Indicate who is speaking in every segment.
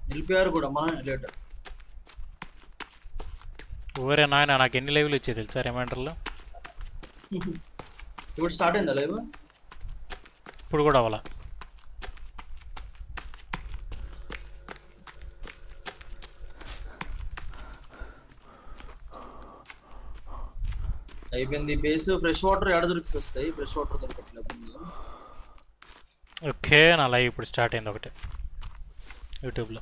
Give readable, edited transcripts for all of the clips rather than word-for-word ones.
Speaker 1: వెళ్ళిపోయారు కూడా మన లేట్.
Speaker 2: ఊరే నాయన నాకు ఎన్ని లైవ్లు వచ్చాయి తెలుసా రిమైండర్లో.
Speaker 1: ఇప్పుడు స్టార్ట్ అయిందా లైవ్?
Speaker 2: ఇప్పుడు కూడా అవ్వాల.
Speaker 1: అయిపోయింది బేస్. ఫ్రెష్ వాటర్ ఎక్కడ దొరికి వస్తాయి? ఫ్రెష్ వాటర్ దొరకట్లేదు.
Speaker 2: ఓకే నా లైవ్ ఇప్పుడు స్టార్ట్ అయింది ఒకటి యూట్యూబ్లో.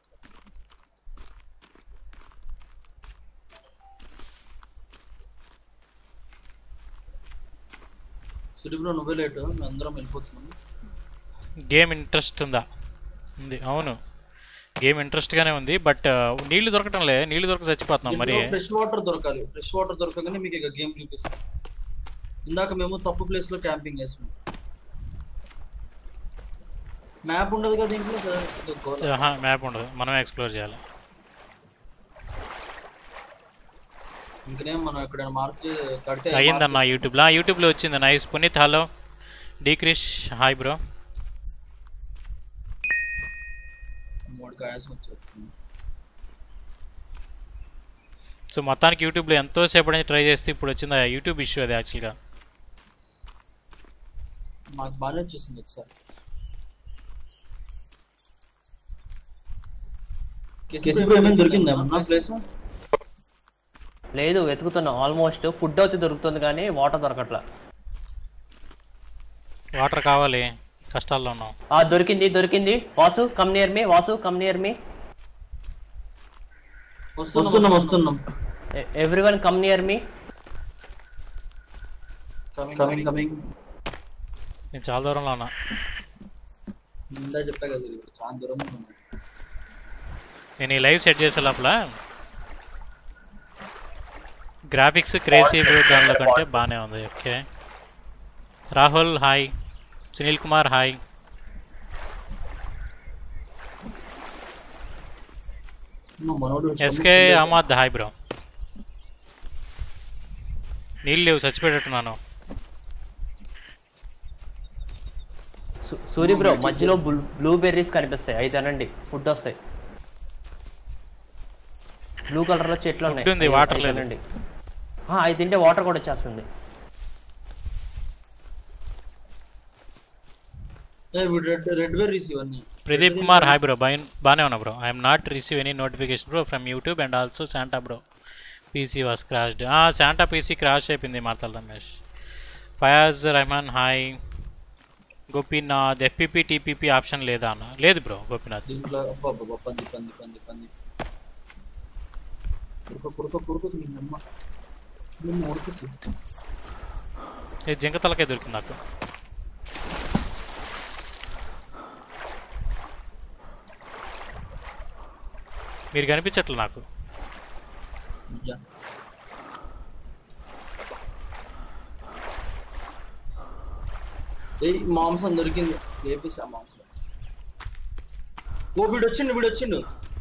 Speaker 1: సిటీలో నువ్వే లేట్, అందరం వెళ్ళిపోతున్నాం.
Speaker 2: గేమ్ ఇంట్రెస్ట్ ఉందా? ఉంది. అవును గేమ్ ఇంట్రెస్ట్గానే ఉంది. బట్ నీళ్లు దొరకటం లే, నీళ్లు దొరక చచ్చిపోతున్నాం. మరి
Speaker 1: ఫ్రెష్ వాటర్ దొరకాలి. ఫ్రెష్ వాటర్ దొరకగానే మీకు ఇక గేమ్ చూపిస్తాం. ఇందాక మేము తప్పు ప్లేస్ లో క్యాంపింగ్ చేసాం. మ్యాప్ ఉండదు కదా దీంట్లో.
Speaker 2: మ్యాప్ ఉండదు, మనమే ఎక్స్ప్లోర్ చేయాలి.
Speaker 1: ఇంకనే మనం ఎక్కడైనా మార్క్ కడితే
Speaker 2: అయ్యిందన్న యూట్యూబ్లో. యూట్యూబ్లో వచ్చింది. నైస్ పునీత్. హలో డీక్రిష్ హాయ్ బ్రో. సో మొత్తానికి యూట్యూబ్లో ఎంతోసేపు నుంచి ట్రై చేస్తే ఇప్పుడు వచ్చింది యూట్యూబ్ ఇష్యూ. అది యాక్చువల్గా
Speaker 1: మాకు బాగానే వచ్చేసింది ఒకసారి. దొరికిందా ప్లేస్?
Speaker 3: లేదు, వెతుకుతున్నా. ఆల్మోస్ట్ ఫుడ్ అయితే దొరుకుతుంది కానీ వాటర్ దొరకట్లా.
Speaker 2: వాటర్ కావాలి, కష్టాల్లో ఉన్నాం.
Speaker 3: దొరికింది దొరికింది. Vasu come near me. Vasu come near me.
Speaker 1: వస్తున్నాం.
Speaker 3: Everyone come near me.
Speaker 1: Coming.
Speaker 2: నేను చాలా దూరంలో ఉన్నా.
Speaker 1: ముందే చెప్పా కదా చాలా దూరం ఉన్నా.
Speaker 2: నేను ఈ లైవ్ సెట్ చేసే లోపల గ్రాఫిక్స్ క్రేజీ దానిలో కంటే బాగానే ఉంది. Okay Rahul hi. Sunil Kumar hi. SK Ahmed hi bro. నీళ్ళు లేవు, చచ్చిపోయేటట్టున్నాను.
Speaker 3: సూరి బ్రో మధ్యలో బ్లూబెర్రీస్ కనిపిస్తాయి, అయితే అనండి ఫుడ్ వస్తాయి. బ్లూ కలర్ లో చెట్లు ఉన్నాయి,
Speaker 2: వాటర్ లేదండి.
Speaker 3: అది తింటే వాటర్ కూడా వచ్చేస్తుంది.
Speaker 2: Pradeep Kumar hi bro. బాగానే ఉన్నా bro. I'm not receive any notification bro from YouTube and also Santa bro PC was crashed. Santa PC crash అయిపోయింది. Marthal Ramesh. Fayaz Rehman hi. Gopinath FPP TPP option లేదా అన్న? లేదు బ్రో గోపీనాథ్. జింక తలకే దొరికింది నాకు. మీరు కనిపించట్లే నాకు.
Speaker 1: మాంసం దొరికింది, లేపేసా మాంసం. వీడు వచ్చిండు.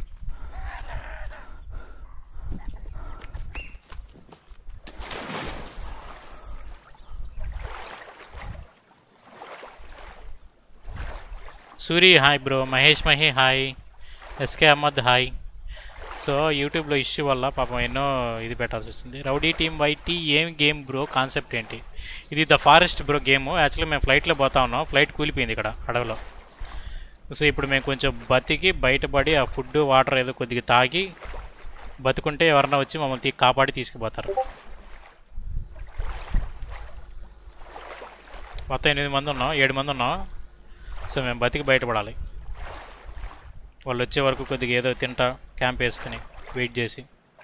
Speaker 2: Suri hi bro. Mahesh Mahi hi. SK Ahmed hi. So యూట్యూబ్లో ఇష్యూ వల్ల పాపం ఎన్నో ఇది పెట్టాల్సి వస్తుంది. రౌడీ టీమ్ వైటీ ఏం గేమ్ బ్రో? కాన్సెప్ట్ ఏంటి? ఇది the forest bro game. Actually మేము ఫ్లైట్లో పోతా ఉన్నాం. ఫ్లైట్ కూలిపోయింది ఇక్కడ అడవిలో. సో ఇప్పుడు మేము కొంచెం బతికి బయటపడి ఆ ఫుడ్ వాటర్ ఏదో కొద్దిగా తాగి బతుకుంటే ఎవరన్నా వచ్చి మమ్మల్ని కాపాడి తీసుకుపోతారు. మొత్తం 8 మంది ఉన్నాం, 7 మంది ఉన్నాం. సో మేము బతికి బయటపడాలి. వాళ్ళు వచ్చే వరకు కొద్దిగా ఏదో తింటా క్యాంప్ వేసుకుని వెయిట్ చేసి.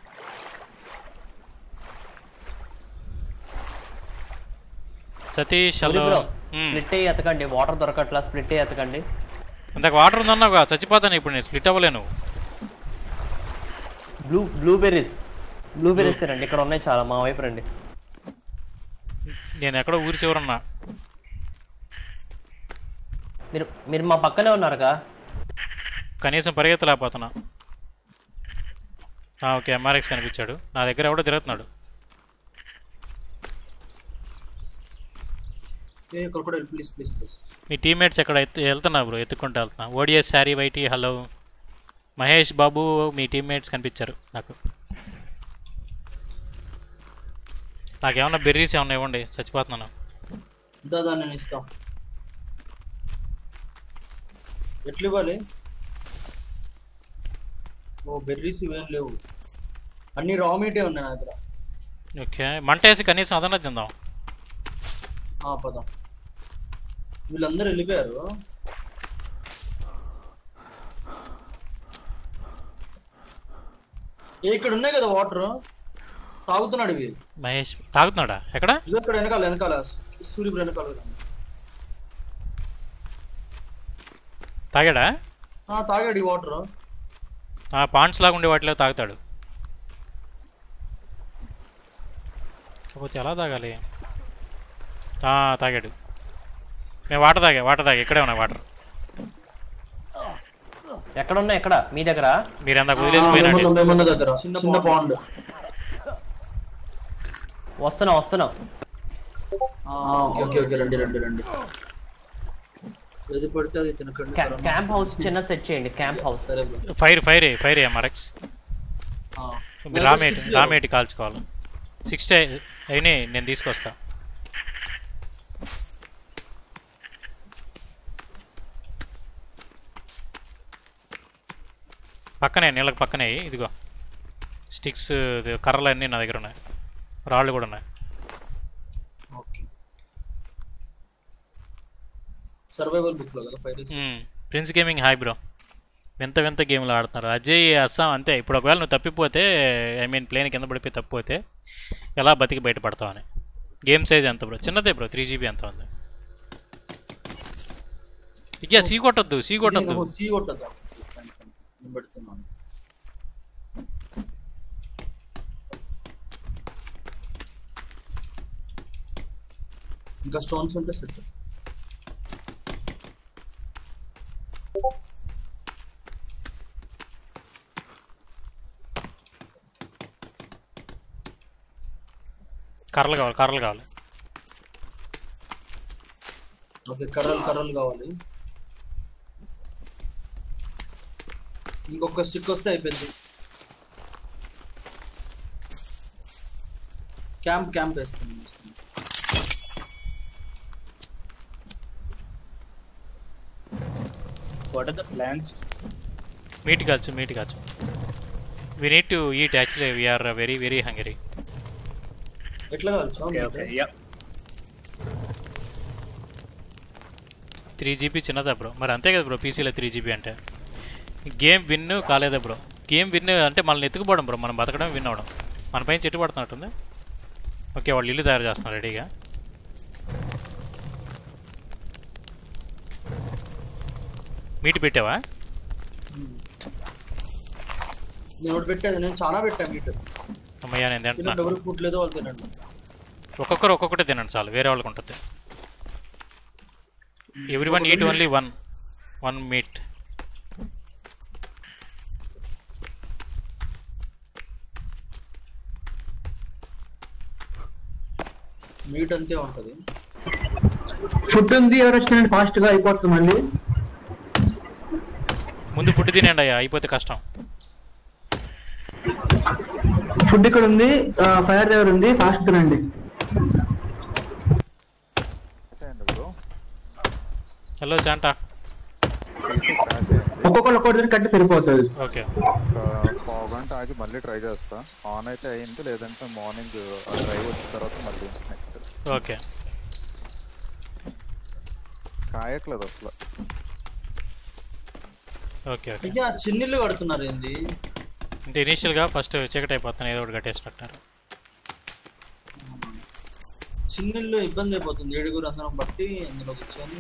Speaker 2: సతీష్ హలో.
Speaker 3: స్ప్లిట్ అయ్యి ఎతకండి, వాటర్ దొరకట్లా. స్ప్లిట్ అయ్యి ఎతకండి.
Speaker 2: అంతకు వాటర్ ఉందన్నా చచ్చిపోతాను ఇప్పుడు. నేను స్ప్లిట్ అవ్వలేను.
Speaker 3: బ్లూబెర్రీస్ రండి, ఇక్కడ ఉన్నాయి చాలా. మా వైపు రండి.
Speaker 2: నేను ఎక్కడో ఊరి చివరన్నా.
Speaker 3: మీరు మా పక్కనే ఉన్నారుగా.
Speaker 2: కనీసం పరిగెత్తలేకపోతున్నా. ఓకే ఎంఆర్ఎక్స్ కనిపించాడు. నా దగ్గర ఎవడో తిరుగుతున్నాడు. మీ టీమ్మేట్స్ ఎక్కడ వెళ్తున్నా బ్రో? ఎత్తుకుంటూ వెళ్తున్నా. ఓడిఎస్ శారీ వైటీ హలో. మహేష్ బాబు మీ టీమ్మేట్స్ కనిపించారు నాకు. నాకేమన్నా బెర్రీస్ ఏమన్నా ఇవ్వండి, చచ్చిపోతున్నాను.
Speaker 1: దాదా నేను ఇస్తా. ఎట్లు ఇవ్వాలి? ఓ బెర్రీస్ ఇవేం లేవు, అన్ని రా మీటే ఉన్నాయి నా దగ్గర.
Speaker 2: ఓకే, మంట వేసి కనీసం అదన్నా తిందాం.
Speaker 1: పదం. వీళ్ళందరూ వెళ్ళిపోయారు. ఇక్కడ ఉన్నాయి కదా వాటర్, తాగుతున్నాడు ఇవి.
Speaker 2: మహేష్ తాగుతున్నాడా? ఎక్కడ?
Speaker 1: ఇవి ఇక్కడ వెనకాల వెనకాల సూర్యుడు వెనకాల.
Speaker 2: తాగాడా?
Speaker 1: తాగాడు ఈ వాటర్.
Speaker 2: పాండ్స్ లాగా ఉండే వాటిలో తాగుతాడు. కాకపోతే ఎలా తాగాలి? తాగాడు. నేను వాటర్ తాగా ఇక్కడే ఉన్నాయి వాటర్.
Speaker 3: ఎక్కడ ఉన్నాయి? ఎక్కడ? మీ దగ్గర?
Speaker 2: మీరు ఎంత వదిలేసిపోయినా
Speaker 1: దగ్గర చిన్న పాండ్.
Speaker 3: వస్తున్నా.
Speaker 1: ఓకే రండి ఏది పడితే అది తినకండి.
Speaker 3: క్యాంప్ హౌస్ చిన్న సెట్ చేయండి. Camp house.
Speaker 1: సరే
Speaker 2: ఫైర్ మరక్స్ రామేటి కాల్చుకోవాలి. 60 అయినాయి, నేను తీసుకొస్తా. పక్కనే నీళ్ళకి పక్కనే ఇదిగో స్టిక్స్ కర్రలు అన్నీ నా దగ్గర ఉన్నాయి, రాళ్ళు కూడా ఉన్నాయి.
Speaker 1: సర్వైవల్ బుక్ లో కదా
Speaker 2: ప్రిన్స్ గేమింగ్ హాయ్ బ్రో. వింత గేమ్లు ఆడుతున్నారు. అజయ్ అస్సాం అంతే. ఇప్పుడు ఒకవేళ నువ్వు తప్పిపోతే, ఐ మీన్ ప్లేన్ కింద పడిపోయి తప్పిపోతే ఎలా బతికి బయటపడతావు అని. గేమ్ సైజ్ ఎంత బ్రో? చిన్నదే బ్రో, 3 GB ఎంత ఉంది. ఇక సీ కొట్టద్దు.
Speaker 1: ఇంకా స్టోన్స్ ఉంటే సెట్.
Speaker 2: కర్రలు కావాలి.
Speaker 1: ఓకే, కర్రలు కావాలి. ఇంకొక స్టిక్ వస్తే అయిపోయింది. క్యాంప్ వేస్తాను.
Speaker 4: What are the plans?
Speaker 2: Meat కావచ్చు. We need to eat actually. We are very hungry.
Speaker 1: ఎట్లా కావచ్చు?
Speaker 4: Okay, yeah.
Speaker 2: 3 GB చిన్నదా బ్రో? మరి అంతే కదా బ్రో, పీసీలో 3 GB అంటే. గేమ్ విన్ కాలేదా బ్రో? గేమ్ విన్ అంటే మనల్ని ఎత్తుకుపోవడం బ్రో, మనం బతకడం విన్ అవ్వడం. మన పైన చెట్టు పడుతున్నట్టుంది. ఓకే, వాళ్ళు ఇల్లు తయారు చేస్తున్నారు రెడీగా. మీట్ పెట్టావా?
Speaker 1: నేను చాలా పెట్టా మీట్.
Speaker 2: అమ్మయ్యా, నేను తింటున్నాను.
Speaker 1: ఎవరికి ఫుడ్ లేదో వాళ్ళు తినండి.
Speaker 2: ఒక్కొక్కటే తినండి చాలు, వేరే వాళ్ళకి ఉంటుంది. Everyone eat only one meat.
Speaker 1: Meat అంతే ఉంటుంది.
Speaker 4: ఫుడ్ ఉంది, ఎవరు వచ్చినండి ఫాస్ట్ గా అయిపోతుంది. మళ్ళీ
Speaker 2: ముందు ఫుడ్ తినండి అయ్యా, అయిపోతే కష్టం.
Speaker 4: ఫుడ్ ఇక్కడ ఉంది, ఫైర్ దగ్గర ఉంది, ఫాస్ట్ తినండి.
Speaker 2: Hello Santa.
Speaker 4: ఒక్కొక్కటి కట్టి సరిపోతుంది.
Speaker 2: ఓకే,
Speaker 5: పావుగంట ఆగి మళ్ళీ ట్రై చేస్తా. ఆన్ అయితే అయింది, లేదంటే మార్నింగ్ డ్రైవ్ వచ్చిన తర్వాత మళ్ళీ నెక్స్ట్.
Speaker 2: ఓకే,
Speaker 5: కాయట్లేదు అసలు.
Speaker 2: ఓకే.
Speaker 1: చిన్నిల్లు కడుతున్నారు ఏంది
Speaker 2: అంటే ఇనీషియల్గా ఫస్ట్ చీకటి అయిపోతాను, ఏదో ఒకటి కట్టేసినట్టున్నారు.
Speaker 1: చిన్నిల్లు ఇబ్బంది అయిపోతుంది. 7 అందరం బట్టి అందులో కూర్చొని.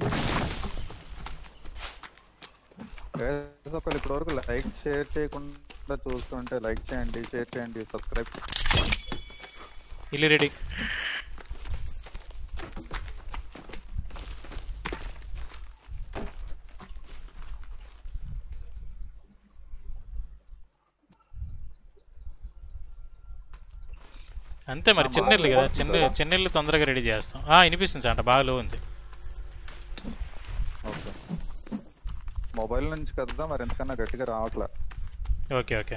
Speaker 5: ఒకళ్ళు ఇప్పటి వరకు లైక్ షేర్ చేయకుండా చూస్తుంటే లైక్ చేయండి, షేర్ చేయండి, సబ్స్క్రైబ్.
Speaker 2: ఇల్లు రెడీ. అంతే మరి, చిన్నెళ్ళు కదా, చిన్నెళ్ళు తొందరగా రెడీ చేస్తాం. వినిపిస్తుంది అంట, బాగా లో ఉంది.
Speaker 5: ఓకే, మొబైల్ నుంచి కదా మరి ఎంతకన్నా గట్టిగా రావట్లే.
Speaker 2: Okay okay.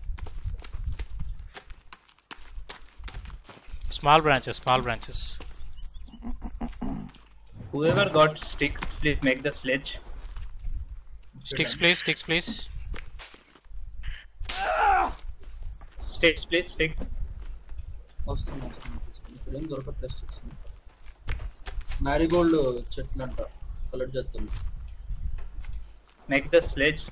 Speaker 2: Small branches.
Speaker 6: Whoever got stick, please make the sledge.
Speaker 2: Sticks please.
Speaker 6: Sticks, please, stick.
Speaker 1: వస్తుంది. ఇప్పుడు ఏం దొరకట్లేదు స్టిక్స్. మ్యారీగోల్డ్ చెట్లు అంట కలెక్ట్ చేస్తుంది.
Speaker 6: Make the sledge.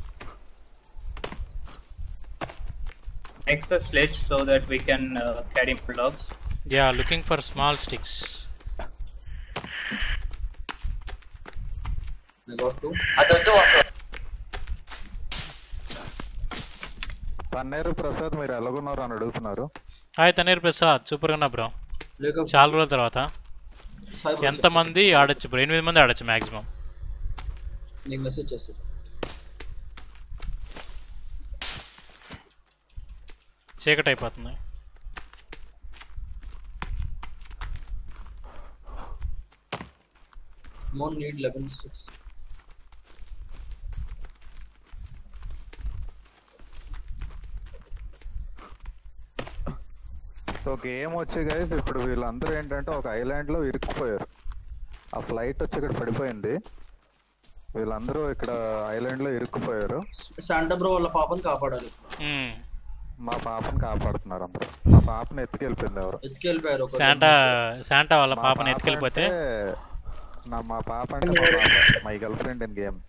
Speaker 6: Make the sledge so that we can carry more logs.
Speaker 2: Yeah looking for small sticks.
Speaker 1: I got two.
Speaker 5: Tanneru Prasad మీరు ఎలాగున్నారు అని అడుగుతున్నారు.
Speaker 2: హాయ్ తనీర్ ప్రసాద్, సూపర్గా ఉన్నా బ్రో.
Speaker 1: లేక
Speaker 2: చాలా రోజుల తర్వాత.
Speaker 1: సాయి
Speaker 2: ఎంతమంది ఆడొచ్చు బ్రో? 8 మంది ఆడొచ్చు మ్యాక్సిమం.
Speaker 1: నీకు మెసేజ్ చేస్తాను.
Speaker 2: చీకటి అయిపోతుంది.
Speaker 1: More need 11 sticks.
Speaker 5: So game వచ్చి గైస్ ఇప్పుడు వీళ్ళందరూ ఏంటంటే ఒక ఐలాండ్ లో ఇరుక్కుపోయారు. ఆ ఫ్లైట్ వచ్చి ఇక్కడ పడిపోయింది. వీళ్ళందరూ ఇక్కడ ఐలాండ్ లో ఇరుక్కుపోయారు.
Speaker 1: శాంటా బ్రో వాళ్ళ పాపని కాపాడాలి.
Speaker 5: మా పాపని కాపాడుతున్నారు అందరూ. మా పాపని ఎత్తుకెళ్ళిపోయింది ఎవరు.
Speaker 1: ఎత్తుకెళ్ళిపోయారు.
Speaker 2: శాంటా వాళ్ళ
Speaker 5: మా
Speaker 2: పాపని
Speaker 5: పాప
Speaker 2: ఎత్తుకెళ్ళిపోతే
Speaker 5: అంటే మా పాప అంటే మా పాప, my girlfriend in game.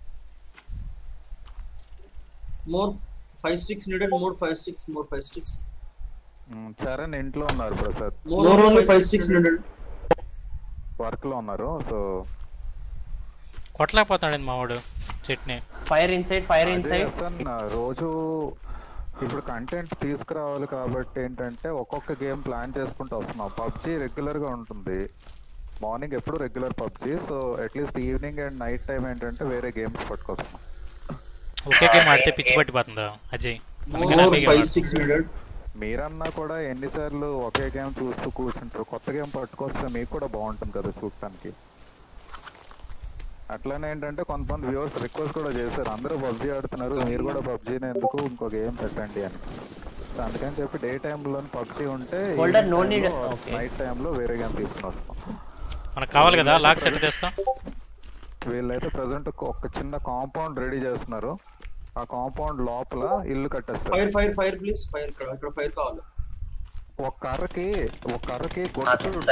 Speaker 1: More 5 sticks needed. More 5 sticks.
Speaker 5: Charan ఇంట్లో ఉన్నారు Prasad.
Speaker 1: More only 5 sticks needed.
Speaker 5: Work లో ఉన్నారు. సో
Speaker 2: కొట్టలేకపోతాడు మా వాడు చట్నీ.
Speaker 3: Fire inside.
Speaker 5: రోజు ఇప్పుడు కంటెంట్ తీసుకురావాలి కాబట్టి ఏంటంటే ఒక్కొక్క గేమ్ ప్లాన్ చేసుకుంటూ వస్తున్నాం. పబ్జీ రెగ్యులర్ గా ఉంటుంది. మార్నింగ్ ఎప్పుడు regular PUBG. So at least evening and night time ఏంటంటే వేరే గేమ్స్ పట్టుకొస్తున్నాం.
Speaker 2: ఒకే గేమ్ ఆడితే పిచ్చి పట్టిపోతుందా అజయ్?
Speaker 1: More 5 sticks needed.
Speaker 5: మీరన్నా కూడా ఎన్నిసార్లు ఒకే గేమ్ చూస్తూ కూర్చుంటారు. కొత్త గేమ్ పట్టుకొస్తే మీకు కూడా బాగుంటుంది కదా చూడటానికి. అట్లానే ఏంటంటే కొంతమంది వ్యూవర్స్ రిక్వెస్ట్ కూడా చేశారు, అందరూ పబ్జీ ఆడుతున్నారు మీరు కూడా పబ్జీని ఎందుకు ఇంకో గేమ్ పెట్టండి అని. సో అందుకని చెప్పి డే టైంలో పబ్జీ ఉంటే నైట్ టైంలో వేరే గేమ్ తీసుకుని వస్తాం.
Speaker 2: మనకు కావాలి కదా లాక్ సెట్ చేస్తాం.
Speaker 5: వీళ్ళైతే ప్రెసెంట్ ఒక చిన్న కాంపౌండ్ రెడీ చేస్తున్నారు. ఆ కాంపౌండ్ లోపల ఇల్లు కట్టేస్తారు.
Speaker 1: Fire please. ఫైర్ ఇక్కడ ఫైర్ కావాలి.
Speaker 5: ఒక కర్రకి గొడ్డ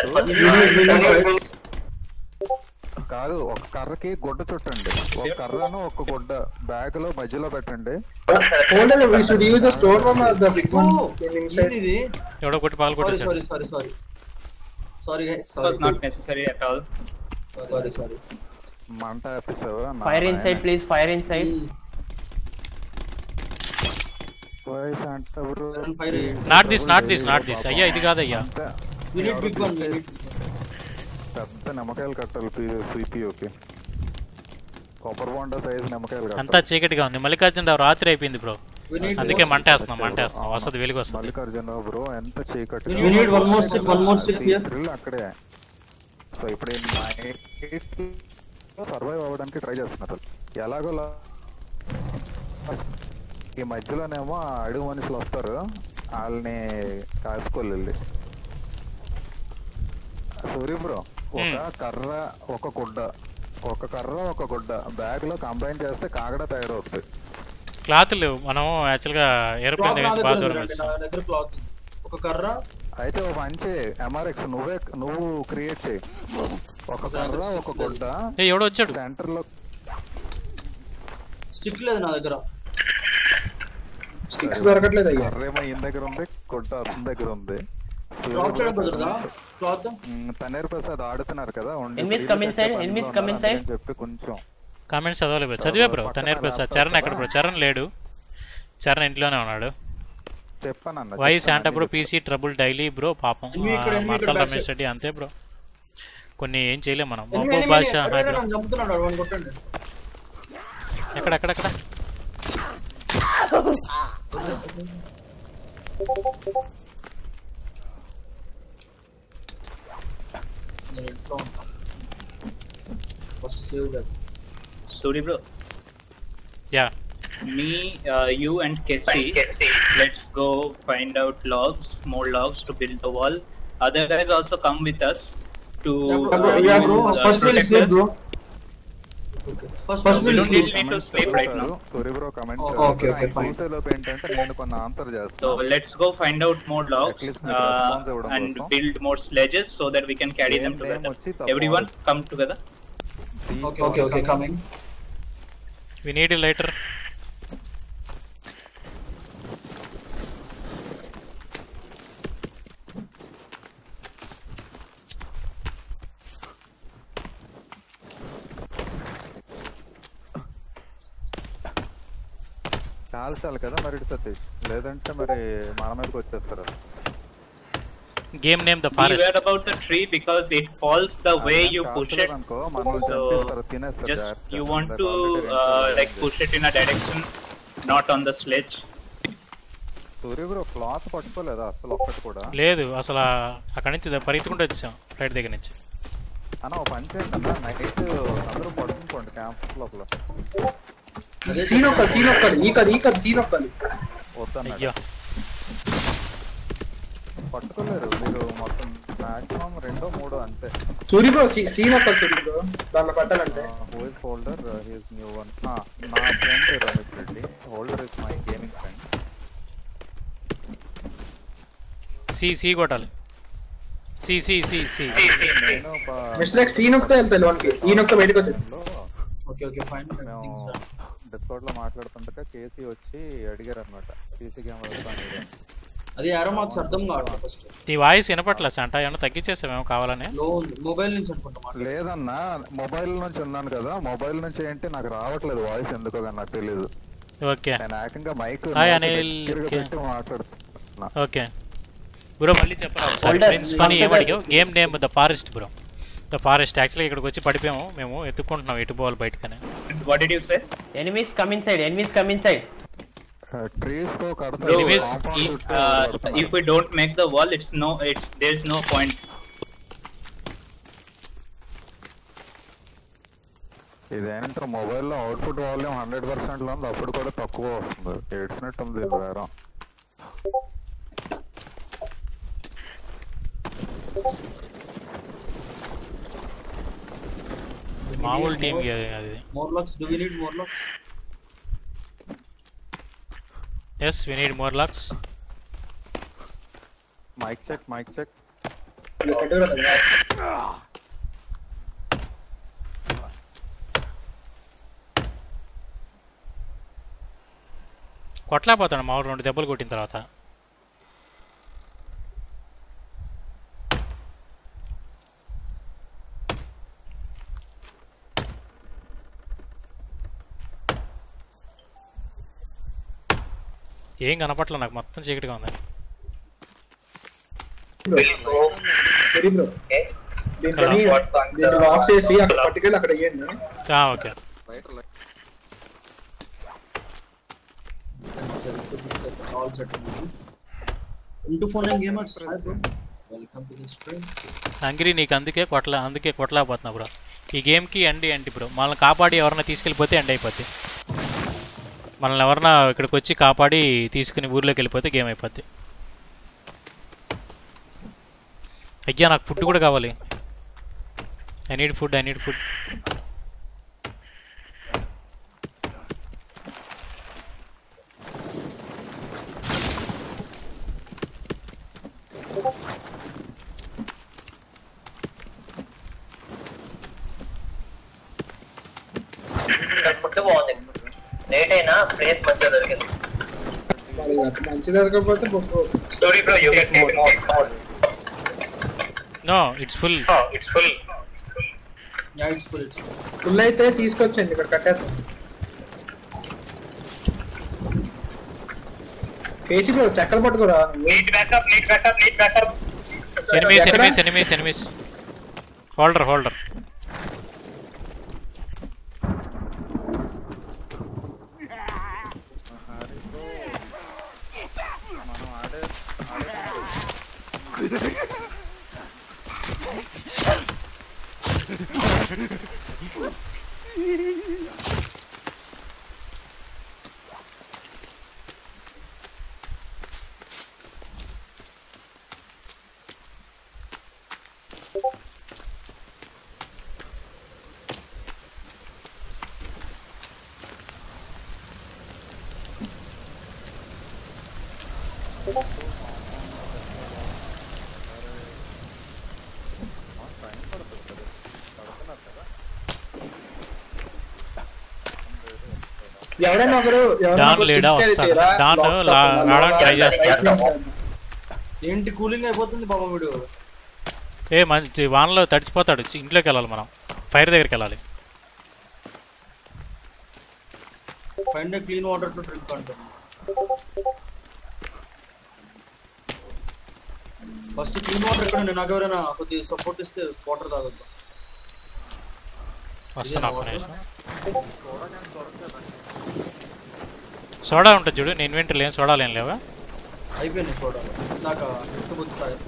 Speaker 5: కాదు, ఒక కర్రకి గుడ్డ చుట్టండి. ఒక కర్రను ఒక గుడ్డ బ్యాగ్ లో మధ్యలో పెట్టండి.
Speaker 2: ఎవడో కొట్టి పగలు కొట్టేశాడు.
Speaker 6: Not necessary at all.
Speaker 1: Sorry.
Speaker 5: మంట ఆపేసావా?
Speaker 3: Fire inside please. Fire inside.
Speaker 2: Not this అయ్యా, ఇది కాదయ్యా.
Speaker 5: పెద్ద నిమ్మకాయలు కట్టాలి సిపిఓకి. కొబ్బరి బొండ సైజ్ నిమ్మకాయలు కట్టాలి.
Speaker 2: అంతా చీకటిగా ఉంది. మల్లికార్జునరావు రాత్రి అయిపోయింది బ్రో, అందుకే మంటేస్తున్నాం. వస్తుంది, వెలుగు వస్తుంది.
Speaker 5: మల్లికార్జునరావు బ్రో ఎంత చీకటి అక్కడే. సో ఇప్పుడు సర్వైవ్ అవ్వడానికి ట్రై చేస్తున్నారు. ఎలాగో ఈ మధ్యలోనేమో అడుగు మనుషులు వస్తారు, వాళ్ళని కాసుకోలేదు. సూర్య బ్రో ఒక కర్ర ఒక గుడ్డ బ్యాగ్ లో కంబైన్ చేస్తే కాగడ తయారవుతుంది.
Speaker 2: క్లాత్ లేవు, మనం యాక్చువల్గా ఏరోప్లేన్ దగ్గర బాగా దూరం వెళ్తాం.
Speaker 1: ఒక కర్ర
Speaker 5: అయితే ఒక మంచి ఎంఆర్ఎక్స్ నువ్వు క్రియేట్ చేయి. ఒక కర్ర ఒక గుడ్డ.
Speaker 2: ఎవడో వచ్చాడు
Speaker 5: సెంటర్ లో.
Speaker 1: స్టిక్ లేదు నా దగ్గర.
Speaker 4: స్టిక్స్ దొరకట్లేదు అయ్యా.
Speaker 5: కర్రేమో ఈయన దగ్గర ఉంది, గుడ్డ అతని దగ్గర ఉంది. తనేరు ప్రసాద్ ఆడుతున్నారు కదా చెప్పి కొంచెం
Speaker 2: కామెంట్స్ చదవలేదు. చదివే బ్రో తనేరు ప్రసాద్. చరణ్ ఎక్కడ బ్రో? చరణ్ లేడు, చరణ్ ఇంట్లోనే ఉన్నాడు.
Speaker 5: చెప్పాను
Speaker 2: why Santa bro PC trouble daily bro. పాపం మర్తల్ రమేష్ రెడ్డి అంతే బ్రో, కొన్ని ఏం చేయలేం మనం. మహబూబ్ బాషా ఎక్కడెక్కడెక్కడ
Speaker 6: Sorry bro.
Speaker 2: Yeah.
Speaker 6: me, you, and Casey, let's go find out logs, more logs to build the wall. Other guys also come with us to
Speaker 4: Yeah, bro. First we'll
Speaker 6: protect
Speaker 4: sleep,
Speaker 6: us.
Speaker 4: bro.
Speaker 1: First
Speaker 4: First
Speaker 6: We
Speaker 4: we'll
Speaker 6: don't
Speaker 4: sleep.
Speaker 6: need to sleep right now.
Speaker 5: Surya bro comment
Speaker 4: Okay, okay, fine.
Speaker 5: చూసేలోపు ఏంటంటే నేను కొన్ని answer
Speaker 6: So
Speaker 5: చేస్తాను.
Speaker 6: let's go find out more logs
Speaker 5: At least make response ఇవ్వడం
Speaker 6: and
Speaker 5: కోసం.
Speaker 6: build more sledges so that we can carry them
Speaker 5: Name
Speaker 6: together.
Speaker 5: వచ్చి the
Speaker 6: Everyone
Speaker 5: forest.
Speaker 6: come together.
Speaker 4: Okay, coming.
Speaker 2: We need a lighter.
Speaker 5: కాల్చాలి కదా మరి ఇటు సతీష్, లేదంటే మరి మన మీదకి వచ్చేస్తారు.
Speaker 2: Game name the
Speaker 6: Beware
Speaker 2: forest.
Speaker 6: about the tree because it falls the way you push it.
Speaker 5: అనుకో మనల్ని
Speaker 6: So
Speaker 5: చంపేస్తారు, తినేస్తారు
Speaker 6: just
Speaker 5: జాగ్రత్త.
Speaker 6: you want
Speaker 5: That's
Speaker 6: to
Speaker 5: already
Speaker 6: like push it in a direction, not on the sledge.
Speaker 5: Surya bro cloth పట్టుకోలేదా అసలు ఒక్కటి కూడా?
Speaker 2: లేదు అసలు అక్కడి నుంచి పరిగెత్తుకుంటూ వచ్చాం రైట్ దగ్గర నుంచి.
Speaker 5: అన్న ఒక పని చేయండి అన్న, నైట్ అందరూ పడుకుంకోండి క్యాంప్ లోపల.
Speaker 4: సీన్ ఒక్కడు సీన్ ఒక్కడు
Speaker 5: వద్దన్న
Speaker 2: అయ్యో
Speaker 5: పట్టుకోలేరు మీరు, మొత్తం మాక్సిమం 2-3 అంతే.
Speaker 4: సూర్య బ్రో సీన్ ఒక్కడు సూర్య బ్రో దాన్ని పట్టాలంటే.
Speaker 5: Hold holder his new one. నా friend Ramesh Reddy, holder is my gaming friend.
Speaker 2: C కొట్టాలి. సి
Speaker 5: నేను
Speaker 4: మిస్టేక్ సీన్ ఒక్కటే వెళ్తాను లోనికి, ఈయన ఒక్క బయటకు వచ్చాడు.
Speaker 1: Okay fine.
Speaker 5: మేము డిస్కౌంట్ లో మాట్లాడుతుండగా కేసీ వచ్చి అడిగారు అనమాట, సీసీ కెమెరా వస్తాను.
Speaker 1: అది యారో మార్క్స్ అర్థం కావట్లేదు. ఫస్ట్
Speaker 2: ఈ వాయిస్ వినపట్ల సంట ఏమన్నా తగ్గించేసామేమో కావాలని.
Speaker 1: లో మొబైల్ నుంచి అనుకుంటా.
Speaker 5: లేదన్నా మొబైల్ నుంచి ఉన్నాను కదా, మొబైల్ నుంచి ఏంటి నాకు రావట్లేదు వాయిస్, ఎందుకో కానీ నాకు తెలియదు.
Speaker 2: ఓకే
Speaker 5: నేను ఏకంగా మైక్
Speaker 2: హాయ్ అనిల్.
Speaker 5: పెట్టి మాట్లాడుతున్నా.
Speaker 2: ఓకే బ్రో మళ్ళీ చెప్పరా ఒకసారి. ప్రిన్స్ పని ఏమడిగావు? Game name the forest bro. The forest. యాక్చువల్గా ఇక్కడికి వచ్చి పడిపోయాము మేము, ఎత్తుకుంటున్నాం ఎటు పోవాలి బయటకనే.
Speaker 6: What did you say?
Speaker 3: Enemies come inside.
Speaker 5: Trees తో
Speaker 6: Bro, if we don't make the wall, there's no point.
Speaker 5: ఇదేంటారు మొబైల్లో అవుట్పుట్ వాల్యూమ్ 100% లో ఉంది, అప్పుడు కూడా తక్కువ వస్తుంది. ఏడ్చినట్టు ఉంది వేరే.
Speaker 2: మామూలు టీమ్ అది.
Speaker 1: More logs. Do we need more logs?
Speaker 2: Yes we need more logs.
Speaker 5: Mike check.
Speaker 2: కొట్టలేకపోతాడు మామూలు 2 దెబ్బలు కొట్టిన తర్వాత. ఏం కనపట్ల నాకు, మొత్తం చీకటిగా ఉంది. Okay
Speaker 1: all set. Into phone gamers welcome to the stream.
Speaker 2: అంగిరి నీకు అందుకే కొట్టలేకపోతున్నా బ్రో. ఈ గేమ్కి ఎండ్ ఏంటి బ్రో? మనల్ని కాపాడి ఎవరైనా తీసుకెళ్ళిపోతే ఎండ్ అయిపోద్ది. మనల్ని ఎవరన్నా ఇక్కడికి వచ్చి కాపాడి తీసుకుని ఊర్లోకి వెళ్ళిపోతే గేమ్ అయిపోద్ది. అయ్యా నాకు ఫుడ్ కూడా కావాలి. I need food.
Speaker 3: ఫుడ్ బాగుంది. లేట్ అయినా ప్లేస్ మంచిగా దొరికింది.
Speaker 4: మంచి దొరకకపోతే
Speaker 6: Sorry bro, you get more.
Speaker 2: No it's full.
Speaker 1: Yeah it's full.
Speaker 4: Full అయితే తీసుకొచ్చండి ఇక్కడ కట్టేస్తాం. కేసీ బ్రో చెక్కలు పట్టుకోరా.
Speaker 6: Need backup.
Speaker 2: ఎనిమీస్. హోల్డర్.
Speaker 4: ఎవరైనా ఒకరు
Speaker 2: డాన్ లేడా వస్తాడు. డాన్ రావడానికి ట్రై చేస్తాడు.
Speaker 1: ఏంటి కూలింగ్ అయిపోతుంది పాపం వీడు.
Speaker 2: ఏ మంచి వానలో తడిచిపోతాడు. ఇంట్లోకి వెళ్ళాలి మనం. ఫైర్ దగ్గరికి వెళ్ళాలి.
Speaker 1: Find clean water to drink అంటాను. ఫస్ట్ క్లీన్ వాటర్ ఎక్కడ నాకు ఎవరైనా కొద్దిగా సపోర్ట్ ఇస్తే వాటర్ తాగొద్దు.
Speaker 2: వస్తాను ఒక్క నిమిషం. సోడా ఉంటుంది చూడు. నేను ఇన్వెంటరీ లేని సోడాలు ఏం లేవా?
Speaker 1: అయిపోయినాయి సోడాలు. నాకు ఎత్తుబుత్తాయి.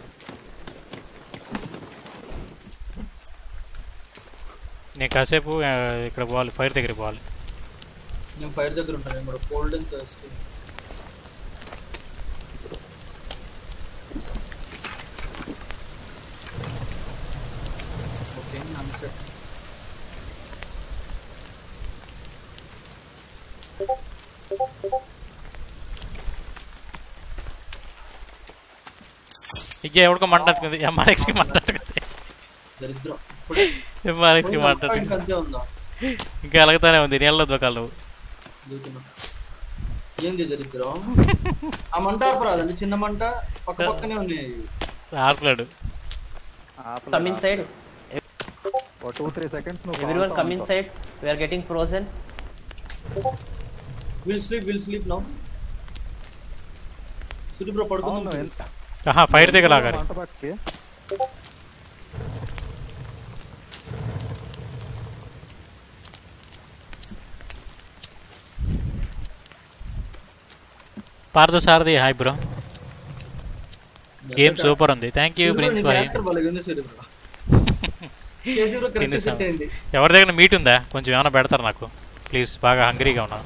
Speaker 2: నేను కాసేపు ఇక్కడ పోవాలి. ఫైర్ దగ్గరికి పోవాలి.
Speaker 1: నేను ఫైర్ దగ్గర ఉంటాను. నేను cold and thirsty. Okay I'm set.
Speaker 2: ఇక ఎవరికో మాట్లాడుతుంది. ఎంఆర్ఎక్స్కి మాట్లాడుతుంది.
Speaker 1: దరిద్రం.
Speaker 2: ఎంఆర్ఎక్స్కి మాట్లాడుతుంది.
Speaker 1: అంతే ఉందా?
Speaker 2: ఇంకా ఎలాగతానే ఉంది. నీళ్ళలో దొకాలి నువ్వు.
Speaker 1: ఏంది దరిద్రం? ఆ మంట ఆపరాదండి. చిన్న మంట పక్క పక్కనే ఉన్నాయి.
Speaker 2: ఆపలేడు.
Speaker 3: Come inside.
Speaker 5: 2-3 seconds.
Speaker 3: Everyone come inside. We are getting frozen.
Speaker 1: We'll sleep now. సుడి బ్రో పడుకుందాం.
Speaker 2: ఫైర్ దగ్గర లాగాలి. Partha Sarathi hi bro. Game super ఉంది. థ్యాంక్ యూ ప్రిన్స్ భాయ్. ఎవరి దగ్గర మీట్ ఉందా? కొంచెం ఏమైనా పెడతారు నాకు ప్లీజ్. బాగా హంగ్రీగా ఉన్నా.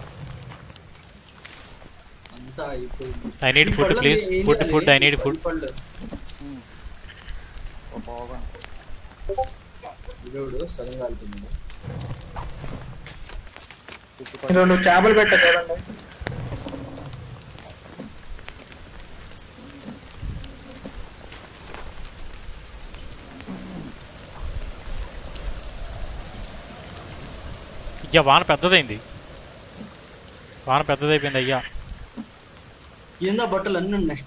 Speaker 2: I need food please. Food I need food.
Speaker 4: నువ్వు చేపలు పెట్ట చూడండి.
Speaker 2: అయ్యా వాన పెద్దదైంది. వాన పెద్దదైపోయింది అయ్యా.
Speaker 1: ఏందా బట్టలు అన్నీ ఉన్నాయి.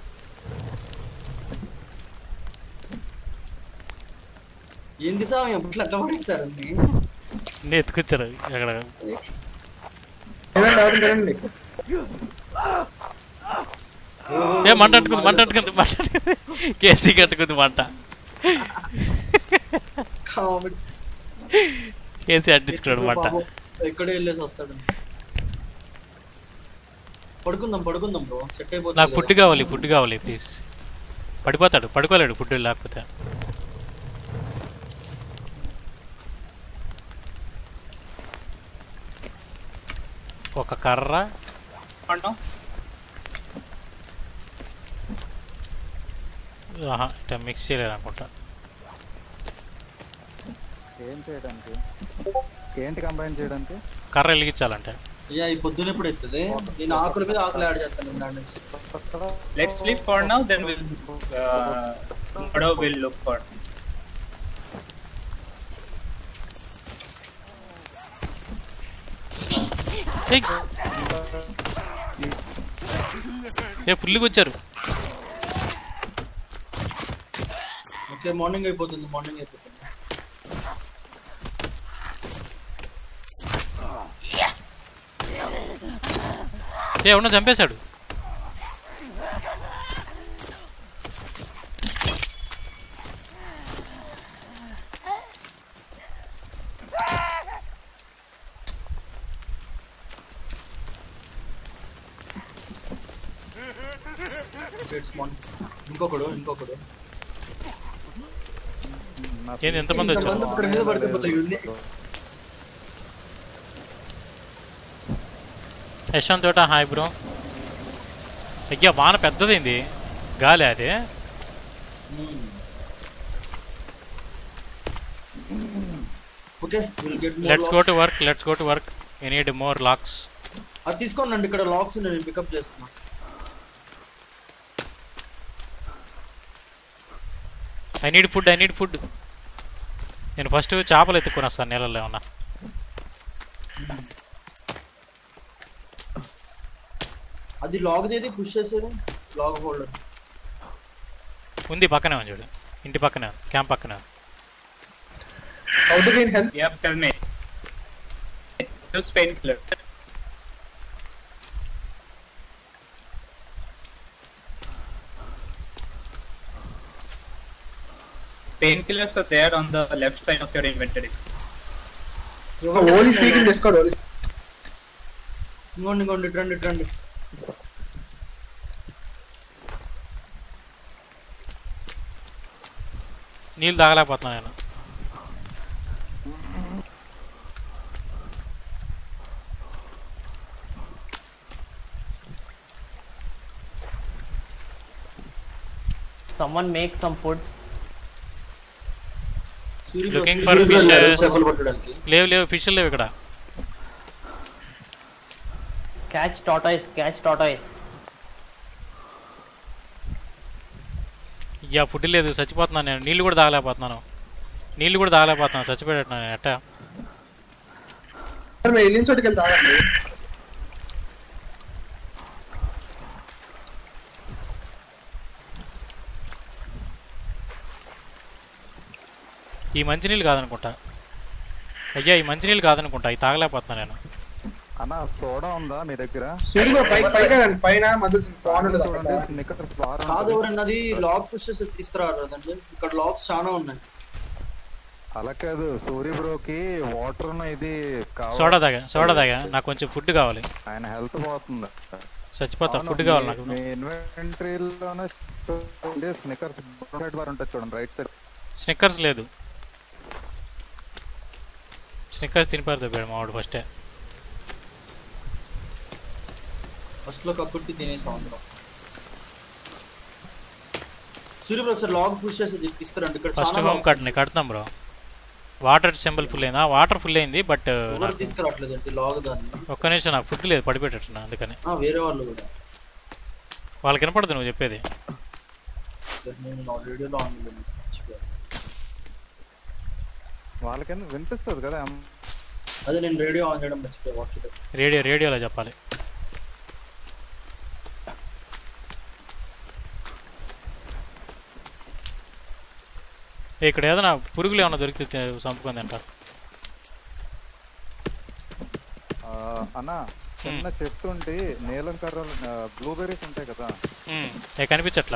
Speaker 1: ఏంది సామి బట్టలు అట్లా పడేసారు అన్ని.
Speaker 2: అన్నీ ఎత్తుకొచ్చారు అక్కడ. ఏ మంట అంటుకుంది. కేసీ కట్టుకుంది మంట. కేసీ అడ్డించుకున్నాడు మంట.
Speaker 1: ఎక్కడే వెళ్ళేసి వస్తాడు. పడుకుందాం బ్రో. సెట్ అయిపోతుంది.
Speaker 2: నాకు ఫుడ్ కావాలి ప్లీజ్. పడిపోతాడు. పడుకోలేడు ఫుడ్ లేకపోతే. ఒక కర్ర. ఇట్లా మిక్స్ చేయలేదు అనుకుంటా.
Speaker 5: ఏంటి కంబైన్ చేయడానికి?
Speaker 2: కర్ర వెలిగించాలంటే.
Speaker 1: అయ్యా ఈ పొద్దున ఎప్పుడు అవుతుంది? నేను ఆకుల మీద ఆకులు యాడ్ చేస్తాను దాని నుంచి.
Speaker 6: Let's sleep for now, then we'll look for.
Speaker 2: ఏ ఫుల్గా వచ్చారు.
Speaker 1: ఓకే మార్నింగ్ అయిపోతుంది.
Speaker 2: ఏ ఎవడో చంపేశాడు.
Speaker 1: ఇంకొకడు
Speaker 2: ఏంది ఎంతమంది వచ్చారు? యశ్వంత్ తోట హాయ్ బ్రో. అయ్యా వాన పెద్దదైంది. గాలి అది. Let's go to work. You need more logs.
Speaker 1: అది తీసుకోండి. ఇక్కడ లాక్స్ నేను పికప్ చేస్తున్నా.
Speaker 2: I need food. నేను ఫస్ట్ చేపలు ఎత్తుకొని వస్తాను నీళ్ళల్లో ఏమన్నా.
Speaker 1: అది లాగ్ చేది పుష్ చేసేది లాగ్ హోల్డర్
Speaker 2: ఉంది పక్కనే ఉంది చూడు, ఇంటి పక్కనే క్యాంప్ పక్కనే.
Speaker 4: How to gain health?
Speaker 6: Yep, tell me. Use painkiller. Painkillers are there on the left side of your inventory.
Speaker 4: Holy speaking Discord.
Speaker 1: ఇంకోండి రండి.
Speaker 2: నీళ్ళు తాగలేకపోతున్నాను నేను.
Speaker 3: Someone make some food.
Speaker 2: Looking for fishes. లేవు ఫిష్ లేవు ఇక్కడ.
Speaker 3: Catch tortoise.
Speaker 2: ఇయ్యా food లేదు, చచ్చిపోతున్నాను నేను. నీళ్ళు కూడా తాగలేకపోతున్నాను, చచ్చిపోయేటట్టున్నాను నేను. ఎట్టా
Speaker 4: मैं एलियन चोट के తాగండి.
Speaker 2: ఈ మంచినీళ్ళు కాదనుకుంటా. అయ్యా ఈ మంచినీళ్ళు కాదనుకుంటా, ఈ తాగలేకపోతున్నా నేను.
Speaker 5: అన్న సోడా ఉందా మీ దగ్గర?
Speaker 4: సీడుగా పైన మధ్య పాన్
Speaker 5: చూడండి, స్నికర్స్ బార్
Speaker 1: కాదు ఎవరన్నా అది లాగ్ పుష్ చేసి తీసుకురాదండి. ఇక్కడ లాగ్స్ చాలా ఉన్నాయి.
Speaker 5: అలా కాదు, సూర్య బ్రోకి వాటర్ ఇది
Speaker 2: సోడా తాగా నాకు కొంచెం ఫుడ్ కావాలి.
Speaker 5: ఆయన హెల్త్ పోతుంది,
Speaker 2: చచ్చిపోతా. ఫుడ్ కావాలి నాకు.
Speaker 5: మీ ఇన్వెంటరీలోనే స్నికర్స్ సైడ్ బార్ ఉంటుంది చూడండి, రైట్ సైడ్.
Speaker 2: స్నిక్కర్స్ లేదు. స్నిక్కర్స్ తినిపారు తప్పాడు మావాడు
Speaker 1: ఫస్ట్ లో కక్కుర్తి తినేసాం అందరం. Surya bro sir log push చేసి తీసుకురండి. ఇక్కడ
Speaker 2: ఫస్ట్ హోమ్ కడతాం బ్రో. వాటర్ సింబల్ ఫుల్ అయిందా? వాటర్ ఫుల్ అయింది బట్
Speaker 1: తీసుకురావట్లేదండి లాగ్ దాన్ని.
Speaker 2: ఒక్క నిమిషం, నాకు ఫుడ్ లేదు, పడిపెట్టున్నా అందుకని.
Speaker 1: వేరే వాళ్ళు కూడా
Speaker 2: వాళ్ళకి వినపడదు నువ్వు చెప్పేది.
Speaker 5: వాళ్ళకైనా వినిపిస్తుంది కదా.
Speaker 1: అదే నేను రేడియో ఆన్ చేయడం మర్చిపోయా.
Speaker 2: రేడియోలో చెప్పాలి. ఇక్కడ ఏదైనా పురుగులు ఏమైనా దొరికితే చంపుకుంది అంటారు.
Speaker 5: అన్న చిన్న చెట్టు ఉండి నీలం కర్ర బ్లూబెర్రీస్ ఉంటాయి కదా,
Speaker 2: కనిపించట్లా.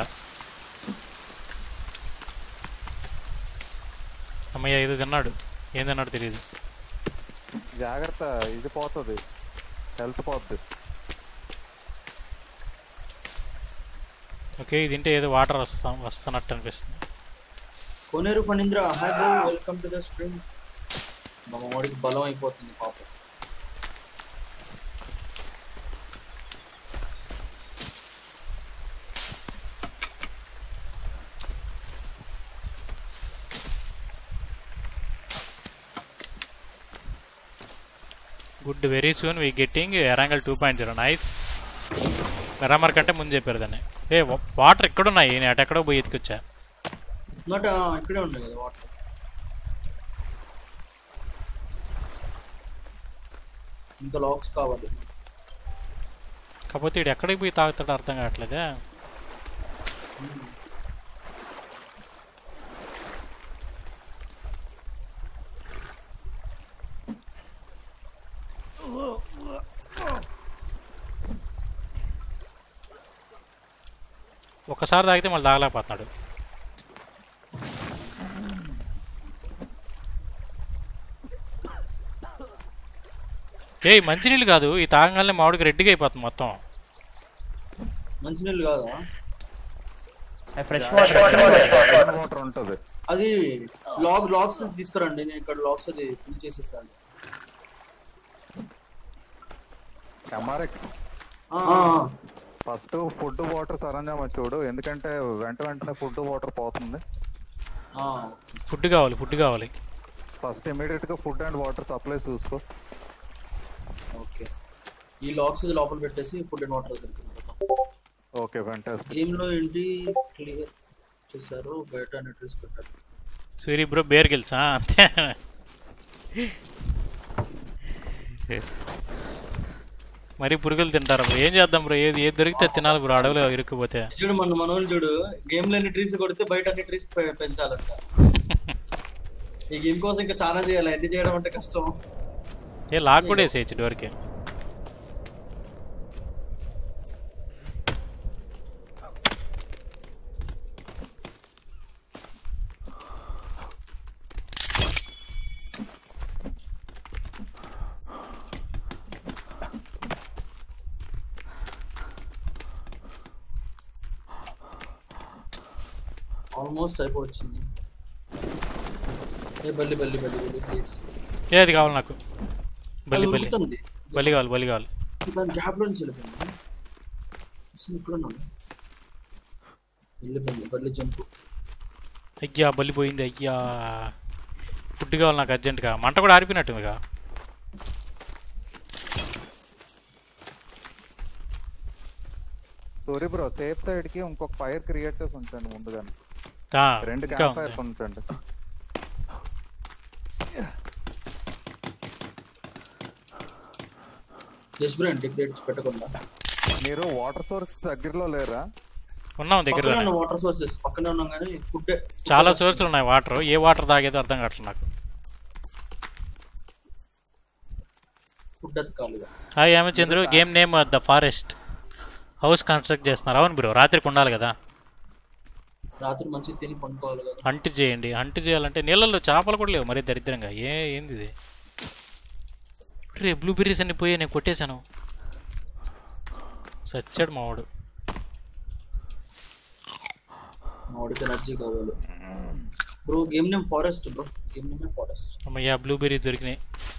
Speaker 2: అమ్మయ్య ఇది తిన్నాడు, ఏం తిన్నాడు తెలియదు.
Speaker 5: జాగ్రత్త, ఇది పోతుంది, హెల్త్ పోతుంది.
Speaker 2: ఓకే ఇది తింటే ఏదో వాటర్ వస్తున్నట్టు అనిపిస్తుంది.
Speaker 1: Koneru Phanindra hi bro, welcome to the stream. మా వాడికి బలం అయిపోతుంది పాపం.
Speaker 2: Good, very soon we getting Erangel 2.0. Nice. Miramar కంటే ముందు చెప్పారు దాన్ని. వాటర్ ఎక్కడున్నాయి? నేను అటు ఎక్కడో పోయి ఎత్తుకొచ్చా.
Speaker 1: ఇక్కడే ఉన్నాయి కదా వాటర్. ఇంకా లాక్స్ కావాలి.
Speaker 2: కాకపోతే ఇటు ఎక్కడికి పోయి తాగుతాడో అర్థం కావట్లేదే. ఒకసారి తాగితే మళ్ళీ తాగలేకపోతున్నాడు. మంచినీళ్ళు కాదు, ఈ తాగంగానే మామిడికి రెడ్డిగా అయిపోతుంది మొత్తం.
Speaker 1: మంచినీళ్ళు కాదా?
Speaker 3: ఫ్రెష్
Speaker 5: వాటర్ ఉంటుంది.
Speaker 1: అది లాగ్స్ తీసుకురండి, నేను ఇక్కడ లాగ్స్ అది ఫిల్ చేసేసాను.
Speaker 5: ఫస్ట్ ఫుడ్ వాటర్ సరంజామా చూడు, ఎందుకంటే వెంటనే ఫుడ్ వాటర్ పోతుంది.
Speaker 2: ఫుడ్ కావాలి.
Speaker 5: ఫస్ట్ ఇమీడియట్ గా ఫుడ్ అండ్ వాటర్ సప్లై చూసుకో.
Speaker 1: ఓకే, ఈ లాక్స్ లోపల పెట్టేసి food and water.
Speaker 5: Okay, fantastic.
Speaker 1: Game లో ఏంటి క్లియర్ చేశారు బయట నెట్రీస్ పెట్టారు.
Speaker 2: సూరి బ్రో బేర్ గిల్సా అంతే. మరి పురుగులు తింటారు బ్రో, ఏం చేద్దాం బ్రో, ఏది దొరికితే తినాలి బ్రో, అడవిలో ఇరుక్కుపోతే.
Speaker 1: చూడు మన వాళ్ళు చూడు, గేమ్ లో ట్రీస్ కొడితే బయట అన్ని ట్రీస్ పెంచాలంట. ఈ గేమ్ కోసం ఇంకా చాలా చేయాలి, అన్ని చేయడం అంటే కష్టం.
Speaker 2: ఏ లాక్ కూడా వేసేయచ్చు డోర్కి.
Speaker 1: ఆల్మోస్ట్ అయిపోవచ్చింది. ఏ బల్లి బల్లి బల్లి బల్లి ప్లీజ్.
Speaker 2: ఏది కావాలి నాకు? బల్లి బల్లి
Speaker 1: ఉరుకుతుంది.
Speaker 2: బల్లి కావాలి, బల్లి కావాలి.
Speaker 1: దాని గ్యాప్ లో నుంచి వెళ్ళిపోయింది. అసలు ఇక్కడ ఉన్నాను. వెళ్ళిపోయింది బల్లి జంపు.
Speaker 2: అయ్యా బల్లి పోయింది. అయ్యా ఫుడ్ కావాలి నాకు అర్జెంటుగా. మంట కూడా ఆరిపోయినట్టుందిగా.
Speaker 5: సారీ బ్రో, సేఫ్ సైడ్ కి ఇంకొక ఫైర్ క్రియేట్ చేసి ఉంచండి ముందుగానే. 2 క్యాంప్ ఫైర్స్ ఉంచండి.
Speaker 1: జస్ట్ బ్రో ఇంటిగ్రేట్ పెట్టకుండా.
Speaker 5: మీరు వాటర్ సోర్స్ దగ్గరలో లేరా?
Speaker 2: ఉన్నాం దగ్గర.
Speaker 1: వాటర్ సోర్సెస్ పక్కనే ఉన్నాం కానీ ఫుడ్
Speaker 2: చాలా సోర్సులు ఉన్నాయి వాటర్. ఏ వాటర్ తాగేదో అర్థం కావట్లేదు నాకు.
Speaker 1: ఫుడ్ ఎత్తుకాలి.
Speaker 2: Hi Chandru, game name the forest. House construct చేస్తున్నారు. అవును బ్రో, రాత్రికి ఉండాలి కదా.
Speaker 1: రాత్రి మంచిగా తిని పండుకోవాలి కదా.
Speaker 2: హంట్ చేయండి. హంట్ చేయాలంటే నీళ్ళల్లో చేపలు కూడా లేవు, మరీ దరిద్రంగా. ఏంది ఇది? రే బ్లూబెర్రీస్ అన్ని పోయి నేను కొట్టేశాను. సచ్చాడు మావాడు.
Speaker 1: మావాడికి ఎనర్జీ కావాలి bro. Game name forest bro, game name forest.
Speaker 2: అమ్మయ్యా బ్లూబెర్రీ దొరికినాయి.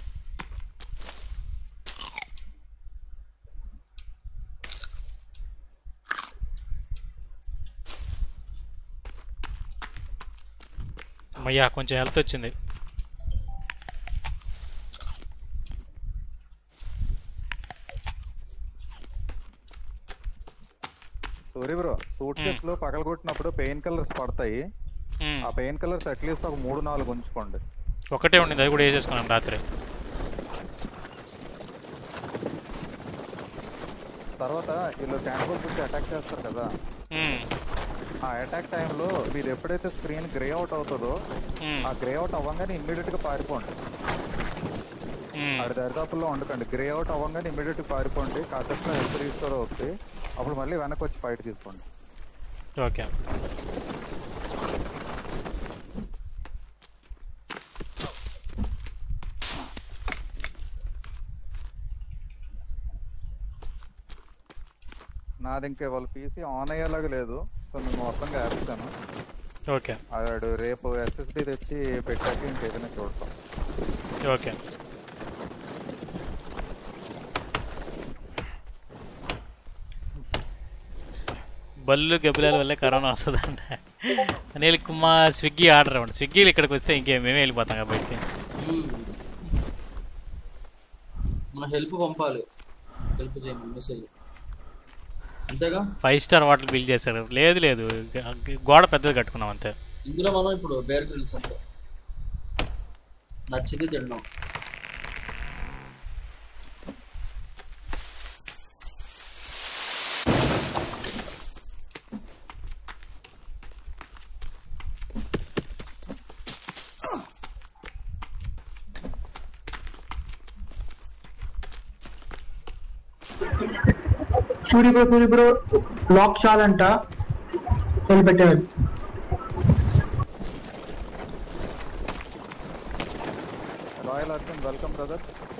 Speaker 2: అమ్మయ్యా కొంచెం హెల్త్ వచ్చింది.
Speaker 5: సారీ బ్రో, సూట్ కేస్ లో పగలగొట్టినప్పుడు పెయిన్ కలర్స్ పడతాయి. ఆ పెయిన్ కలర్స్ అట్లీస్ట్ ఒక 3-4 ఉంచుకోండి.
Speaker 2: ఒకటే ఉండింది, అది కూడా వేసేసుకున్నాను రాత్రి.
Speaker 5: తర్వాత వీళ్ళు క్యాన్బల్ వచ్చి అటాక్ చేస్తారు కదా, ఆ అటాక్ టైంలో మీరు ఎప్పుడైతే స్క్రీన్ గ్రే అవుట్ అవుతుందో ఆ గ్రే అవుట్ అవ్వగానే ఇమ్మీడియట్ గా పారిపోండి. అది దరిదాపుల్లో ఉండకండి. గ్రే అవుట్ అవ్వగానే ఇమ్మీడియట్ గా పారిపోండి. కాసేపు హెల్త్ రీస్టోర్ అవుతుంది. అప్పుడు మళ్ళీ వెనక్కి వచ్చి ఫైట్ తీసుకోండి.
Speaker 2: ఓకే.
Speaker 5: నాది ఇంకా వాళ్ళ పీసీ ఆన్ అయ్యేలాగా లేదు, సో నేను మొత్తంగా ఆపిస్తాను.
Speaker 2: ఓకే.
Speaker 5: ఆడు రేపు ఎస్ఎస్డి తెచ్చి పెట్టాక ఇంకేదైనా చూడతాం.
Speaker 2: ఓకే. బల్లు గబ్బిలాల వల్లే కరోనా వస్తుందంట. అనిల్ కుమార్ స్విగ్గీ ఆర్డర్ అవ్వండి. స్విగ్గీలు ఇక్కడికి వస్తే ఇంకేం మేమే వెళ్ళిపోతాం కాబట్టి.
Speaker 1: మన హెల్ప్ పంపాలి, హెల్ప్ చేయమని మెసేజ్ అంతేగా.
Speaker 2: 5 స్టార్ హోటల్ బిల్ చేశారు. లేదు గోడ పెద్దది కట్టుకున్నాం అంతే.
Speaker 1: ఇందులో మనం ఇప్పుడు బేర్ గ్రిల్స్ అంటే నచ్చింది తిన్నాం.
Speaker 4: సూర్య బ్రో లాక్ చాలంట పెట్టాడు.
Speaker 5: Royal Arjun welcome brother.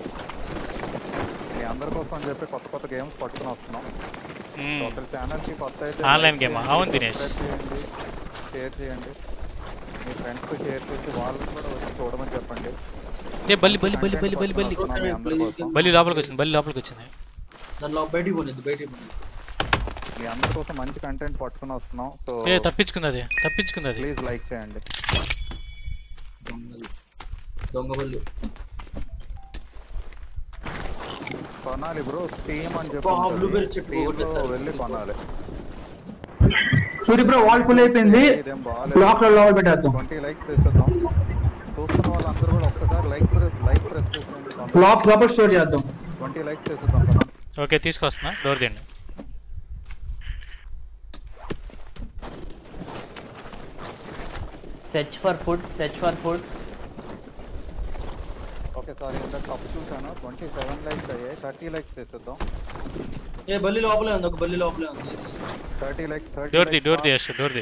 Speaker 5: మీ అందరి కోసం అని చెప్పి కొత్త గేమ్స్ పట్టుకుని వస్తున్నాం. టోటల్ ఛానల్ కి కొత్త అయితే
Speaker 2: ఆన్లైన్ గేమ్. అవును దినేష్,
Speaker 5: షేర్ చేయండి. మీ ఫ్రెండ్స్ కి షేర్ చేసి వాళ్ళని కూడా వచ్చి చూడమని చెప్పండి.
Speaker 2: బల్లి బల్లి బల్లి బల్లి బల్లి బల్లి బల్లి లోపలికి వచ్చింది. బల్లి లోపలికి వచ్చింది.
Speaker 1: దానిలో బయటికి పోయింది.
Speaker 5: మీ అందరి కోసం మంచి కంటెంట్ పట్టుకుని వస్తున్నాం. సో
Speaker 2: తప్పించుకుంది
Speaker 5: ప్లీజ్ లైక్ చేయండి.
Speaker 1: దొంగబల్లి
Speaker 5: కొనాలి బ్రో, స్టీమ్ అని చెప్పి వెళ్ళి కొనాలి.
Speaker 4: సూర్య బ్రో వాల్ ఫుల్ అయిపోయింది.
Speaker 5: ఇదేం బాగాలేదు.
Speaker 4: బ్లాక్ లో లోపల పెట్టేద్దాం.
Speaker 5: 20 లైక్స్ వేసేద్దాం. చూస్తున్న వాళ్ళందరూ కూడా ఒక్కసారి లైక్ ప్రెస్ చేసేయండి.
Speaker 4: బ్లాక్ లోపల స్టోర్ చేద్దాం.
Speaker 5: 20 లైక్స్ వేసేద్దాం కదా.
Speaker 2: ఓకే తీసుకొస్తున్నా, డోర్ తీయండి.
Speaker 3: Search for food.
Speaker 5: Okay sorry ఇంత తప్పు చూసాను. 27 లైక్స్ అయ్యాయి. 30 లైక్స్ వేసేద్దాం.
Speaker 1: ఏ బల్లి లోపలే ఉంది, ఒక బల్లి లోపలే ఉంది.
Speaker 5: 30 లైక్స్.
Speaker 2: డోర్ తీ యశ్, డోర్ తీ.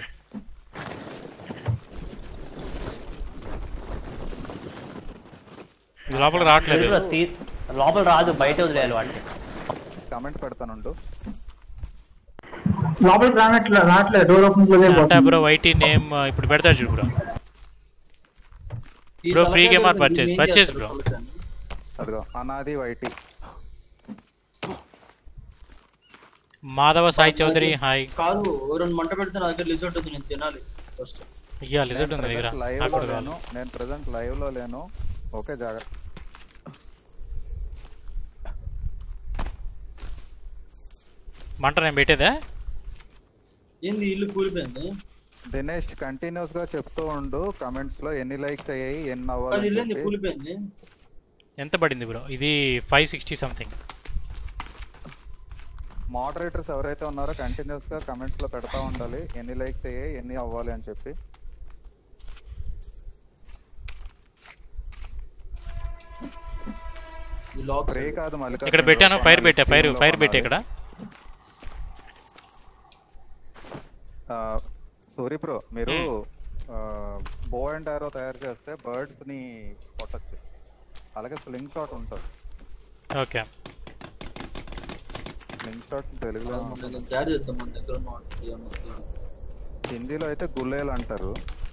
Speaker 2: ఇది లోపల రావట్లేదు.
Speaker 3: లోపల రాదు, బయట వదిలేయాలి వాటిని.
Speaker 5: కామెంట్ పెడతానుండు.
Speaker 4: లోపలికి రావట్లేదు. డోర్ ఓపెన్
Speaker 2: అంటే బ్రో వైటీ నేమ్ ఇప్పుడు పెడతారు చూడు బ్రో.
Speaker 1: ఈ
Speaker 2: బ్రో ఫ్రీ
Speaker 1: తలకాయ
Speaker 2: గేమ్ ఆర్
Speaker 1: దొరికి ఏం
Speaker 2: పర్చేస్
Speaker 1: చేస్తారు
Speaker 2: బ్రో.
Speaker 1: తలకాయని?
Speaker 5: అదిగో అనాది వైటీ.
Speaker 2: మాధవ సాయి చౌదరి హాయ్.
Speaker 1: కాదు, ఎవరైనా మంట పెడితే నా దగ్గర లిజర్ట్ ఉంది, నేను తినాలి ఫస్ట్.
Speaker 2: అయ్యా లిజర్ట్ ఉంది దగ్గర.
Speaker 5: నేను ప్రెసెంట్ లైవ్ లో లేను. ఓకే జాగ్రత్త.
Speaker 2: మంట నేను పెట్టేదా?
Speaker 1: ఏంది ఇల్లు కూలిపోయింది?
Speaker 5: దినేష్ కంటిన్యూస్ గా చెప్తూ ఉండు కమెంట్స్ లో ఎన్ని లైక్స్ అయ్యాయి, ఎన్ని
Speaker 1: అది ఇల్లు ఏంది
Speaker 5: అవ్వాలి.
Speaker 1: కూలిపోయింది?
Speaker 2: ఎంత పడింది బ్రో? ఇది 560 సంథింగ్.
Speaker 5: మోడరేటర్స్ ఎవరైతే ఉన్నారో కంటిన్యూస్ గా కమెంట్స్ లో పెడతా ఉండాలి ఎన్ని లైక్స్ అయ్యాయి, ఎన్ని అవ్వాలి అని చెప్పి.
Speaker 1: ఈ లాక్స్
Speaker 5: స్ప్రే కాదు మల్లికార్జున.
Speaker 2: ఇక్కడ పెట్టాను, ఫైర్ పెట్టా ఇక్కడ.
Speaker 5: సూరి బ్రో మీరు బో అండ్ ఆరో తయారు చేస్తే బర్డ్స్ ని కొట్టచ్చు. అలాగే స్లింగ్ షాట్ ఉంటుంది.
Speaker 2: ఓకే
Speaker 5: స్లింగ్ షాట్ తెలుగులో
Speaker 1: తయారు చేద్దాం మన దగ్గర ఉన్న
Speaker 5: హిందీలో అయితే గుల్లేలు అంటారు,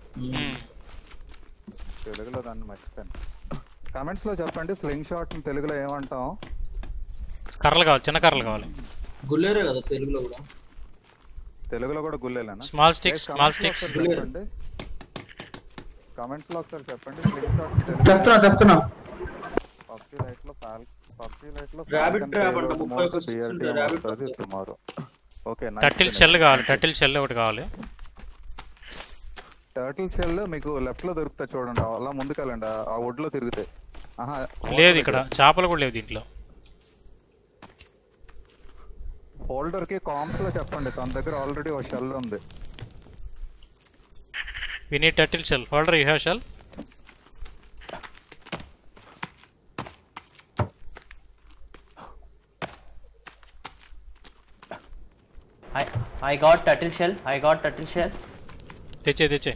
Speaker 5: తెలుగులో దాన్ని మర్చిపోయాను. కమెంట్స్ లో చెప్పండి స్లింగ్ షాట్ తెలుగులో ఏమంటాం.
Speaker 2: కర్రలు కావాలి, చిన్న కర్రలు కావాలి.
Speaker 1: గుల్లేరే కదా తెలుగులో కూడా.
Speaker 5: తెలుగులో కూడా గుల్లేలేనా?
Speaker 2: స్మాల్ స్టిక్స్
Speaker 5: చెప్పండి కమెంట్స్ లో ఒకసారి చెప్పండి స్లింగ్ షాట్
Speaker 4: చెప్తున్నా.
Speaker 5: పబ్జీ లైట్ లో
Speaker 1: రాబిట్ ట్రాప్ అంట 30 స్టిక్స్ ఉంటాయి. Rabbit
Speaker 5: tomorrow. Okay
Speaker 2: turtle shell కావాలి, టర్టిల్ షెల్ ఒకటి కావాలి.
Speaker 5: టర్టిల్ షెల్ మీకు లెఫ్ట్ లో దొరుకుతాయి చూడండి, అలా ముందుకెళ్ళండి ఆ వుడ్ లో తిరుగుతాయి.
Speaker 2: లేదు ఇక్కడ చేపలు కూడా లేవు దీంట్లో.
Speaker 5: హోల్డర్ కి కామ్స్ లో చెప్పండి తన దగ్గర ఆల్రెడీ ఒక షెల్ ఉంది.
Speaker 2: We need turtle shell. Holder you have shell?
Speaker 3: I got turtle shell.
Speaker 2: తెచ్చే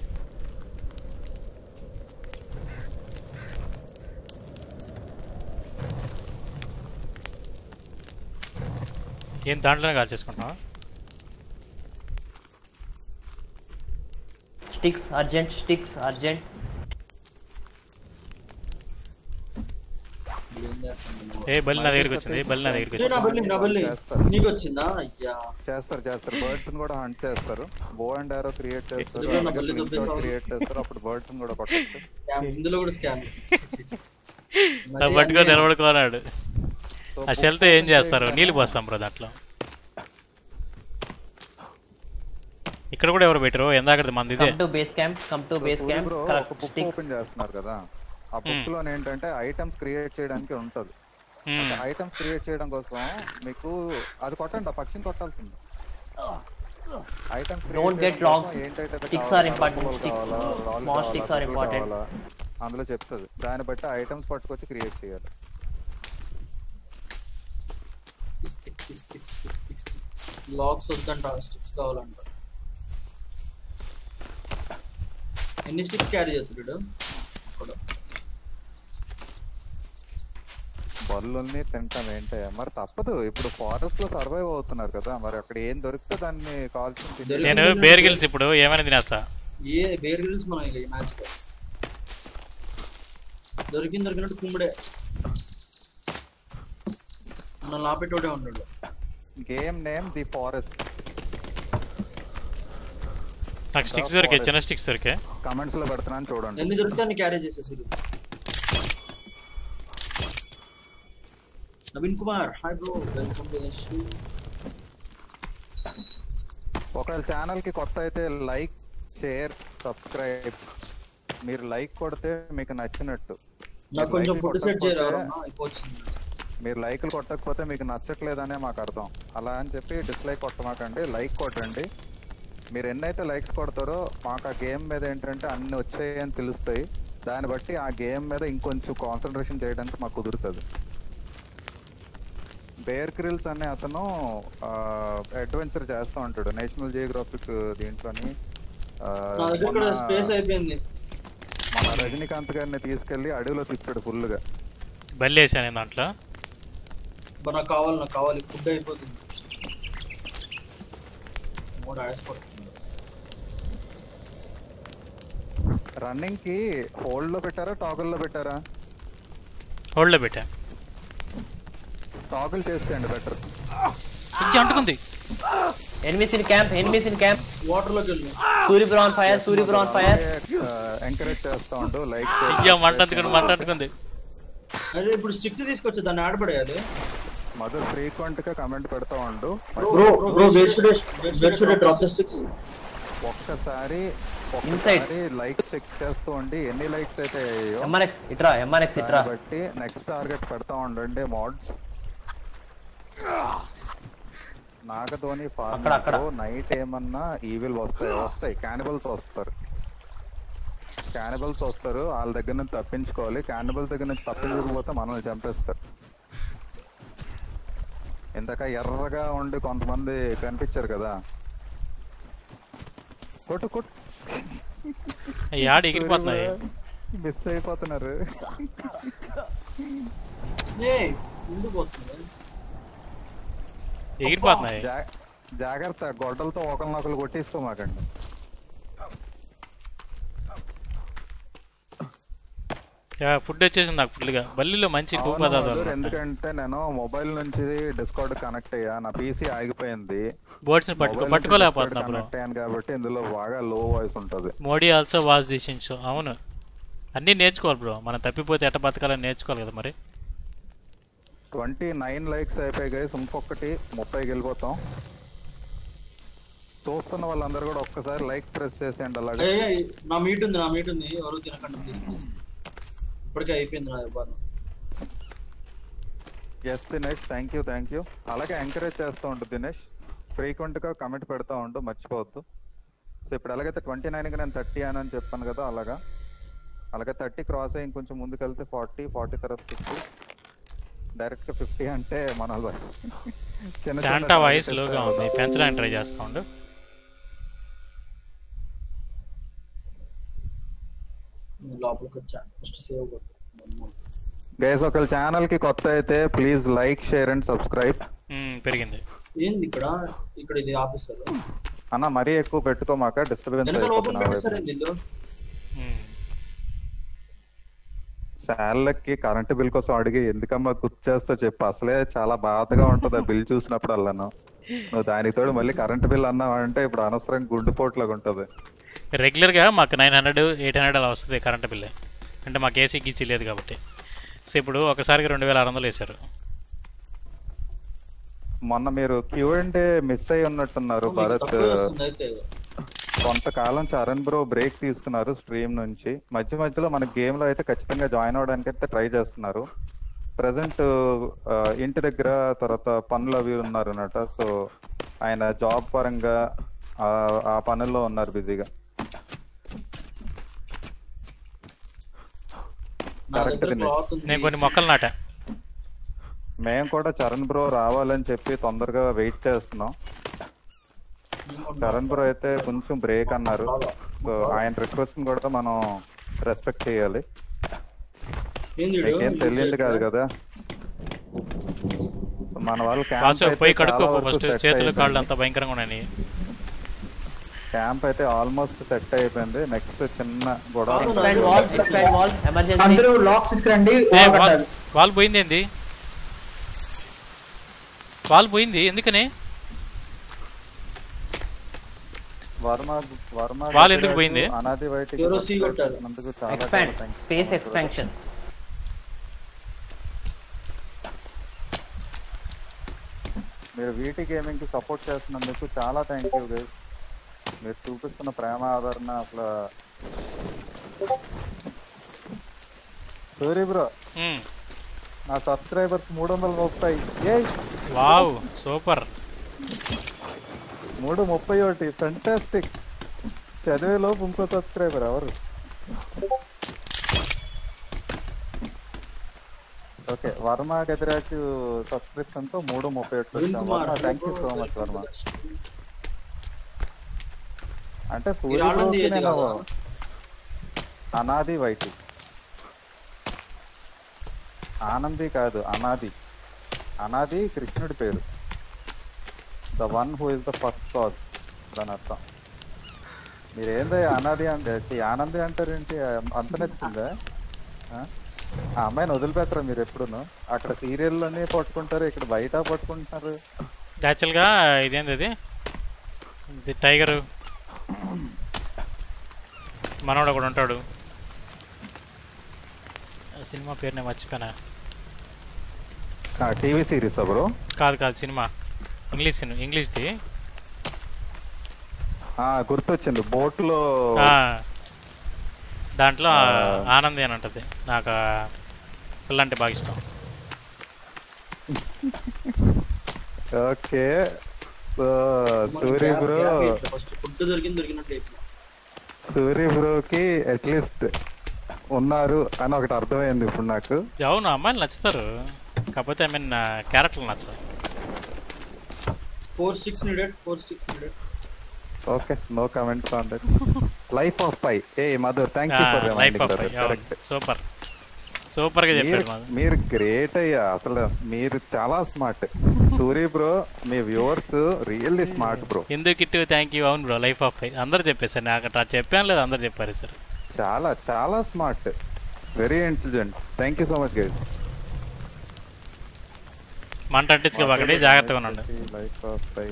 Speaker 2: ఏం దాంట్లోనే కాల్ చేసుకుంటున్నావా?
Speaker 3: Sticks urgent.
Speaker 2: ఏ బల్లి నా దగ్గరికి వచ్చింది,
Speaker 1: నా బల్లి నీకు వచ్చిందా? అయ్యా
Speaker 5: చేస్తారు బర్డ్స్ కూడా హంట్ చేస్తారు. బో అండ్ ఆరో క్రియేట్ చేస్తారు,
Speaker 1: నా బల్లి దొబ్బేసావు.
Speaker 5: క్రియేట్ చేస్తారు. అప్పుడు బర్డ్స్ కూడా కొట్టచ్చు.
Speaker 1: ఇందులో కూడా స్కామ్.
Speaker 2: పట్టుకో నిలబడుకోనాడు. ఆ షెల్తో ఏం చేస్తారు? నీళ్ళు పోస్తాం బ్రో దాంట్లో. ఇక్కడ కూడా ఎవరు పెట్టరు ఎందాకది మంది. ఇదే
Speaker 3: Come to base camp.
Speaker 5: ఒక బుక్ ఓపెన్ చేస్తున్నారు కదా, ఆ బుక్ లో ఏంటంటే ఐటమ్స్ క్రియేట్ చేయడానికి ఉంటది. ఐటమ్స్ క్రియేట్ చేయడం కోసం మీకు అది కొట్టండి, ఆ పక్షిని కొట్టాల్సింది. Items
Speaker 3: Don't get lost. Sticks are important. Small sticks are important.
Speaker 5: అందులో చెప్తుంది, దాన్ని బట్టి ఐటమ్స్ పట్టుకొచ్చి క్రియేట్ చేయాలి.
Speaker 1: లాక్స్ వద్దంట, స్టిక్స్ కావాలంట. ఎన్ని స్టిక్స్ క్యారీ చేస్తున్నాడు?
Speaker 5: బల్లుల్ని తింటాం ఏంటయ్యా, మరి తప్పదు. ఇప్పుడు ఫారెస్ట్ లో సర్వైవ్ అవుతున్నారు కదా, మరి అక్కడ ఏం దొరికితే దాన్ని కాల్చి.
Speaker 2: నేను బేర్ గిల్స్ ఇప్పుడు ఏమైనా తినేస్తా.
Speaker 1: ఏ బేర్ గిల్స్ మనం ఈ మ్యాచ్ లో దొరికినట్టు కుమ్ముడే మనం లాపెట్టోడే ఉన్నాడు.
Speaker 5: Game name the forest.
Speaker 2: నాకు స్టిక్స్ దొరికే, చిన్న స్టిక్స్ దొరికే.
Speaker 5: కమెంట్స్ లో పెడుతున్నాను చూడండి.
Speaker 1: ఎన్ని దొరికితే అన్ని క్యారీ చేసేసి. Naveen Kumar hi bro, welcome to the show.
Speaker 5: ఒకవేళ ఛానల్కి కొత్త అయితే లైక్, షేర్, సబ్స్క్రైబ్. మీరు లైక్ కొడితే మీకు నచ్చినట్టు.
Speaker 1: నాకు కొంచెం ఫుడ్ సెట్ చేయరా అయిపోతుంది.
Speaker 5: మీరు లైక్లు కొట్టకపోతే మీకు నచ్చట్లేదనే మాకు అర్థం. అలా అని చెప్పి డిస్లైక్ కొట్టమాకండి, లైక్ కొట్టండి. మీరు ఎన్నైతే లైక్స్ కొడతారో మాకు ఆ గేమ్ మీద ఏంటంటే అన్ని వచ్చాయని తెలుస్తాయి. దాన్ని బట్టి ఆ గేమ్ మీద ఇంకొంచెం కాన్సన్ట్రేషన్ చేయడానికి మాకు కుదురుతుంది. బేర్ గ్రిల్స్ అనే అతను అడ్వెంచర్ చేస్తూ ఉంటాడు నేషనల్ జియోగ్రాఫిక్ దీంట్లోని.
Speaker 1: స్పేస్ అయిపోయింది.
Speaker 5: మన రజనీకాంత్ గారిని తీసుకెళ్లి అడవిలో తిప్పాడు ఫుల్గా.
Speaker 2: బల్లేసాను దాంట్లో.
Speaker 1: నాకు కావాలి ఫుడ్ అయిపోతుంది.
Speaker 5: రన్నింగ్ కి హోల్డ్ లో పెట్టారా, టాగుల్ లో పెట్టారా?
Speaker 2: హోల్డ్ లో పెట్టా.
Speaker 5: టాగుల్ చేసేయండి బెటర్.
Speaker 2: అంటుకుంది.
Speaker 3: Enemies in camp.
Speaker 1: వాటర్ లోకి వెళ్ళి
Speaker 3: సూర్యపురం ఆన్ ఫైర్.
Speaker 5: ఎంకరేజ్ చేస్తా ఉండు. లైక్
Speaker 2: మంటంటుకుంది.
Speaker 1: అదే ఇప్పుడు స్టిక్స్ తీసుకొచ్చి దాన్ని ఆడపడేయాలి.
Speaker 5: మదర్ ఫ్రీక్వెంట్ గా కమెంట్ పెడతా ఉండు. ఒక్కసారి లైక్ చెక్ చేస్తూ ఉండి ఎన్ని లైక్స్ అయితే బట్టి నెక్స్ట్ టార్గెట్ పెడతా ఉండండి. మోడ్స్ నాగధోని ఫార్మర్ నైట్ ఏమన్నా ఈవిల్ వస్తాయి. క్యానిబల్స్ వస్తారు. వాళ్ళ దగ్గర నుంచి తప్పించుకోవాలి. క్యానిబల్స్ దగ్గర నుంచి తప్పించకపోతే మనల్ని చంపేస్తారు. ఇందాక ఎర్రగా ఉండి కొంతమంది కనిపించారు కదా, కొట్టు
Speaker 2: ఎగిరిపోతున్నాయి.
Speaker 5: మిస్ అయిపోతున్నారు.
Speaker 2: ఎగిరిపోతున్నాయి.
Speaker 5: జాగ్రత్త, గొడ్డలతో ఒకరినొకరు కొట్టేసుకోమాకండి.
Speaker 2: ఫుడ్ వచ్చేసింది నాకు ఫుల్ గా. బల్లిలో మంచి పదార్థాలు.
Speaker 5: ఎందుకంటే నేను మొబైల్ నుంచి డిస్కౌంట్ కనెక్ట్ అయ్యా, నా పీసీ ఆగిపోయింది.
Speaker 2: బోర్డ్స్ ని పట్టుకోలేకపోతున్నా
Speaker 5: కాబట్టి ఇందులో బాగా లో వాయిస్ ఉంటది.
Speaker 2: Modi also watch this show. అవును, అన్నీ నేర్చుకోవాలి బ్రో. మనం తప్పిపోతే ఎట్ట బతకాలని నేర్చుకోవాలి కదా మరి.
Speaker 5: 29 లైక్స్ అయిపోయి గైస్. ఇంకొకటి 30కి వెళ్ళిపోతాం. చూస్తున్న వాళ్ళందరూ కూడా ఒక్కసారి లైక్ ప్రెస్ చేసేయండి. అలాగే
Speaker 1: నా మీట్ ఉంది ఎవరు తినకండి ప్లీజ్. ఇప్పటికే అయిపోయింది నా వ్యాపారం.
Speaker 5: Yes Dinesh, thank you. అలాగే ఎంకరేజ్ చేస్తూ ఉండు దినేష్. ఫ్రీక్వెంట్ గా కమెంట్ పెడతా ఉండు, మర్చిపోవద్దు. సో ఇప్పుడు ఎలాగైతే 29కి నేను 30 అని చెప్పాను కదా, అలాగే 30 క్రాస్ అయ్యి ఇంకొంచెం ముందుకు వెళ్తే 40 తర్వాత 50, డైరెక్ట్ 50 అంటే మన
Speaker 2: శాంటా వాయిస్ లోగా ఉంది. పెంచడానికి ట్రై చేస్తా ఉండు.
Speaker 5: గైస్ ఒకళ్ళ ఛానల్ కి కొత్త అయితే please like, share and subscribe.
Speaker 2: పెరిగింది.
Speaker 1: ఏంది ఇక్కడ ఇది ఆఫీసర్
Speaker 5: అన్న, మరీ ఎక్కువ పెట్టుకోమాక, డిస్టర్బెన్స్. శాలకి కరెంట్ బిల్ కోసం అడిగి ఎందుకమ్మా గుర్తు చేస్తా చెప్పు. అసలే చాలా బాధగా ఉంటది ఆ బిల్ చూసినప్పుడు. అల్లాను నువ్వు దానికి తోడు మళ్ళీ కరెంట్ బిల్ అన్నావంటే ఇప్పుడు అనవసరం గుండెపోట్లాగా ఉంటది.
Speaker 2: రెగ్యులర్గా మాకు 900, 800 అలా వస్తుంది కరెంట్ బిల్. అంటే మాకు ఏసీ గీసీ లేదు కాబట్టి. సో ఇప్పుడు ఒకసారిగా 2600 వేశారు.
Speaker 5: మొన్న మీరు Q&A మిస్ అయి ఉన్నట్టున్నారు భరత్. కొంతకాలం చరణ్ బ్రో బ్రేక్ తీసుకున్నారు స్ట్రీమ్ నుంచి. మధ్యలో మన గేమ్ లో అయితే ఖచ్చితంగా జాయిన్ అవడానికి అయితే ట్రై చేస్తున్నారు. ప్రజెంట్ ఇంటి దగ్గర తర్వాత పనులు అవి ఉన్నారు అన్నమాట. సో ఆయన జాబ్ పరంగా ఆ పనుల్లో ఉన్నారు బిజీగా.
Speaker 2: నేను కొన్ని మొక్కలు నాటా.
Speaker 5: మేము కూడా చరణ్ బ్రో రావాలని చెప్పి తొందరగా వెయిట్ చేస్తున్నాం. చరణ్ బ్రో అయితే కొంచెం బ్రేక్ అన్నారు. సో ఆయన రిక్వెస్ట్ కూడా మనం రెస్పెక్ట్ చేయాలి. మీకేం తెలియదు కాదు కదా మన వాళ్ళు. క్యాంప్ అయితే ఆల్మోస్ట్ సెట్ అయిపోయింది. నెక్స్ట్ చిన్న గొడవ.
Speaker 2: వాల్ పోయింది. ఏంది వాల్ పోయింది? ఎందుకని వాల్ ఎందుకు పోయింది?
Speaker 5: అనాది బయటికి మీరు వీటి గేమింగ్ కి సపోర్ట్ చేస్తున్నందుకు చాలా థ్యాంక్ యూ గైస్. మీరు చూపిస్తున్న ప్రేమ ఆదరణ అసలు. సూరి బ్రో నా సబ్స్క్రైబర్స్ 330.
Speaker 2: Wow super.
Speaker 5: 331 ఫెంటాస్టిక్. చదివేలోపు ఇంకో సబ్స్క్రైబర్ ఎవరు? ఓకే వర్మ గదిరాజు సబ్స్క్రిప్షన్ తో 331 వచ్చాం. Varma thank you so much Varma. అంటే సూర్యుడికి నేను అనాది వైటి. ఆనంది కాదు అనాది. అనాది కృష్ణుడి పేరు. The one who is the first cause దాని అర్థం. మీరేందో అనాది అంటే ఆనంది అంటారేంటి? అంత నచ్చిందా? ఆ అమ్మాయిని వదిలిపెట్టరా మీరు ఎప్పుడును? అక్కడ సీరియల్లోనే పట్టుకుంటారు, ఇక్కడ బయట పట్టుకుంటున్నారు.
Speaker 2: యాక్చువల్గా ఇదేంది ఇది టైగరు మనోడు ఒకడు ఉంటాడు. సినిమా పేరు నేను మర్చిపోయినా.
Speaker 5: TV series bro?
Speaker 2: కాదు కాదు సినిమా ఇంగ్లీష్ది.
Speaker 5: గుర్తొచ్చింది బోట్లో.
Speaker 2: దాంట్లో ఆనంది అని ఉంటుంది. నాకు పిల్లంటే బాగా ఇష్టం.
Speaker 5: ఓకే సూరి బ్రో, సూరి బ్రోకి అట్లీస్ట్ ఉన్నారు అని ఒకటి అర్థమైంది ఇప్పుడు నాకు.
Speaker 2: అవును అమ్మాయిలు నచ్చుతారు, కాకపోతే ఐ మీన్ క్యారెక్టర్లు నచ్చవు.
Speaker 1: 4 sticks needed.
Speaker 5: Okay no comments on that. Life of pi. ఏ Madhur thank you for reminding. Correct
Speaker 2: super గా చెప్పారు.
Speaker 5: మీరు గ్రేట్ అయ్యా, అసలు మీరు చాలా స్మార్ట్. సూరి బ్రో మీ వ్యూవర్స్ రియల్లీ స్మార్ట్ బ్రో.
Speaker 2: ఎందుకు ఇటు థ్యాంక్ యూ. అవును బ్రో లైఫ్ ఆఫ్ పై అందరు చెప్పేసారు. నాకు అట్లా చెప్పాను లేదు, అందరు చెప్పారు సార్.
Speaker 5: చాలా చాలా smart, very intelligent. Thank you so much guys.
Speaker 2: మంట అంటించుకోబాకండి, జాగ్రత్తగా ఉండండి.
Speaker 5: లైఫ్ ఆఫ్ పై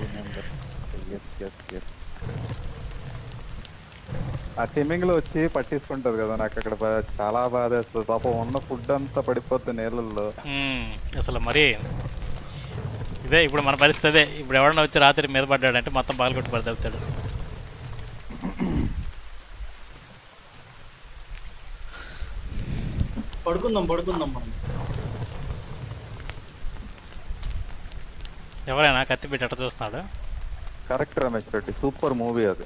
Speaker 5: ఆ స్విమ్మింగ్ లో వచ్చి పట్టించుకుంటారు కదా, నాకు అక్కడ చాలా బాధ వేస్తుంది. పాపం ఉన్న ఫుడ్ అంతా పడిపోతుంది నీళ్ళల్లో.
Speaker 2: అసలు మరి ఇదే ఇప్పుడు మన పరిస్థితి అదే. ఇప్పుడు ఎవడన్నా వచ్చి రాత్రి మీద పడ్డాడంటే మొత్తం పాల్గొట్టి పడతాడు.
Speaker 1: పడుకుందాం మనం.
Speaker 2: ఎవరైనా కత్తి పెట్టి అట్ట చూస్తున్నాడు.
Speaker 5: Correct Ramesh Reddy, super movie అది.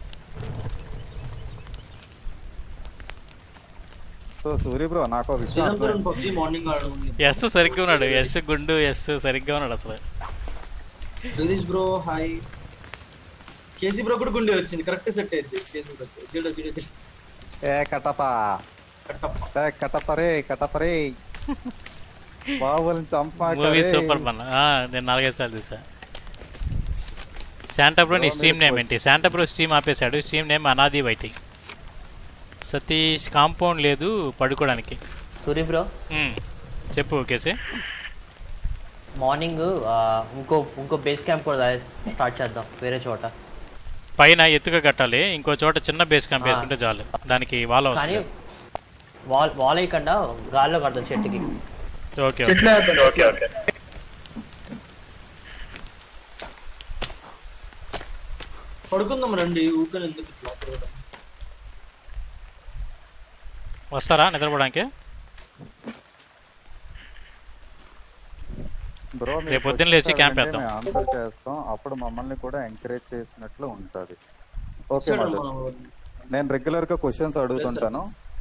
Speaker 5: సో సూరి బ్రో నాకు ఒక విషయం,
Speaker 2: ఎస్ సరిగ్గా ఉన్నాడు. ఎస్ గుండు ఎస్ సరిగ్గా ఉన్నాడు అసలు.
Speaker 1: Jagadish bro hi. KC bro కూడా గుండె వచ్చింది, కరెక్ట్ సెట్ అయింది. కేసీ బ్రో
Speaker 5: ఏ కటపా కటపరే బాహుబలిని చంపా.
Speaker 2: మూవీ సూపర్ పన్న. నేను 4-5 సార్లు చూసా. శాంటా బ్రో నీ స్ట్రీమ్ నేమ్ ఏంటి? శాంటా బ్రో స్ట్రీమ్ ఆపేశాడు. Stream name Anadi VT. Satish compound లేదు పడుకోవడానికి.
Speaker 3: సూరి బ్రో
Speaker 2: చెప్పు. ఓకేసే
Speaker 3: మార్నింగ్ ఇంకో బేస్ క్యాంప్ కూడా స్టార్ట్ చేద్దాం వేరే చోట.
Speaker 2: పైన ఎత్తుగా కట్టాలి, ఇంకో చోట చిన్న బేస్ క్యాంప్ వేసుకుంటే చాలు. దానికి వాల్
Speaker 3: కానీ వాల్ అయ్యకుండా గాల్లో కడతాం చెట్టుకి.
Speaker 2: ఓకే
Speaker 1: పడుకుందాం రండి. ఊరికే ఎందుకు
Speaker 2: వస్తారా నిద్రపోవడానికి?
Speaker 5: బ్రో
Speaker 2: రేపు పొద్దున్న లేచి క్యాంప్ వేద్దాం.
Speaker 5: ఆన్సర్ చేస్తాం, అప్పుడు మమ్మల్ని కూడా ఎంకరేజ్ చేసినట్లు ఉంటుంది. ఓకే నేను రెగ్యులర్ గా క్వశ్చన్స్ అడుగుతుంటాను.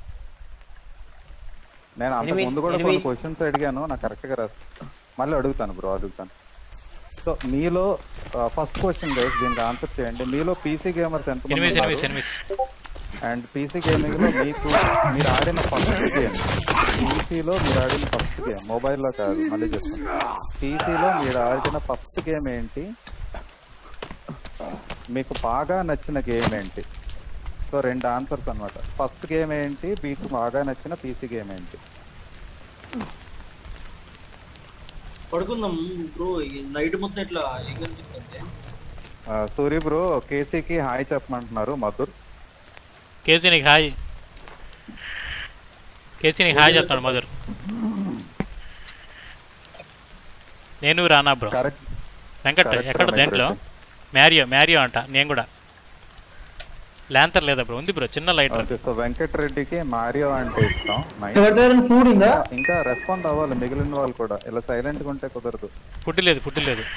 Speaker 5: నేను అంతకు ముందు కూడా కొన్ని క్వశ్చన్స్ అడిగాను, నాకు కరెక్ట్ గా మళ్ళీ అడుగుతాను బ్రో, అడుగుతాను. సో మీలో ఫస్ట్ క్వశ్చన్ గైస్, దీనికి ఆన్సర్ చేయండి. మీలో పీసీ గేమర్స్ ఎంతమంది? అండ్ పీసీ గేమింగ్ లో మీరు ఆడిన ఫస్ట్ గేమ్, పీసీలో మీరు ఆడిన ఫస్ట్ గేమ్, మొబైల్లో కాదు మళ్ళీ చెప్తాను. పీసీలో మీరు ఆడిన ఫస్ట్ గేమ్ ఏంటి? మీకు బాగా నచ్చిన గేమ్ ఏంటి? సో 2 ఆన్సర్స్ అనమాట. ఫస్ట్ గేమ్ ఏంటి, మీకు బాగా నచ్చిన పీసీ గేమ్ ఏంటి?
Speaker 1: పడుకుందాం బ్రో. నైట్ మొత్తం ఇట్లా ఏం కనిపిస్తుంది?
Speaker 5: సూరి బ్రో కేసీకి హాయ్ చెప్పమంటున్నారు. మధుర్
Speaker 2: కేసీ నీకు హాయ్. కేసీ నీకు హాయ్ చెప్తాను మధుర్. నేను రానా బ్రో.
Speaker 5: కరెక్ట్
Speaker 2: వెంకట్ ఎక్కడ? దేంట్లో మ్యారియో అంట. నేను కూడా ల్యాంతర్ లేదా బ్రో? ఉంది బ్రో, చిన్న లైటర్.
Speaker 5: ఓకే, సో వెంకట్ రెడ్డికి మారియో అంటే ఇస్తాం. Nice.
Speaker 4: ఎవరి దగ్గర ఫుడ్ ఉందా?
Speaker 5: ఇంకా రెస్పాండ్ అవ్వాలి మిగిలిన వాళ్ళు కూడా, ఇలా సైలెంట్ గా ఉంటే కుదరదు.
Speaker 2: ఫుడ్ లేదు, ఫుడ్ లేదు.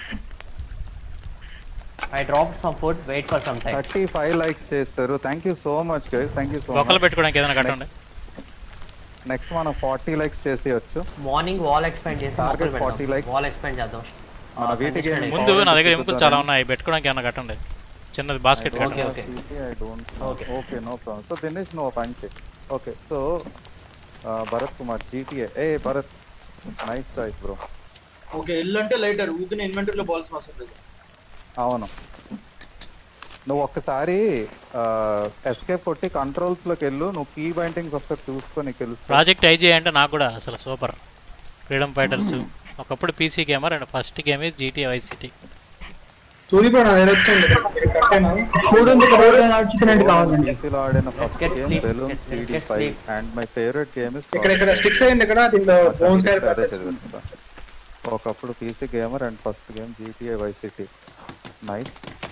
Speaker 3: I dropped some food. Wait for some time.
Speaker 5: 35 likes చేస్తారు. Thank you so much guys, thank you so
Speaker 2: బొక్కలు
Speaker 5: మచ్.
Speaker 2: పెట్టుకోవడానికి ఏదైనా కట్టండి.
Speaker 5: నెక్స్ట్ మనం 40 లైక్స్ చేసేయచ్చు.
Speaker 3: మార్నింగ్ వాల్ ఎక్స్పాండ్ చేసి
Speaker 5: Target 40 likes.
Speaker 3: వాల్ ఎక్స్పాండ్ చేద్దాం.
Speaker 5: మన వీటికి
Speaker 2: ముందు నా దగ్గర ఎముకలు చాలా ఉన్నాయి, పెట్టుకోవడానికి ఏమైనా కట్టండి. చిన్నది బాస్కెట్ కట్టండి.
Speaker 3: Okay.
Speaker 5: Okay, no problem. So Dinesh నువ్వు పంచే. Okay, so Bharath Kumar GTA. ఏ Bharath, nice choice bro.
Speaker 1: Okay, L అంటే లైటర్, ఊకిన ఇన్వెంటరీలో బాల్స్ అవసరం లేదు.
Speaker 5: అవును, నువ్వు ఒక్కసారి ఎస్కేప్ కొట్టి కంట్రోల్స్ లోకి వెళ్ళు, నువ్వు కీ బైండింగ్స్ ఒకసారి చూసుకొని తెలుసు.
Speaker 2: ప్రాజెక్ట్ ఐజీ అంటే నాకు కూడా అసలు సూపర్. ఫ్రీడమ్ ఫైటర్స్ ఒకప్పుడు PC gamer and first game is GTA Vice City.
Speaker 4: సూర్యపడ ఫుడ్ ఉంది కదా, చికెన్ కావాలండి.
Speaker 5: పీసీలో ఆడిన first game balloon CD5 and my favourite game is
Speaker 4: ఇక్కడ స్టిక్స్ అయింది ఇక్కడ, దీంట్లో బోన్ సైడ్
Speaker 5: అదే చదివిస్తా. ఒకప్పుడు PC gamer and first game GTA Vice City. Nice.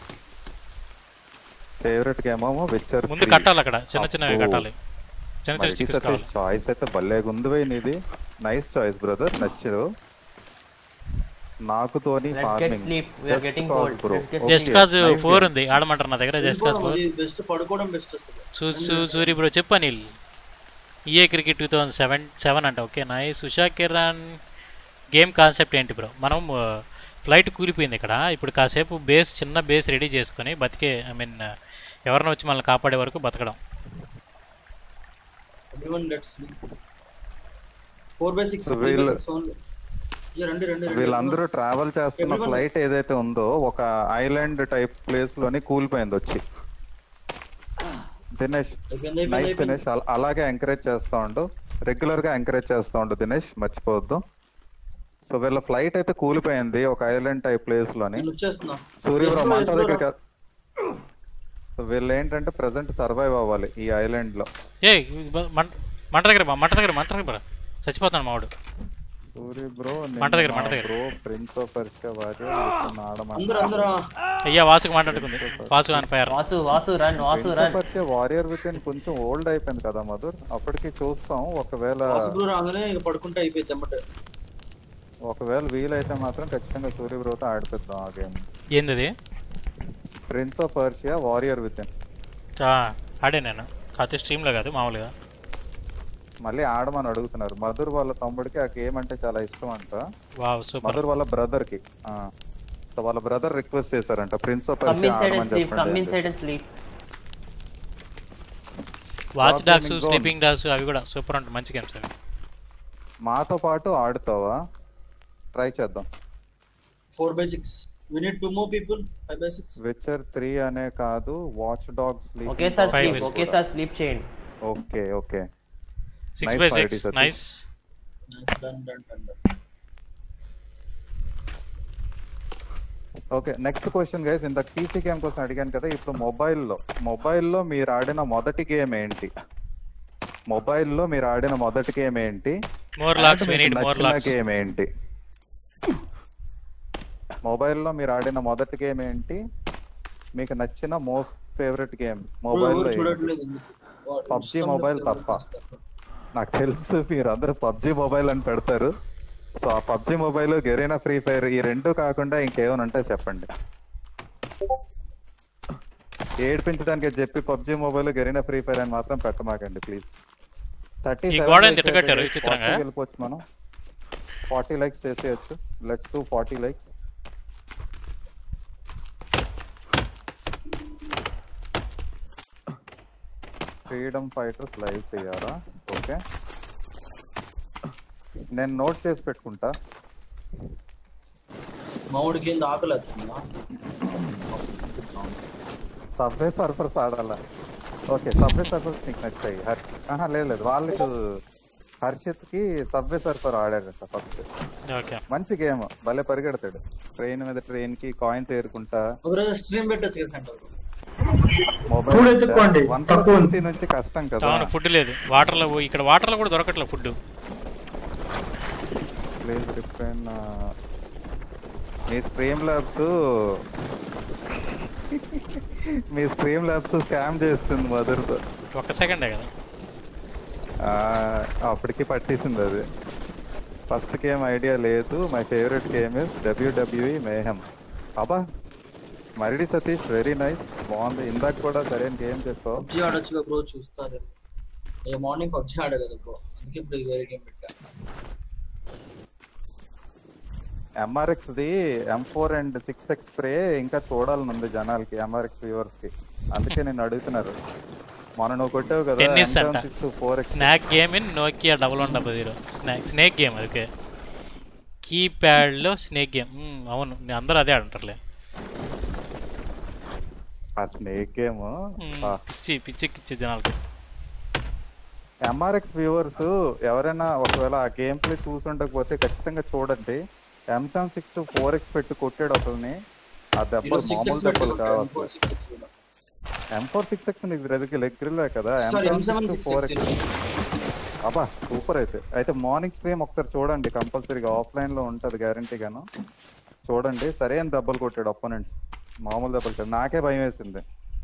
Speaker 5: Favourite game ఏమో విచ్చర్.
Speaker 2: ముందు కట్టాలి, అక్కడ చిన్న చిన్నవి కట్టాలి. చిన్న చిన్న స్టిక్స్ కావాలి.
Speaker 5: చాయిస్ అయితే భలేగా ఉంది పోయి నీది. నైస్ చాయిస్ బ్రదర్, నచ్చరు నాకు. తోని ఫార్మింగ్
Speaker 2: జస్ట్ కాజ్ 4 ఉంది, ఆడమంటారు నా దగ్గర. జస్ట్ కాజ్ 4
Speaker 1: బెస్ట్, పడుకోవడం బెస్ట్ వస్తుంది.
Speaker 2: సూరి బ్రో చెప్పు అనిల్. EA క్రికెట్ 2007 అంట. Okay nice. Usha Kiran game concept ఏంటి బ్రో? మనం ఫ్లైట్ కూలిపోయింది ఇక్కడ, ఇప్పుడు కాసేపు చిన్న బేస్ రెడీ చేసుకొని బతికే, ఐ మీన్ ఎవరిని వచ్చి మనల్ని కాపాడే వరకు బతకడం.
Speaker 1: 4/6
Speaker 5: వీళ్ళందరూ ట్రావెల్ చేస్తున్న ఫ్లైట్ ఏదైతే ఉందో ఒక ఐలాండ్ టైప్ ప్లేస్ లోని కూలిపోయింది వచ్చి. దినేష్, నైస్ దినేష్, అలాగే ఎంకరేజ్ చేస్తా ఉండు, రెగ్యులర్ గా ఎంకరేజ్ చేస్తా ఉండు దినేష్, మర్చిపోవద్దు. సో వీళ్ళ ఫ్లైట్ అయితే కూలిపోయింది ఒక ఐలాండ్ టైప్ ప్లేస్ లోని. సూర్యపురం మంట దగ్గర. సో వీళ్ళు ఏంటంటే ప్రెసెంట్ సర్వైవ్ అవ్వాలి ఈ ఐలాండ్ లో.
Speaker 2: ఏ మంట దగ్గర చచ్చిపోతాను మావాడు.
Speaker 5: సూర్య బ్రో,
Speaker 2: మంట దగ్గర
Speaker 5: బ్రో ప్రిన్స్ ఆఫ్ పర్షియా
Speaker 2: అయ్యా వాసుకు మాట్లాడుకుంది. Vasu on fire.
Speaker 5: Warrior within కొంచెం ఓల్డ్ అయిపోయింది కదా మధుర్, అప్పటికి చూస్తాం. ఒకవేళ వీలైతే మాత్రం ఖచ్చితంగా సూర్య బ్రోతో ఆడిపిద్దాం ఆ గేమ్.
Speaker 2: ఏంది?
Speaker 5: Prince of Persia warrior within
Speaker 2: ఆడే నేను, కాకపోతే స్ట్రీమ్లో కాదు మామూలుగా.
Speaker 5: మళ్ళీ ఆడమని అడుగుతున్నారు. మధుర్ వాళ్ళ తమ్ముడికి ఆ గేమ్ అంటే చాలా ఇష్టం అంట. మధుర్ వాళ్ళ బ్రదర్ కి. సో వాళ్ళ బ్రదర్ రిక్వెస్ట్ చేశారంట ప్రిన్స్ ఆఫ్ పర్షియా ఆడమని చెప్పండి.
Speaker 2: వాచ్ డాగ్స్, స్లీపింగ్ డాగ్స్ అవి కూడా సూపర్ ఉంటాయి, మంచి గేమ్స్ అవి.
Speaker 5: మాతో పాటు ఆడుతావా? ట్రై చేద్దాం.
Speaker 1: 4/6 we need 2 more people. 5/6
Speaker 5: విచర్ 3 అనే కాదు, watch dogs
Speaker 3: okay sir sleep చేయండి.
Speaker 5: Okay
Speaker 2: 6/6 nice.
Speaker 5: Okay, next question guys. ఇంత పీసీ గేమ్ కోసం అడిగాను కదా, ఇప్పుడు మొబైల్లో మీరు ఆడిన మొదటి గేమ్ ఏంటి?
Speaker 2: More likes we need more likes.
Speaker 5: Game ఏంటి మొబైల్లో మీరు ఆడిన మొదటి గేమ్ ఏంటి? మీకు నచ్చిన మోస్ట్ ఫేవరెట్ గేమ్ మొబైల్లో? పబ్జి మొబైల్ తప్ప. నాకు తెలుసు మీరు అందరూ పబ్జి మొబైల్ అని పెడతారు. సో ఆ PUBG mobile, Garena free fire, ఈ రెండు కాకుండా ఇంకేమైనా ఉంటే చెప్పండి. ఏడిపించడానికి చెప్పి PUBG mobile, Garena free fire అని మాత్రం పెట్టమాకండి ప్లీజ్.
Speaker 2: 37
Speaker 5: వెళ్ళిపోవచ్చు మనం. 40 లైక్స్ చేసేయచ్చు. Let's do 40 likes. Freedom fighters live చేయాలా? ఓకే, నేను నోట్ చేసి పెట్టుకుంటా.
Speaker 1: మామిడికి ఆకలి.
Speaker 5: సబ్వే సర్ఫర్స్ ఆడాలా? ఓకే, సబ్వే సర్ఫర్స్ నీకు నచ్చాయి. లేదు వాళ్ళకి హర్షిత్ కి సబ్వే సర్ఫర్ ఆడారంట ఫస్ట్. మంచి గేమ్, భలే పరిగెడతాడు ట్రైన్ మీద, ట్రైన్ కి కాయిన్స్ ఏరుకుంటా. మొబైల్ 150 నుంచి కష్టం కదా.
Speaker 2: ఫుడ్ లేదు, వాటర్ లో ఇక్కడ వాటర్ లో కూడా దొరకట్లేదు ఫుడ్.
Speaker 5: ప్లీజ్ రిఫైన్ మీ స్ట్రీమ్ ల్యాబ్స్ మీ స్ట్రీమ్ ల్యాబ్స్ స్కామ్ చేస్తుంది మదర్తో.
Speaker 2: ఒక్క సెకండే కదా.
Speaker 5: అప్పటికి పట్టేసింది అది. ఫస్ట్ గేమ్ ఐడియా లేదు. My favourite game is WWE mayhem. అబ్బా మరిడి సతీష్ వెరీ నైస్, బాగుంది. ఇందాక కూడా సరైన గేమ్ చెప్పావు.
Speaker 1: పబ్జీ ఆడొచ్చుగా బ్రో, చూస్తారు. ఏ మార్నింగ్ పబ్జీ ఆడే కదా బ్రో, అందుకే ఇప్పుడు వేరే గేమ్ పెట్టా.
Speaker 5: MRX the M4 and 6X spray ఇంకా చూడాలనుంది జనాలకి, MRX వ్యూవర్స్ కి. అందుకే నేను అడుగుతున్నారు. మొన్న నువ్వు కొట్టావు కదా
Speaker 2: టెన్నిస్ అంట.
Speaker 5: 4X
Speaker 2: snack game in Nokia 1100. Snake game అది. కీప్యాడ్లో స్నేక్ గేమ్. అవును, అందరూ అదే ఆడుంటారులే.
Speaker 5: ఆ స్నేక్ గేమ్.
Speaker 2: పిచ్చి జనాలకి.
Speaker 5: MRX వ్యూవర్స్ ఎవరైనా ఒకవేళ ఆ గేమ్ ప్లే చూసుండకపోతే ఖచ్చితంగా చూడండి. M762 4X పెట్టి కొట్టాడు ఒకరిని. ఆ దెబ్బలు మామూలు దెబ్బలు కావాలి. M4 6X నీకు లెక్కలే కదా. M762 4X అబ్బా సూపర్. అయితే మార్నింగ్ స్ట్రీమ్ ఒకసారి చూడండి కంపల్సరీగా, ఆఫ్లైన్ లో ఉంటుంది గ్యారంటీగాను. చూడండి, సరైన దెబ్బలు కొట్టాడు అపోనెంట్స్, మామూలు దెబ్బలు కాదు. నాకే భయం వేసింది.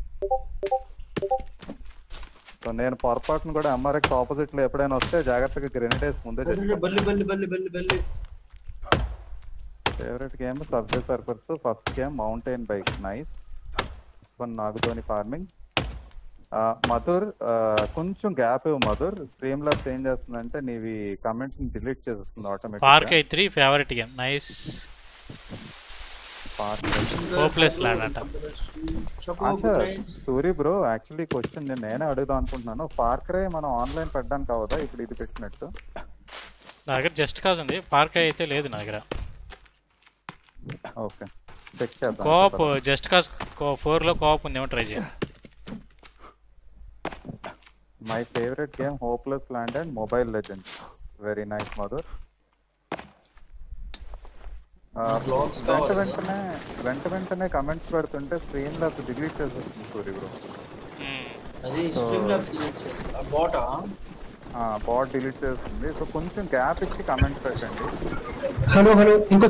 Speaker 5: సో నేను పొరపాటును కూడా MRX ఆపోజిట్ లో ఎప్పుడైనా వస్తే జాగ్రత్తగా గ్రెనేడ్ వేసి ముందే. Favourite game subway surfers. First game mountain bike, nice. నాగుతోని ఫార్మింగ్. మధుర్ కొంచెం గ్యాప్ ఇవ్వు మధుర్. స్ట్రీమ్ ల్యాబ్స్ ఏం చేస్తుందంటే నీవి కమెంట్స్ డిలీట్ చేసేస్తుంది automatic.
Speaker 2: Park 3 favourite game, nice. Hopeless land అంట.
Speaker 5: సూరి బ్రో, యాక్చువల్లీ క్వశ్చన్ నేనే అడుగుదాం అనుకుంటున్నాను. పార్క్ రే మనం ఆన్లైన్ పెట్టడానికి కావదా ఇప్పుడు ఇది పెట్టినట్టు?
Speaker 2: నా దగ్గర జస్ట్ కాజ్ ఉంది, పార్క్ అయితే లేదు నా దగ్గర.
Speaker 5: ఓకే చెక్ చేద్దాం.
Speaker 2: కోఆప్ జస్ట్ కాజ్ 4లో కోఆప్ ఉందేమో ట్రై చేయండి.
Speaker 5: My favourite game hopeless land and mobile legends. Very nice Madhur. వెంటనే కమెంట్స్ పెడుతుంటే స్ట్రీమ్ ల్యాబ్స్ డిలీట్ చేసేస్తుంది సూరి బ్రో. బాట్ డిలీట్ చేస్తుంది. సో కొంచెం గ్యాప్ ఇచ్చి కమెంట్స్ పెట్టండి.
Speaker 4: హలో ఇంకో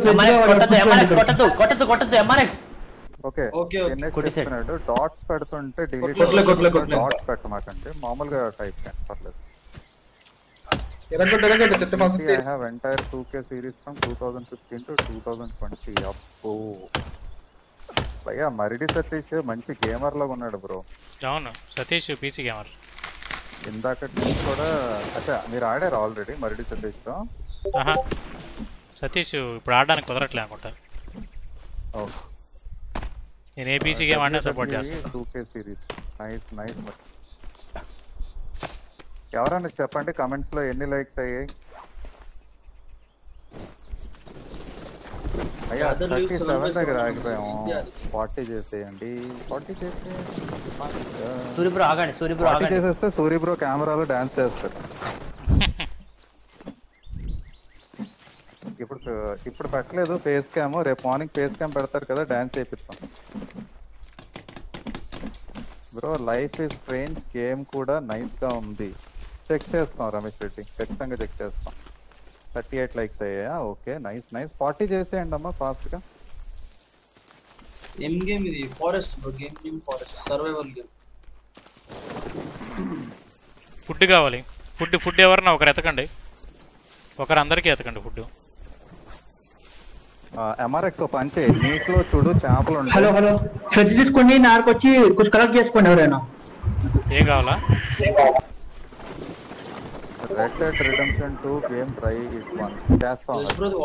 Speaker 5: ఓకే చెప్తున్నాడు. డాట్స్ పెడుతుంటే డిలీట్ డాట్స్ పెట్టమాకండి, మామూలుగా టైప్ పర్లేదు. I have entire 2K series from 2015 to 2020. అబ్బో భయ్యా మరిడి సతీష్ మంచి గేమర్ లాగా ఉన్నాడు బ్రో.
Speaker 2: అవును, సతీష్ పీసీ గేమర్.
Speaker 5: ఇందాక కూడా అంటే మీరు ఆడారు ఆల్రెడీ మరిడి సతీష్తో?
Speaker 2: సతీష్ ఇప్పుడు ఆడడానికి కుదరట్లే అనుకుంటా. నేను ఏ పీసీ గేమ్ ఆడినా సపోర్ట్ చేస్తాను.
Speaker 5: 2K series nice nice. ఎవరన్నా చెప్పండి కమెంట్స్ లో ఎన్ని లైక్స్ అయ్యాయి? అయ్యా 37 దగ్గర ఆగిపోయాము. 40 చేసేయండి. 40 చేసేస్తే సూరి బ్రో కెమెరాలో డాన్స్ చేస్తాడు. ఇప్పుడు పెట్టలేదు ఫేస్ క్యామ్, రేపు మార్నింగ్ ఫేస్ క్యామ్ పెడతారు కదా, డాన్స్ చేపిస్తాం bro. Life is strange game కూడా నైస్ గా ఉంది. చెక్ చేస్తాం రమేష్ రెడ్డి, ఖచ్చితంగా చెక్ చేస్తాం. 38 లైక్స్ అయ్యాయా? Okay nice nice. 40 చేసేయండి అమ్మా ఫాస్ట్ గా.
Speaker 1: ఏం గేమ్ ఇది? Forest bro, game name forest, survival game.
Speaker 2: Food కావాలి. ఫుడ్ ఎవరన్నా ఒకరు ఎతకండి, ఒకరు అందరికీ ఎతకండి ఫుడ్.
Speaker 5: MRX పంచే నీటిలో చూడు చేపలు ఉంటాయి.
Speaker 4: హలో సెర్చ్ తీసుకోండి, నాకొచ్చి కొంచెం కలెక్ట్ చేసుకోండి ఎవరైనా.
Speaker 2: ఏం కావాలా?
Speaker 5: Red dead redemption 2 game try చేస్తాం.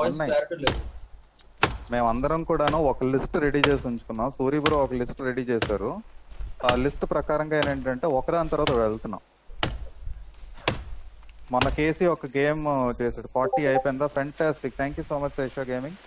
Speaker 5: మేమందరం కూడాను ఒక లిస్ట్ రెడీ చేసి ఉంచుకున్నాం. సూరి బ్రో ఒక లిస్ట్ రెడీ చేశారు. ఆ లిస్ట్ ప్రకారంగా ఏంటంటే ఒకదాని తర్వాత వెళ్తున్నాం. మన కేసీ ఒక గేమ్ చేశాడు, 40 అయిపోయిందా? Fantastic, thank you so much Sesha gaming.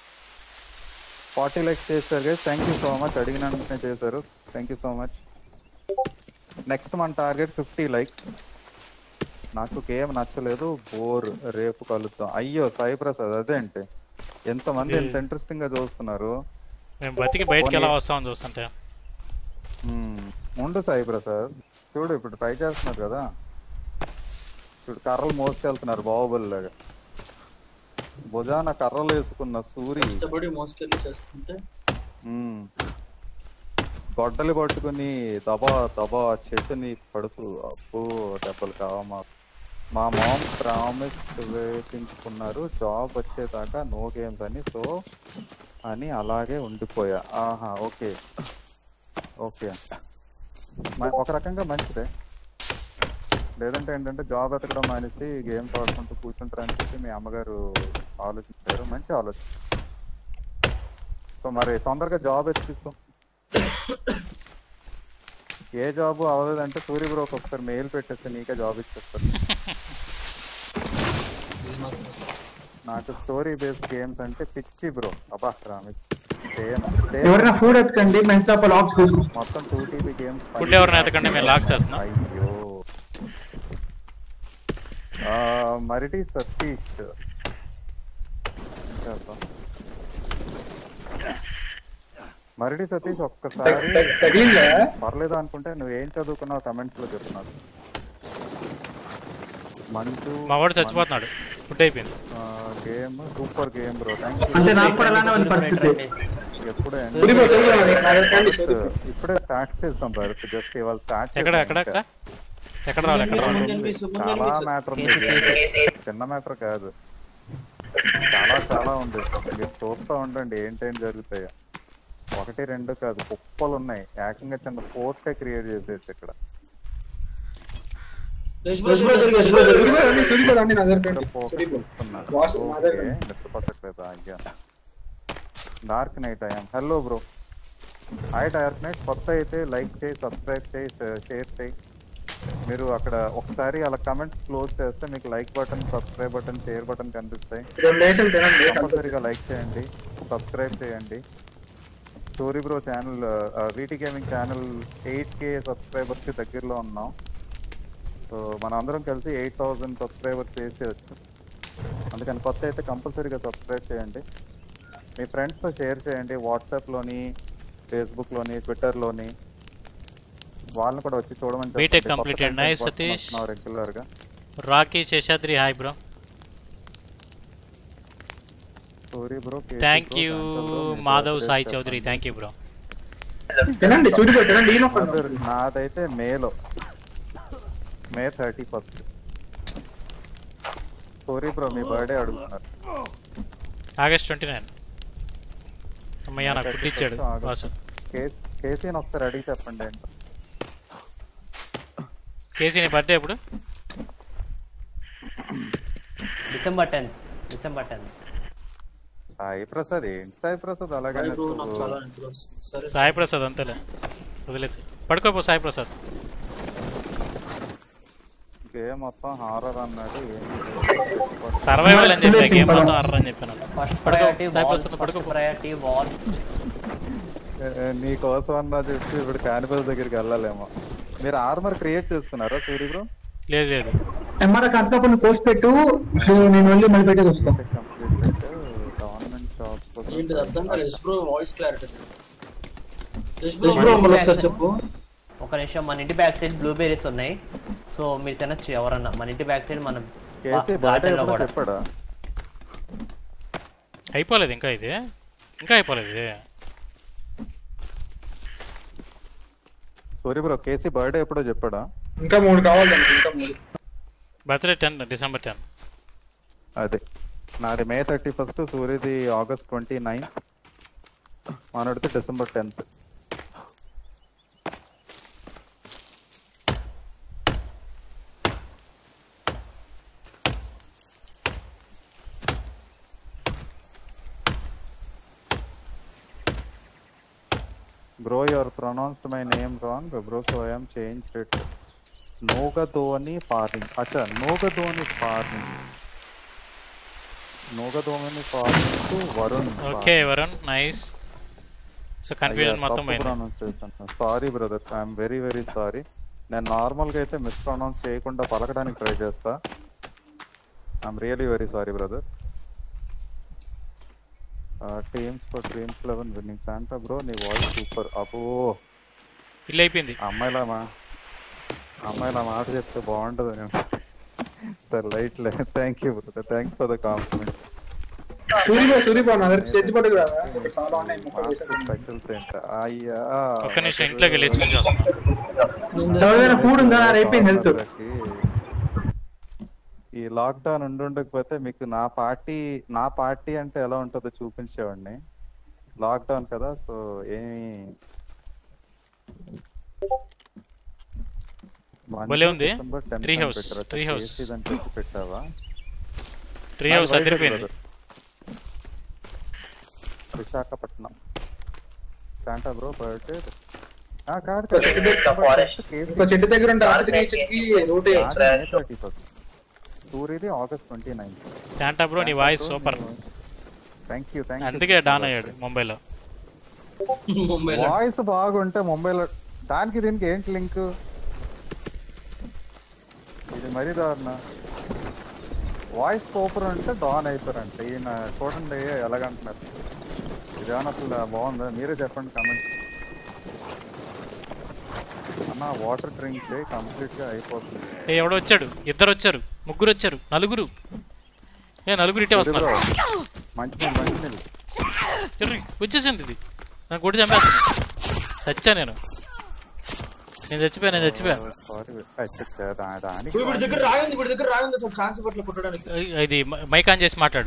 Speaker 5: 40 likes చేశారు guys, thank you so much. అడిగినందుకే చేశారు, thank you so much. Next మన టార్గెట్ 50 లైక్స్. నాకు గేమ్ నచ్చలేదు, బోర్, రేపు కలుద్దాం. అయ్యో సాయి ప్రసాద్, అదేంటి ఎంతమంది ఎంత ఇంట్రెస్టింగ్ గా చూస్తున్నారు.
Speaker 2: మేము బతికి బయటికి ఎలా వస్తామని చూస్తుంటే.
Speaker 5: ఉండు సాయి ప్రసాద్, చూడు ఇప్పుడు ట్రై చేస్తున్నారు కదా, చూడు కర్రలు మోసుకెళ్తున్నారు బాహుబలి లాగా. భుజాన కర్రలు వేసుకున్న సూరి గొడ్డలి పట్టుకుని దబా దబా చెట్టుని పడుతూ అప్పు దెబ్బలు కావా. మా మామ్ ప్రామిస్ వేపించుకున్నారు జాబ్ వచ్చేదాకా నో గేమ్స్ అని, సో అని అలాగే ఉండిపోయా. ఆహా ఓకే ఓకే, ఒక రకంగా మంచిదే. లేదంటే ఏంటంటే జాబ్ ఎతకడం మానేసి గేమ్స్ ఆడుకుంటూ కూర్చుంటారని చెప్పి మీ అమ్మగారు ఆలోచించారు. మంచి ఆలోచన. సో మరి తొందరగా జాబ్ ఎత్తిస్తాం. ఏ జాబ్ అవ్వలేదంటే సూర్య బ్రోకి ఒకసారి మెయిల్ పెట్టేస్తే నీకే జాబ్ ఇచ్చేస్తారు. నాకు స్టోరీ బేస్డ్ గేమ్స్ అంటే పిచ్చి బ్రో. అబ్బా రామి
Speaker 4: ఎవరైనా ఫుడ్ ఎత్తుకండి,
Speaker 5: మొత్తం 2TB గేమ్స్.
Speaker 2: ఫుడ్ ఎవరైనా ఎత్తకండి, మేము లాక్ చేస్తున్నాం.
Speaker 5: అయ్యో మరిటి సతీష్ మరిడి సతీష్ ఒక్కసారి పర్లేదు అనుకుంటే నువ్వేం చదువుకున్నావు కమెంట్స్ లో చెప్తున్నావు. మంచు
Speaker 2: మా వాడు చచ్చిపోతున్నాడు, ఫుడ్ అయిపోయింది.
Speaker 5: గేమ్ సూపర్ గేమ్ బ్రో, ఇప్పుడే స్టార్ట్ చేస్తాం భరత్. జస్ట్ ఇవాళ స్టార్ట్
Speaker 2: ఎక్కడ ఎక్కడ ఎక్కడ ఎక్కడ రావాలి, ఎక్కడ రావాలి?
Speaker 5: చాలా మ్యాటర్ ఉంది, చిన్న మ్యాటర్ కాదు, చాలా చాలా ఉంది. మీరు చూస్తూ ఉండండి ఏంటేం జరుగుతాయో. 1 2 కాదు, కుప్పలు ఉన్నాయి. ఏకంగా చిన్న ఫోర్ట్ క్రియేట్ చేసేసి ఇక్కడ. డార్క్ నైట్ అయ్యాం. Hello bro, hi dark knight. కొత్త అయితే లైక్ చేయి, సబ్స్క్రైబ్ చేయి, షేర్ చేయి. మీరు అక్కడ ఒకసారి అలా కమెంట్స్ క్లోజ్ చేస్తే మీకు like button, subscribe button, share button కనిపిస్తాయి. కంపల్సరీగా లైక్ చేయండి, సబ్స్క్రైబ్ చేయండి. Story bro channel, VT gaming channel 8K సబ్స్క్రైబర్స్కి దగ్గరలో ఉన్నాం. సో మన అందరం కలిసి 8000 సబ్స్క్రైబర్స్ చేసేయచ్చు. అందుకని కొత్త అయితే కంపల్సరీగా సబ్స్క్రైబ్ చేయండి. మీ ఫ్రెండ్స్తో షేర్ చేయండి, వాట్సాప్లోని, ఫేస్బుక్లోని, ట్విట్టర్లోని. వాళ్ళని కూడా వచ్చి చూడమని
Speaker 2: బీటెక్ కంప్లీటెడ్. నైస్ సతీష్.
Speaker 5: రెగ్యులర్గా
Speaker 2: Rocky Seshadri hi bro.
Speaker 5: Story bro
Speaker 2: thank you. Madhav Sai Chowdary thank you bro.
Speaker 5: నాదైతే మేలో మే 31. సారీ బ్రో, మీ బర్త్డే అడుగుతున్నారు.
Speaker 2: ఆగస్ట్ 29. అమ్మయ్య నాకు ఫుడ్ ఇచ్చాడు వాసు.
Speaker 5: కేసీని ఒకసారి అడిగి చెప్పండి.
Speaker 2: కేసీ నీ బర్త్డే ఎప్పుడు?
Speaker 3: డిసెంబర్ 10.
Speaker 5: సాయి ప్రసాద్ ఏంటి సాయి ప్రసాద్ అలాగే?
Speaker 2: సాయి ప్రసాద్ అంతేలే, వదిలేసి పడుకోపో సాయి ప్రసాద్.
Speaker 5: గేమ్ మొత్తం హారర్ అన్నాడు,
Speaker 2: సర్వైవల్ అని చెప్పా, గేమ్ మొత్తం హారర్ అని చెప్పాను.
Speaker 5: నీ కోసం అన్నా చెప్పి ఇప్పుడు కానిపల్ దగ్గరికి వెళ్ళాలేమో. మీరు ఆర్మర్ క్రియేట్ చేసుకున్నారా సూరి బ్రో?
Speaker 2: లేదు లేదు,
Speaker 4: పోస్ట్ పెట్టు, నేను వెళ్ళి మళ్ళీ పెట్టేది వస్తాను.
Speaker 5: గవర్నమెంట్ షాప్
Speaker 3: చెప్పు. ఒక నిమిషం, మన ఇంటి బ్యాక్ సైడ్ బ్లూబెర్రీస్ ఉన్నాయి, సో మీరు తినచ్చు ఎవరన్నా. మన ఇంటి బ్యాక్ సైడ్ మనం
Speaker 5: చెప్పాడా?
Speaker 2: అయిపోలేదు ఇంకా, ఇది ఇంకా అయిపోలేదు ఇది.
Speaker 5: సారీ బ్రో, కేసీ బర్త్డే ఎప్పుడో చెప్పాడా?
Speaker 4: ఇంకా 3 కావాలి.
Speaker 2: Birthday 10 December 10.
Speaker 5: అదే నాది మే 31, సూర్యది ఆగస్ట్ 29, మనడితే December 10th. Bro, you pronounced my name wrong, bro, so I am changed it. Nogadoni farming. Acha, Nogadoni farming. Nogadoni farming to Varun.
Speaker 2: Okay, Varun, nice. So confusion మొత్తం పోయింది.
Speaker 5: Sorry brother, I'm very very sorry. నేను నార్మల్గా అయితే mispronounce చేయకుండా పలకడానికి try చేస్తా. I'm really very sorry brother. Teams for dreams 11 విన్నింగ్. Santa bro నీ వాయిస్ సూపర్. అబ్బో
Speaker 2: ఇల్లు అయిపోయింది.
Speaker 5: అమ్మాయిలా మాట చెప్తే బాగుంటుంది. సరే లైట్లే. Thank you brother, thanks for the compliment.
Speaker 7: సూరిపో నా దగ్గర చేతి పట్టుకు రాదా చాలా ఉన్నాయి
Speaker 5: స్పెషల్స్ ఏంట అయ్యా
Speaker 2: ఒక్క నిమిషం ఇంట్లోకి వెళ్ళి చూసి వస్తాను.
Speaker 4: ఎవరైనా ఫుడ్ ఉందా అయిపోయింది హెల్త్.
Speaker 5: ఈ లాక్డౌన్ ఉండకపోతే మీకు నా పార్టీ అంటే ఎలా ఉంటుందో చూపించేవాడిని. లాక్డౌన్ కదా, సో ఏమి
Speaker 2: భలే ఉంది. ట్రీ హౌస్
Speaker 5: పెట్టావా?
Speaker 2: ట్రీ హౌస్ అదిరిపోయింది.
Speaker 5: విశాఖపట్నం శాంటా బ్రో బర్త్డే కాదు
Speaker 7: చెట్టు దగ్గర
Speaker 5: సూర్యది August 29.
Speaker 2: శాంటా బ్రో నీ వాయిస్ సూపర్.
Speaker 5: Thank you.
Speaker 2: అందుకే డాన్ అయ్యాడు ముంబైలో.
Speaker 5: వాయిస్ బాగుంటే ముంబైలో దానికి దీనికి ఏంటి లింక్? ఇది మరీ దారుణ. వాయిస్ సూపర్ అంటే డాన్ అయిపోయారంట. ఈయన చూడండి ఎలాగంటున్నారు. ఇదేమన్నా అసలు బాగుందా? మీరే చెప్పండి కామెంట్. అన్న వాటర్ డ్రింక్ కంప్లీట్ గా అయిపోతుంది.
Speaker 2: ఎవడో వచ్చాడు, ఇద్దరు వచ్చారు, ముగ్గురు వచ్చారు, నలుగురు. నలుగురు ఇట్టే వస్తున్నారు.
Speaker 5: మంచినీళ్ళు
Speaker 2: వచ్చేసింది. ఇది నన్ను కొట్టి చంపేస్తుంది. చచ్చా నేను చచ్చిపోయా. ఇది మైక్ ఆన్ చేసి మాట్లాడు.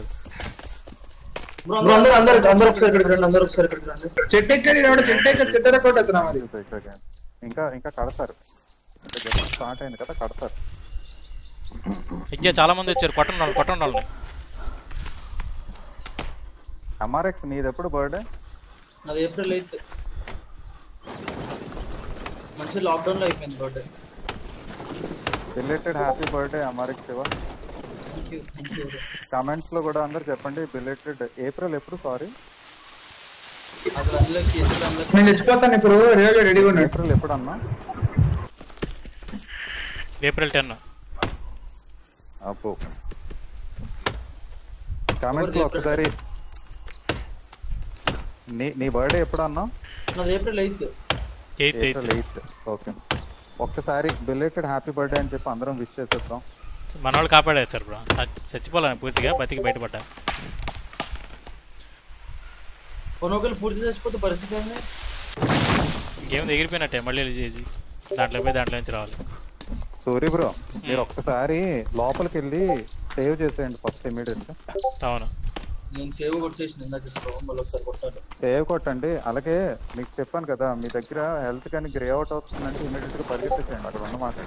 Speaker 5: ఇంకా కడతారు. స్టార్ట్ అయింది కదా, కడతారు.
Speaker 2: ఇంకా చాలా మంది వచ్చారు. కొట్టండి వాళ్ళని.
Speaker 5: MRX నీది ఎప్పుడు బర్త్డే?
Speaker 1: అది ఏప్రిల్ 8th. మంచి లాక్డౌన్ లో అయిపోయింది birthday.
Speaker 5: Belated happy birthday MRX Shiva. Comments లో కూడా అందరు చెప్పండి బిలేటెడ్. ఏప్రిల్ ఎప్పుడు? సారీ
Speaker 4: నేను తెచ్చిపోతాను ఇప్పుడు. రెడీగా ఉన్నాడు.
Speaker 5: ఏప్రిల్ ఎప్పుడు అన్నా?
Speaker 2: ఏప్రిల్ 10.
Speaker 5: అప్పు కామెంట్స్ లో ఒకసారి నీ బర్త్డే ఎప్పుడు అన్నా?
Speaker 1: నాది April 8th.
Speaker 5: April 8th. Okay, ఒక్కసారి బిలేటెడ్ హ్యాపీ బర్త్డే అని చెప్పి అందరం విష్ చేసేద్దాం.
Speaker 2: మన వాళ్ళు కాపాడారు సార్ బ్రో. చచ్చిపోలేను పూర్తిగా, బతికి బయటపడ్డా.
Speaker 1: కొనోకలు పూర్తి చచ్చిపోతే పరిస్థితి ఏంది?
Speaker 2: ఇంకేం ఎగిరిపోయినట్టే. మళ్ళీ చేసి దాంట్లో నుంచి రావాలి.
Speaker 5: సూరి బ్రో మీరు ఒక్కసారి లోపలికి వెళ్ళి సేవ్ చేసేయండి ఫస్ట్ ఇమీడియట్ గా.
Speaker 2: అవును,
Speaker 1: నేను సేవ్ కొట్టేసిన ఇందాక. మళ్ళీ ఒకసారి కొట్టాలి.
Speaker 5: సేవ్ కొట్టండి. అలాగే మీకు చెప్పాను కదా, మీ దగ్గర హెల్త్ కానీ గ్రే అవుట్ అవుతుందంటే ఇమీడియట్ గా పరిగెత్తేసేయండి. అక్కడ ఉన్నమాట.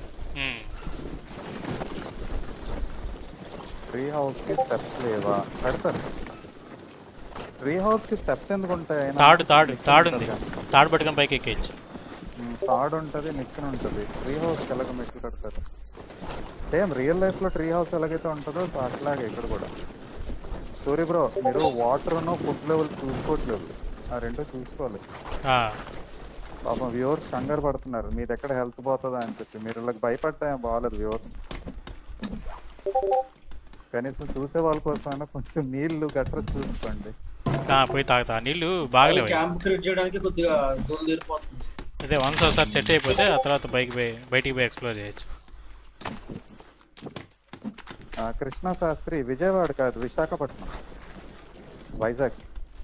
Speaker 5: ట్రీ హౌస్ కి స్టెప్స్ లేవా? కడతారు. ట్రీ హౌస్ కి స్టెప్స్ ఎందుకు ఉంటాయి?
Speaker 2: తాడు ఉంది. తాడు పట్టుకొని పైకి ఎక్కేయచ్చు.
Speaker 5: తాడు ఉంటుంది, నిచ్చెన ఉంటుంది. ట్రీ హౌస్ ఎలాగ మెట్లు కడతారు. సేమ్ రియల్ లైఫ్ లో ట్రీ హౌస్ ఎలాగైతే ఉంటుందో అట్లాగే ఇక్కడ కూడా. సూరి బ్రో మీరు వాటర్ ఫుడ్ లెవెల్ చూసుకోవట్లేదు. ఆ రెండు చూసుకోవాలి. పాపం వ్యూవర్స్ కంగారు పడుతున్నారు మీ దగ్గర హెల్త్ పోతుందా అని చెప్పి. మీరు ఇలా భయపడ్డా బాగాలేదు వ్యూవర్స్. కనీసం చూసే వాళ్ళ కోసమైనా కొంచెం నీళ్లు గట్ర చూసుకోండి.
Speaker 2: పోయి తాగుతా. నీళ్లు బాగలేవు.
Speaker 1: క్యాంప్ క్రియేట్ చేయడానికి కొద్దిగా దూరం తీరిపోతుంది.
Speaker 2: అదే వన్స్ ఒకసారి సెట్ అయిపోతే ఆ తర్వాత బయటికి పోయి ఎక్స్ప్లోర్ చేయొచ్చు.
Speaker 5: కృష్ణ శాస్త్రి విజయవాడ కాదు, విశాఖపట్నం, వైజాగ్.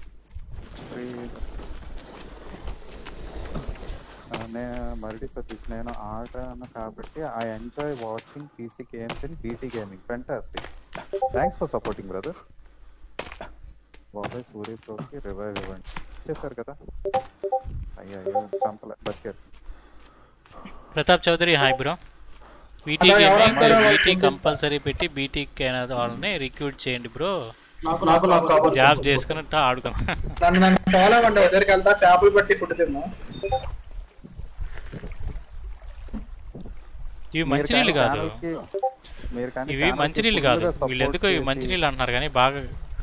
Speaker 5: మరడి సతీష్ నేను ఆడాను కాబట్టి I enjoy watching PC games in BT gaming. Fantastic. Thanks for supporting brother. బాబాయ్ సూర్య ప్రోకి రివైవ్ ఇవ్వండి చేశారు కదా. అయ్యో చంపలే, బతికారు.
Speaker 2: Pratap Chowdary hi bro. BT gaming BT compulsory పెట్టి బీటీ వాళ్ళని రిక్రూట్ చేయండి బ్రో. జాబ్ చేసుకుని ఆడుకున్నా. ఇవి మంచినీళ్ళు కాదు, ఇవి మంచినీళ్ళు కాదు. వీళ్ళు ఎందుకో ఇవి మంచినీళ్ళు అంటున్నారు కానీ బాగా.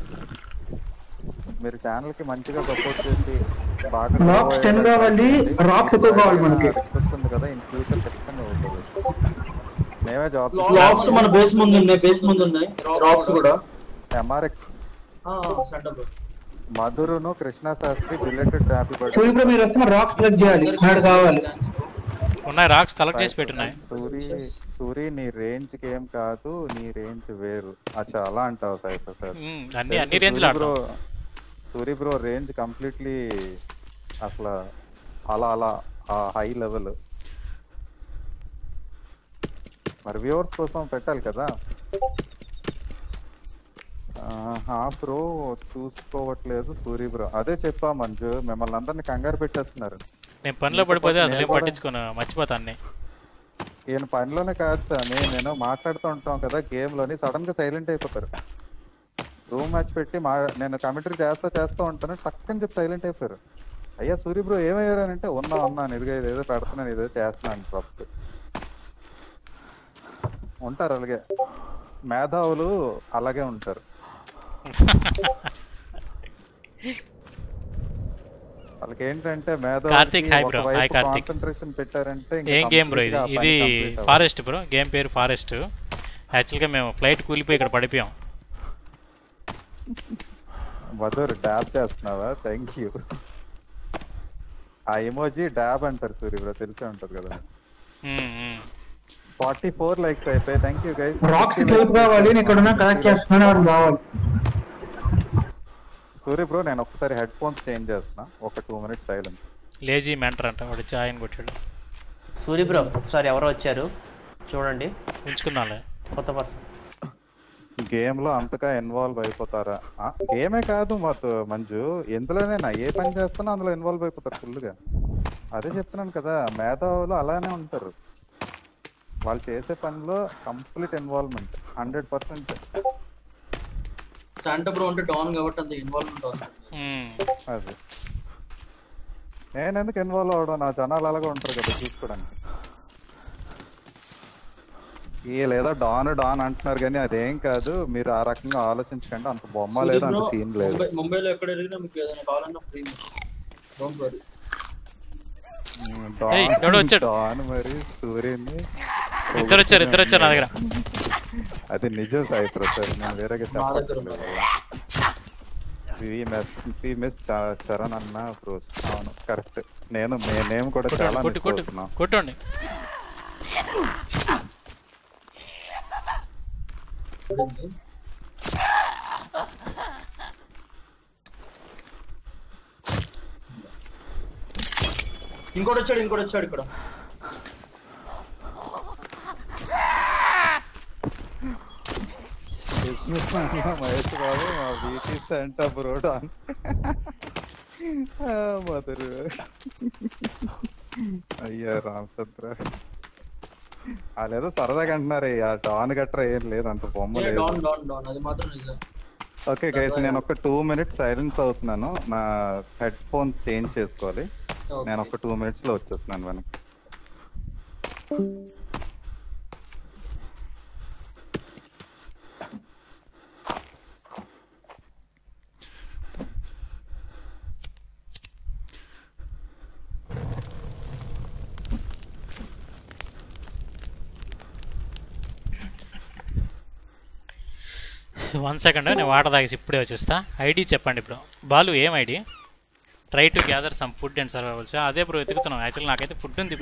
Speaker 5: మీరు ఛానల్ కి మంచిగా సపోర్ట్ చేసి బాగా కదా ఇన్ ఫ్యూచర్ ఖచ్చితంగా అవుతుంది. మేమే జాబ్
Speaker 1: మన బేస్ ముందు ఉన్నాయి రాక్స్ కూడా.
Speaker 5: MRX మధురును Krishna Shastri belated happy birthday.
Speaker 4: మీరు వస్తున్న రాక్స్ కలెక్ట్ చేయాలి. కావాలి
Speaker 2: ఉన్నాయి రాక్స్ కలెక్ట్ చేసి పెట్టున్నాయి.
Speaker 5: సూరి నీ రేంజ్ గేమ్ కాదు, నీ రేంజ్ వేరు. అచ్చా అలా అంటావు సైఫర్ సార్.
Speaker 2: అన్ని రేంజ్లో
Speaker 5: బ్రో
Speaker 2: ఆడతాం.
Speaker 5: సూరి బ్రో రేంజ్ కంప్లీట్లీ అసలు అలా అలా హై లెవెల్. మరి వ్యూవర్స్ కోసం పెట్టాలి కదా. బ్రో చూసుకోవట్లేదు సూరి బ్రో. అదే చెప్పా మంజు, మిమ్మల్ని అందరినీ కంగారు పెట్టేస్తున్నారు.
Speaker 2: నేను పనిలో పడిపోతే అసలు ఏం పట్టించుకోను, మర్చిపోతాను.
Speaker 5: ఈయన పనిలోనే కాదు సార్, నేను మాట్లాడుతూ ఉంటాం కదా గేమ్లోని, సడన్ గా సైలెంట్ అయిపోతారు. రూమ్ మ్యాచ్ పెట్టి నేను కమెంటరీ చేస్తూ ఉంటాను, టక్కని చెప్పి సైలెంట్ అయిపోయారు. అయ్యా సూరి బ్రో ఏమయ్యారు అని అంటే ఉన్నాను ఇదిగా ఇదేదో పెడుతున్నాను ఇదేదో చేస్తున్నాను తప్పు. ఉంటారు అలాగే మేధావులు, అలాగే ఉంటారు. వాళ్ళకి ఏంటంటే
Speaker 2: Karthik hi bro. Hi Karthik.
Speaker 5: Concentration పెట్టారంటే
Speaker 2: ఏం గేమ్ బ్రో ఇది? ఇది ఫారెస్ట్ బ్రో, గేమ్ పేరు ఫారెస్ట్. యాక్చువల్గా మేము ఫ్లైట్ కూలిపోయి ఇక్కడ పడిపోయాం.
Speaker 5: మధుర్ డాబ్ చేస్తున్నావా? Thank you. ఆ ఎమోజీ డాబ్ అంటారు సూరి బ్రో, తెలిసే ఉంటుంది కదా. 44 లైక్స్ అయిపోయి. Thank you guys.
Speaker 4: Rocks clip కావాలి, నేను ఇక్కడ కనెక్ట్ చేస్తున్నాను, వాడు కావాలి.
Speaker 5: సూరి బ్రో నేను ఒకసారి హెడ్ ఫోన్స్ చేంజ్ చేస్తున్నా, ఒక 2 minutes సైలెన్స్.
Speaker 2: లేజీ మెంటర్ అంట వాడు, చాయ్ అని కొట్టాడు.
Speaker 3: సూరి బ్రో ఒకసారి ఎవరో వచ్చారు చూడండి,
Speaker 2: ఉంచుకున్నాలే.
Speaker 3: కొత్త పర్సన్.
Speaker 5: గేమ్లో అంతగా ఇన్వాల్వ్ అయిపోతారా? గేమే కాదు మంజు, ఎందులోనైనా ఏ పని చేస్తున్నా అందులో ఇన్వాల్వ్ అయిపోతారు ఫుల్గా. అదే చెప్తున్నాను కదా, మేధావులు అలానే ఉంటారు. వాళ్ళు చేసే పనిలో కంప్లీట్ ఇన్వాల్వ్మెంట్ 100%.
Speaker 1: శాంటా బ్రో అంటే డాన్ కాబట్టి అంత ఇన్వాల్వ్మెంట్ అవుతుంది.
Speaker 5: అది నేను ఎందుకు ఇన్వాల్వ్ అవడం, నా జనాలు అలాగే ఉంటారు కదా చూసుకోవడానికి. లేదా డాన్ అంటున్నారు కానీ అదేం కాదు, మీరు ఆ రకంగా ఆలోచించకండి. అంత బొమ్మ లేదు, అంత సీన్ లేదు.
Speaker 1: ముంబైలో ఎక్కడ వెళ్ళినా మీకు ఏదైనా కావాలన్నా ఫ్రీ. Don't worry.
Speaker 5: డాన్ మరి సూర్యుని
Speaker 2: ఇద్దరు వచ్చారు నా దగ్గర.
Speaker 5: అది నిజం సాయి ప్రసాద్, నేను వేరేగా చెప్పలేదు. చరణ్ అన్న బ్రోస్, అవును కరెక్ట్. నేను కూడా చాలా
Speaker 2: కొట్టండి.
Speaker 1: ఇంకోటి వచ్చాడు ఇక్కడ.
Speaker 5: మహేష్ బాబు మా బీటీ సెంటా బ్రోడాన్ మదరు. అయ్యా రామచంద్ర, వాళ్ళేదో సరదాగా అంటున్నారు. ఆ డాన్ గట్రా ఏం లేదు, అంత బొమ్మ లేదు. ఓకే గైస్, నేను ఒక 2 minutes సైలెన్స్ అవుతున్నాను. నా హెడ్ ఫోన్స్ చేంజ్ చేసుకోవాలి. నేను ఒక 2 minutes లో వచ్చేస్తున్నాను వెనక్కి.
Speaker 2: వన్ సెకండ్, నేను వాటర్ తాగేసి ఇప్పుడే వచ్చేస్తా. ఐడి చెప్పండి ఇప్పుడు. బాలు ఏం ID? Try to gather some food and survivals. అదే బ్రో వెతుకుతున్నాం. యాక్చువల్లీ నాకైతే ఫుడ్ ఉంది.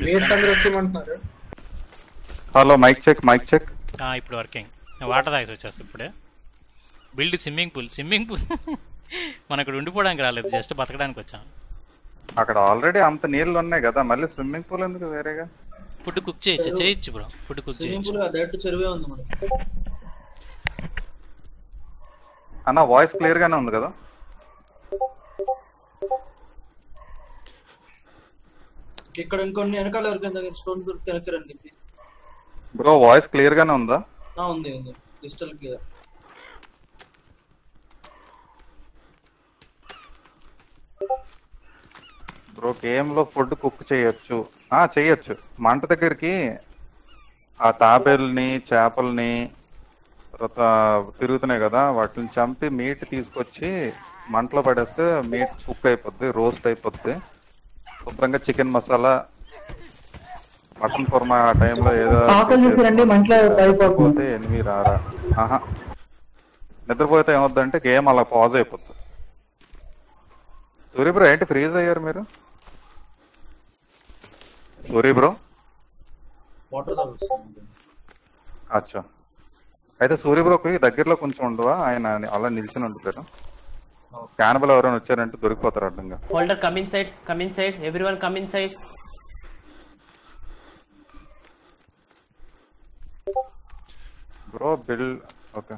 Speaker 5: Hello mic check.
Speaker 2: ఇప్పుడు వర్కింగ్. నేను వాటర్ తాగేసి వచ్చేస్తా ఇప్పుడే. బిల్డ్ స్విమ్మింగ్ పూల్ మన ఇక్కడ ఉండిపోవడానికి రాలేదు, జస్ట్ బతకడానికి వచ్చాం.
Speaker 5: అక్కడ ఆల్రెడీ అంత నీళ్ళు ఉన్నాయి కదా, మళ్ళీ స్విమ్మింగ్ పూల్ ఎందుకు వేరేగా?
Speaker 2: ఫుడ్ కుక్ చేయొచ్చు బ్రో. ఫుడ్ కుక్ చేయొచ్చు.
Speaker 1: చెరువే ఉంది మనకి.
Speaker 5: అన్న వాయిస్ క్లియర్ గానే ఉంది కదా?
Speaker 1: ఇక్కడ ఇంకొన్ని వెనకాల ఎవరికైనా స్టోన్ దొరికితే వెనకరండి
Speaker 5: బ్రో. వాయిస్ క్లియర్ గానే ఉందా?
Speaker 1: ఉంది డిజిటల్ క్లియర్.
Speaker 5: బ్రో గేమ్ లో ఫుడ్ కుక్ చేయొచ్చు. చెయ్యొచ్చు. మంట దగ్గరికి ఆ తాబేల్ని చేపల్ని తర్వాత తిరుగుతున్నాయి కదా, వాటిని చంపి మీట్ తీసుకొచ్చి మంటలో పడేస్తే మీట్ కుక్ అయిపోద్ది, రోస్ట్ అయిపోద్ది. శుభ్రంగా చికెన్ మసాలా, మటన్ కుర్మా ఆ టైంలో ఏదో పోతే 8 రారా. నిద్రపోతే ఏమవుద్దంటే గేమ్ అలా పాజ్ అయిపోద్ది. సూర్య బ్రో ఏంటి ఫ్రీజ్ అయ్యారు మీరు? సూర్య బ్రో అచ్చా, అయితే సూర్యబ్రోకి దగ్గరలో కొంచెం ఉండవా? ఆయన అలా నిల్చుని ఉండిపోయారు. క్యానబల్ ఎవరైనా వచ్చారంటే దొరికిపోతారు అడ్డంగా.
Speaker 3: Holder come inside everyone come inside.
Speaker 5: Bro build okay.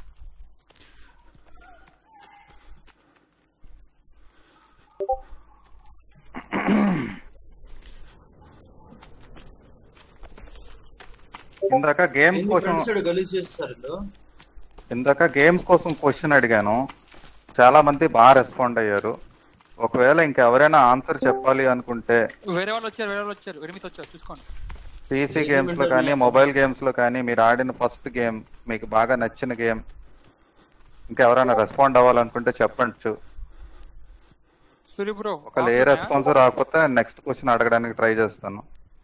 Speaker 5: ఇందాక గేమ్స్ కోసం
Speaker 1: గలీజ్ చేస్తారు వీళ్ళు.
Speaker 5: ఇందాక గేమ్స్ కోసం క్వశ్చన్ అడిగాను, చాలా మంది బాగా రెస్పాండ్ అయ్యారు. ఒకవేళ ఇంకెవరైనా ఆన్సర్ చెప్పాలి అనుకుంటే
Speaker 8: వేరే వాళ్ళు వచ్చారు ఎనిమిది వచ్చారు చూసుకోండి.
Speaker 5: పీసీ గేమ్స్ లో కానీ మొబైల్ గేమ్స్ లో కానీ మీరు ఆడిన ఫస్ట్ గేమ్, మీకు బాగా నచ్చిన గేమ్, ఇంకెవరైనా రెస్పాండ్ అవ్వాలనుకుంటే చెప్పండి.
Speaker 8: సూరి బ్రో
Speaker 5: ఒకవేళ ఏ రెస్పాన్స్ రాకపోతే నెక్స్ట్ క్వశ్చన్ అడగడానికి ట్రై చేస్తాను.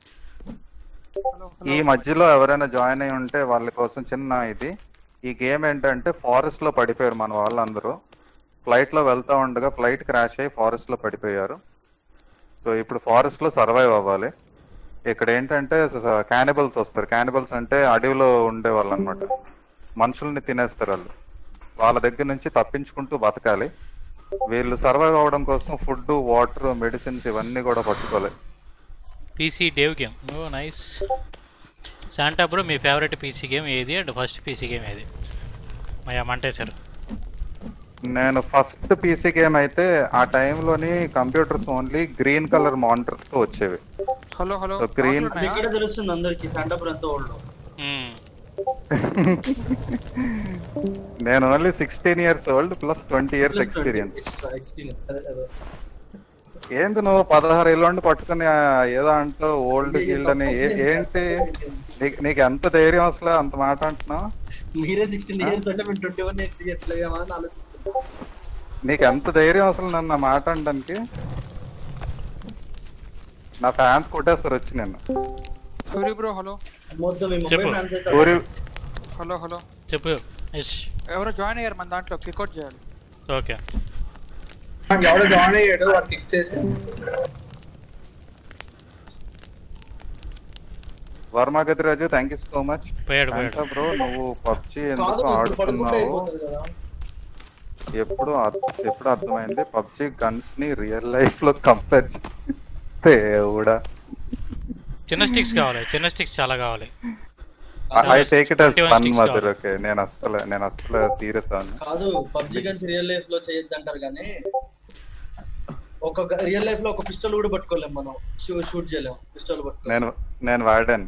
Speaker 5: ఈ మధ్యలో ఎవరైనా జాయిన్ అయి ఉంటే వాళ్ళ కోసం చిన్న ఇది. ఈ గేమ్ ఏంటంటే ఫారెస్ట్ లో పడిపోయారు మన వాళ్ళందరూ. ఫ్లైట్ లో వెళ్తా ఉండగా ఫ్లైట్ క్రాష్ అయ్యి ఫారెస్ట్ లో పడిపోయారు. సో ఇప్పుడు ఫారెస్ట్ లో సర్వైవ్ అవ్వాలి. ఇక్కడ ఏంటంటే క్యానిబల్స్ వస్తారు. క్యానిబల్స్ అంటే అడవిలో ఉండే వాళ్ళు అనమాట, మనుషుల్ని తినేస్తారు వాళ్ళు. వాళ్ళ దగ్గర నుంచి తప్పించుకుంటూ బతకాలి. వీళ్ళు సర్వైవ్ అవ్వడం కోసం ఫుడ్, వాటర్, మెడిసిన్స్ ఇవన్నీ కూడా పట్టుకోవాలి.
Speaker 2: PC Dave game. Oh nice. Santa bro మీ ఫేవరెట్ పీసీ గేమ్ ఏది అండ్ ఫస్ట్ పీసీ గేమ్ ఏది? మంటే సార్
Speaker 5: నేను ఫస్ట్ పీసీ గేమ్ అయితే ఆ టైంలోని computers only green colour monitors తో వచ్చేవి.
Speaker 8: హలో
Speaker 5: గ్రీన్
Speaker 1: ఇక్కడ తెలుస్తుంది అందరికి శాంటాపూర్ ఎంత ఓల్డ్.
Speaker 5: నేను only 16 years old plus 20 years experience. ఏంది నువ్వు 16 ఏళ్ళ పట్టుకుని ఏదో అంటూ ఓల్డ్ గీల్డ్ అని ఏంటి? నీకు ఎంత ధైర్యం అసలు అంత మాట అంటున్నావు?
Speaker 1: మీరే 16 years అంటే మేము 21 years ఎట్లా అని ఆలోచిస్తున్నాం.
Speaker 5: నీకు ఎంత ధైర్యం అసలు నన్ను మాట అనడానికి? నా ఫ్యాన్స్ కొట్టేస్తారు వచ్చి నేను.
Speaker 8: Suri bro hello.
Speaker 1: మొత్తం మీ మొబైల్ ఫ్యాన్స్ అయితే
Speaker 8: హలో
Speaker 2: చెప్పు.
Speaker 8: ఎవరో జాయిన్ అయ్యారు మన దాంట్లో, క్లిక్అవుట్ చేయాలి.
Speaker 2: ఓకే
Speaker 7: ఎవడో జాయిన్ అయ్యాడు, వాడు క్లిక్ చేసి.
Speaker 5: Varma Gathiraju thank you so much.
Speaker 2: Bro
Speaker 5: నువ్వు పబ్జి ఎందుకు ఆడుతున్నావు? ఎప్పుడు అర్థమైంది పబ్జి గన్స్ ని రియల్ లైఫ్ లో కంపేర్ దేవుడా.
Speaker 2: చిన్న స్టిక్స్ కావాలి, చిన్న స్టిక్స్ చాలా కావాలి.
Speaker 5: I take it as fun mother. Okay నేను అసలు సీరియస్ అవును.
Speaker 1: కాదు పబ్జి గన్స్ రియల్ లైఫ్ లో చేయొద్దు అంటారు కానీ ఒక రియల్ లైఫ్ లో ఒక పిస్టల్ కూడా పట్టుకోలేం మనం, షూట్ చేయలేం పిస్టల్ పట్టుకోలేం.
Speaker 5: నేను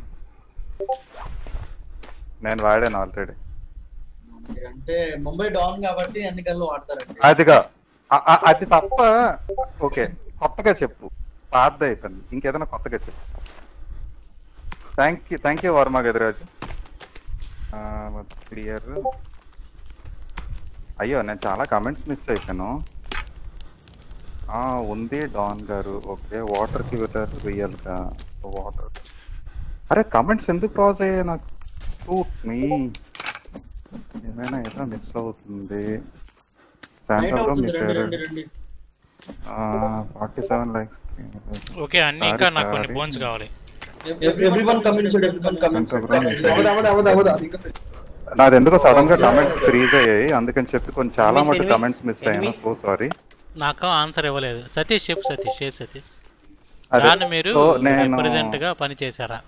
Speaker 5: వాడాను ఆల్రెడీ.
Speaker 1: అంటే ముంబై డాన్ కాబట్టి అన్ని గన్లు వాడతారండి.
Speaker 5: అదిగా అది తప్ప. ఓకే కొత్తగా చెప్పు, పాత అయిపోయింది, ఇంకేదైనా కొత్తగా చెప్పు. Thank you Varma Gadiraju. Clear. అయ్యో నేను చాలా కమెంట్స్ మిస్ అయిపోయాను. ఉంది డాన్ గారు. ఓకే వాటర్ కి వెళ్ళారు రియల్ గా. వాటర్ అరే కమెంట్స్ ఎందుకు పాజ్ అయ్యాయి నాకు? షూట్ మీ ఏమైనా ఏదో మిస్ అవుతుంది. 47 likes.
Speaker 2: ఓకే అన్ని ఇంకా నాకు కొన్ని బోన్స్ కావాలి.
Speaker 1: ఎవ్రీవన్ కమెంట్స్
Speaker 5: నాది ఎందుకో సడన్ గా కమెంట్స్ ఫ్రీజ్ అయ్యాయి, అందుకని చెప్పి చాలా మటు కమెంట్స్ మిస్ అయ్యాను. So sorry.
Speaker 2: నాకు ఆన్సర్ ఇవ్వలేదు. సతీష్ చెప్పు సతీష్. సతీష్
Speaker 5: దాన్ని
Speaker 2: మీరు ప్రెజెంట్ గా పని చేశారా?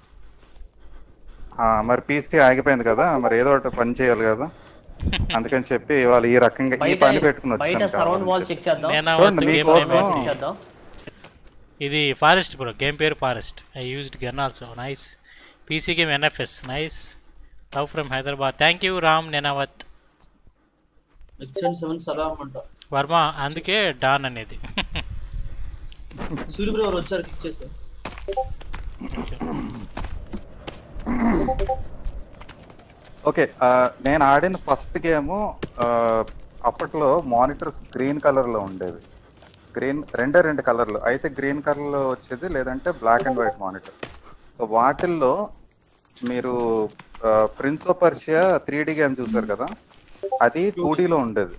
Speaker 5: మరి పీసీ ఆగిపోయింది కదా, మరి ఏదో ఒకటి పని చేయాలి కదా, అందుకని చెప్పి ఇవాళ ఈ రకంగా ఈ పని పెట్టుకుని వచ్చాను.
Speaker 2: ఇది ఫారెస్ట్ బ్రో, గేమ్ పేరు forest. I used gun also. Nice. PC game NFS. Nice. Love from Hyderabad. Thank you Ram Nenavath. Varma అందుకే డాన్ అనేది.
Speaker 1: సూర్యబ్రో వచ్చారు క్లిక్ చేశారు.
Speaker 5: ఓకే నేను ఆడిన ఫస్ట్ గేమ్ అప్పట్లో మానిటర్స్ గ్రీన్ కలర్ లో ఉండేవి. రెండు కలర్లు అయితే గ్రీన్ కలర్ లో వచ్చేది, లేదంటే black and white monitor. So వాటిల్లో మీరు prince of Persia 3D game చూసారు కదా, అది 2D లో ఉండేది.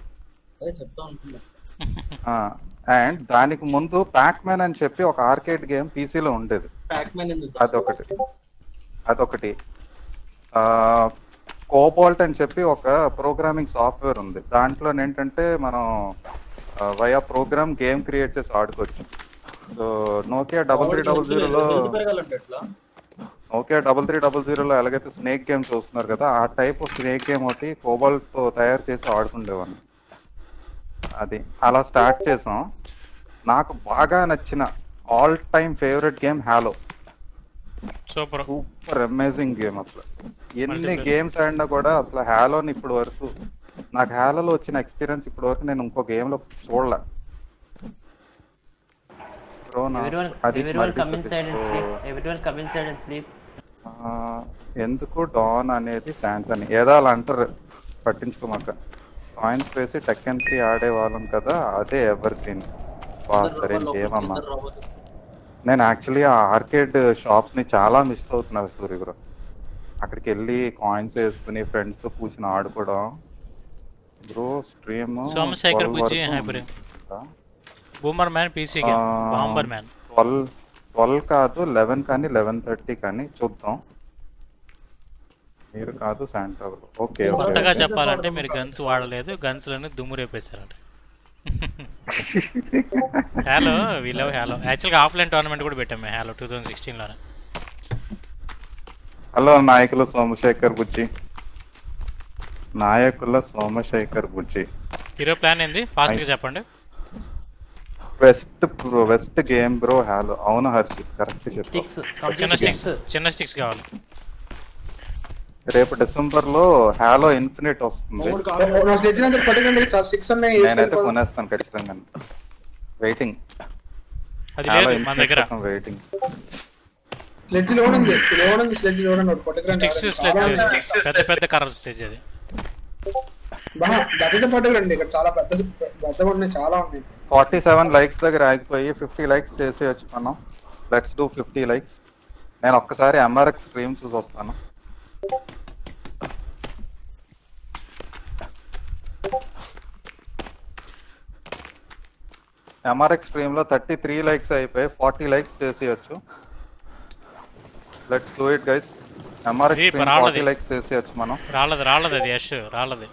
Speaker 5: అండ్ దానికి ముందు ప్యాక్ మ్యాన్ అని చెప్పి ఒక ఆర్కేడ్ గేమ్ పీసీలో ఉండేది. అదొకటి. కోబాల్ట్ అని చెప్పి ఒక ప్రోగ్రామింగ్ సాఫ్ట్వేర్ ఉంది. దాంట్లో ఏంటంటే మనం వయా ప్రోగ్రామ్ గేమ్ క్రియేట్ చేసి ఆడుకోవచ్చు. సో నోకియా 3300లో ఎలాగైతే స్నేక్ గేమ్ చూస్తున్నారు కదా, ఆ టైప్ ఆఫ్ స్నేక్ గేమ్ ఒకటి కోబాల్ట్తో తయారు చేసి ఆడుకుండేవాడిని. అది అలా స్టార్ట్ చేసాం. నాకు బాగా నచ్చిన all time favourite game Halo. Super amazing game. అసలు ఎన్ని గేమ్స్ ఆడినా కూడా అసలు హ్యాలోని ఇప్పుడు వరకు నాకు హ్యాలోలో వచ్చిన ఎక్స్పీరియన్స్ ఇప్పుడు వరకు నేను ఇంకో గేమ్ లో చూడలే. ఎందుకు డాన్ అనేది శాంతని ఏదో అలా అంటారు, పట్టించుకోమాక. కాయిన్స్ వేసి టెక్కన్సీ ఆడే వాళ్ళం కదా, అదే ఎవర్ గ్రీన్. సరే గేమ్ అమ్మా. నేను యాక్చువల్లీ ఆ ఆర్కేడ్ షాప్స్ ని చాలా మిస్ అవుతున్నా సూర్య బ్రో. అక్కడికి వెళ్ళి కాయిన్స్ వేసుకుని ఫ్రెండ్స్ తో కూర్చుని ఆడుకోవడం. Bro stream
Speaker 2: Somashekar Bujji hybrid boomer man PC game Bomberman
Speaker 5: 12 కాదు 11 కానీ 11:30 కానీ చూద్దాం. మీరు కాదు శాంటా. ఓకే
Speaker 2: కొత్తగా చెప్పాలంటే మీరు గన్స్ వాడలేదు, గన్స్ లను దుమ్ము రేపేశారంట. Halo we love Halo. యాక్చువల్గా ఆఫ్లైన్ టోర్నమెంట్ కూడా పెట్టాము హ్యాలో 2016లోనే.
Speaker 5: Hello Nayakula Somashekar Bujji. Nayakula Somashekar Bujji.
Speaker 2: Hero plan ఏంది ఫాస్ట్ గా చెప్పండి.
Speaker 5: West game bro Halo. అవును హర్షిత్ కరెక్ట్ చెప్పు.
Speaker 2: చిన్న స్టిక్స్ కావాలి.
Speaker 5: రేపు డిసెంబర్ లో హ్యాలో ఇన్ఫినిట్ వస్తుంది. నేనైతే కొనేస్తాను ఖచ్చితంగా. వెయిటింగ్. వెయిటింగ్.
Speaker 2: పెద్ద పెద్ద కర్రలు స్టేజ్ అది.
Speaker 7: చాలా పెద్దగా ఉన్నాయి, చాలా ఉన్నాయి.
Speaker 5: 47 లైక్స్ దగ్గర ఆగిపోయి 50 లైక్స్ చేసేయచ్చు మనం. Let's do 50 likes. నేను ఒక్కసారి ఎంఆర్ఎక్స్ స్ట్రీమ్ చూసి వస్తాను. ఎంఆర్ఎక్స్ స్ట్రీమ్ లో 33 లైక్స్ అయిపోయి 40 లైక్స్ చేసేయచ్చు. Let's do it guys. MRX stream 40 likes చేసేయచ్చు మనం.
Speaker 2: రాలేదు అది యష్ రాలేదు.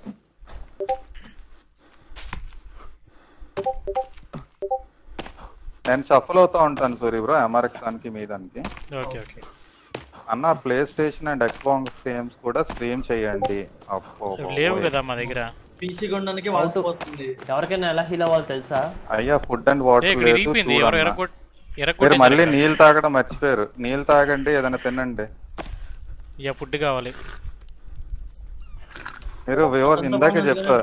Speaker 5: నేను షఫల్ అవుతా ఉంటాను సూరి బ్రో ఎంఆర్ఎక్స్ దానికి మీ దానికి.
Speaker 2: ఓకే ఓకే
Speaker 5: అన్న PlayStation and Xbox games కూడా స్ట్రీమ్ చేయండి.
Speaker 2: లేవు కదా మా దగ్గర.
Speaker 1: పీసీ కొనడానికి వాసిపోతుంది.
Speaker 3: ఎవరికైనా ఎలా హీల్ అవ్వాలి తెలుసా?
Speaker 5: అయ్యా ఫుడ్ అండ్ వాటర్ లేదు. మీరు మళ్ళీ నీళ్ళు తాగడం మర్చిపోయారు. నీళ్ళు తాగండి, ఏదైనా తినండి.
Speaker 2: ఇక ఫుడ్ కావాలి.
Speaker 5: మీరు వ్యూవర్స్ ఇందాకే చెప్తా,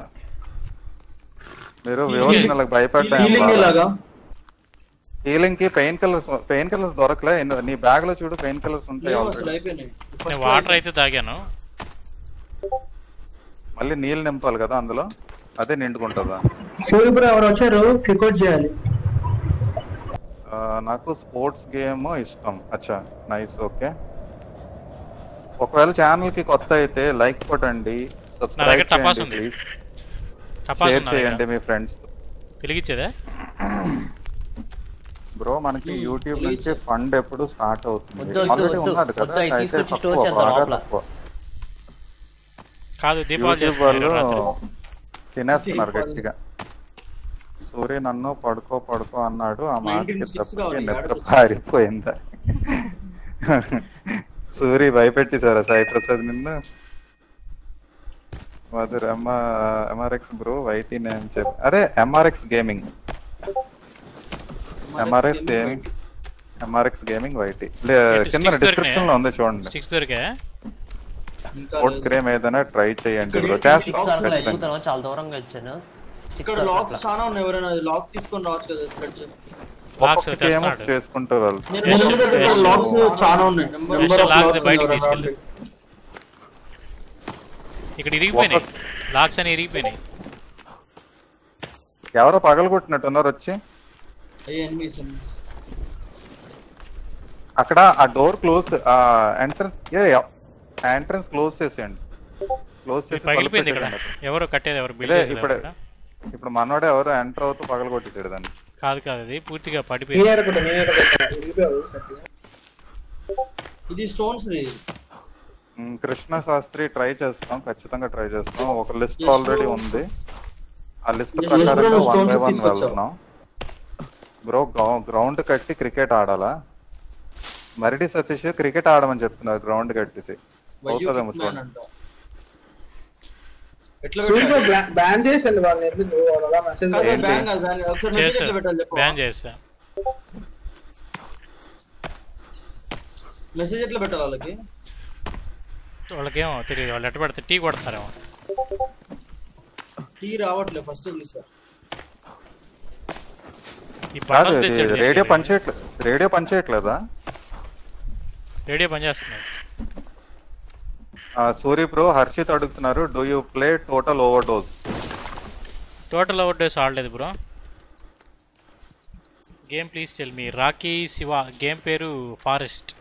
Speaker 5: మీరు వ్యూవర్స్ వాళ్ళకి భయపడ్డా. హీలింగ్ కి పెయిన్ కిల్లర్స్ దొరకలే. నీ బ్యాగ్ లో చూడు పెయిన్ కిల్లర్స్ ఉంటాయి.
Speaker 2: వాటర్ అయితే తాగాను.
Speaker 5: మళ్ళీ నీళ్ళు నింపాలి కదా అందులో, అదే నిండుకుంటుందా?
Speaker 4: ఎవరు వచ్చారు క్రికెట్ చేయాలి.
Speaker 5: నాకు స్పోర్ట్స్ గేమ్ ఇష్టం. అచ్చా నైస్. ఓకే, ఒకవేళ ఛానల్ కి కొత్త అయితే లైక్ కొట్టండి, సబ్స్క్రైబ్ చేయండి ప్లీజ్, షేర్ చేయండి మీ ఫ్రెండ్స్.
Speaker 2: వెలిగించేదా
Speaker 5: బ్రో? మనకి యూట్యూబ్ నుంచి ఫండ్ ఎప్పుడు స్టార్ట్ అవుతుంది? ఆల్రెడీ ఉన్నది కదా, అయితే తక్కువ, బాగా తక్కువ. యూట్యూబ్ వాళ్ళు తినేస్తున్నారు గట్టిగా. సూర్య నన్ను పడుకో అన్నాడు, ఆ మాటకి తప్పకి నిద్ర పారిపోయిందా? సూర్య భయపెట్టేశారా సాయి ప్రసాద్ నిన్ను? Madhur MRX bro YT name చెప్పి. అరే ఎంఆర్ఎక్స్ గేమింగ్ వైటీ కింద డిస్క్రిప్షన్ లో ఉంది చూడండి. స్పోర్ట్స్ గేమ్ ఏదైనా ట్రై చేయండి.
Speaker 3: చాలా దూరంగా వచ్చాను.
Speaker 1: ఇక్కడ లాక్స్ చాలా ఉన్నాయి. ఎవరైనా లాక్ తీసుకొని రావచ్చు కదా ఫ్రెండ్స్.
Speaker 5: చేసుకుంటూ
Speaker 2: ఇక్కడ ఇరిగిపోయినాయి లాక్స్ అని ఇరిగిపోయినాయి.
Speaker 5: ఎవరో పగలగొట్టినట్టున్నారు వచ్చి. అక్కడ ఆ డోర్ క్లోజ్, ఎంట్రన్స్ క్లోజ్ చేసేయండి. క్లోజ్ చేసి
Speaker 2: పగిలిపోయింది. ఇక్కడ ఎవరో కట్టేది ఎవరు
Speaker 5: ఇప్పుడు మనోడే ఎవరో ఎంటర్ అవుతూ పగలగొట్టేసాడు దాన్ని.
Speaker 2: కాదు అది పూర్తిగా పడిపోయింది.
Speaker 1: ఇది స్టోన్స్
Speaker 5: కృష్ణ శాస్త్రి ట్రై చేస్తాం, ఖచ్చితంగా ట్రై చేస్తాం. ఒక లిస్ట్
Speaker 1: Yes,
Speaker 5: ఆల్రెడీ
Speaker 1: bro.
Speaker 5: ఉంది. ఆ లిస్ట్
Speaker 1: Yes,
Speaker 5: ప్రకారంగా
Speaker 1: bro,
Speaker 5: 1 by
Speaker 1: stones
Speaker 5: 1
Speaker 1: తీసుకొచ్చాం.
Speaker 5: వెళ్తున్నాం. బ్రో గ్రౌండ్ కట్టి క్రికెట్ ఆడాలా? మరిడి సతీష్ క్రికెట్ ఆడమని చెప్తున్నారు గ్రౌండ్ కట్టేసి. అవుతుందేమో చూడండి.
Speaker 1: ఎట్లా పెట్టాలి?
Speaker 7: బ్యాన్ చేసాను వాళ్ళని ఎందుకు వాళ్ళు అలా మెసేజ్
Speaker 1: కాదు,
Speaker 5: ఏంటి?
Speaker 1: ban కాదు, ban. ఒకసారి మెసేజ్ ఎట్లా పెట్టాలి చెప్పు.
Speaker 2: బ్యాన్ చేసా.
Speaker 1: మెసేజ్ ఎట్లా పెట్టాలి వాళ్ళకి?
Speaker 2: వాళ్ళకేమో తెలియదు, వాళ్ళు ఎట్ట పెడితే టీ కొడతారేమో.
Speaker 1: టీ రావట్లేదు ఫస్ట్ సార్.
Speaker 2: ఈ
Speaker 5: కాదు,
Speaker 2: బటన్
Speaker 5: ఇది
Speaker 2: తెచ్చాడు
Speaker 5: రేడియో పనిచేయట్లేదా?
Speaker 2: రేడియో పనిచేస్తుంది.
Speaker 5: సూరి బ్రో హర్షిత్ అడుగుతున్నారు, do you play Total Overdose?
Speaker 2: Total Overdose ఆడలేదు bro. Game please tell me. Rocky Shiva game పేరు ఫారెస్ట్.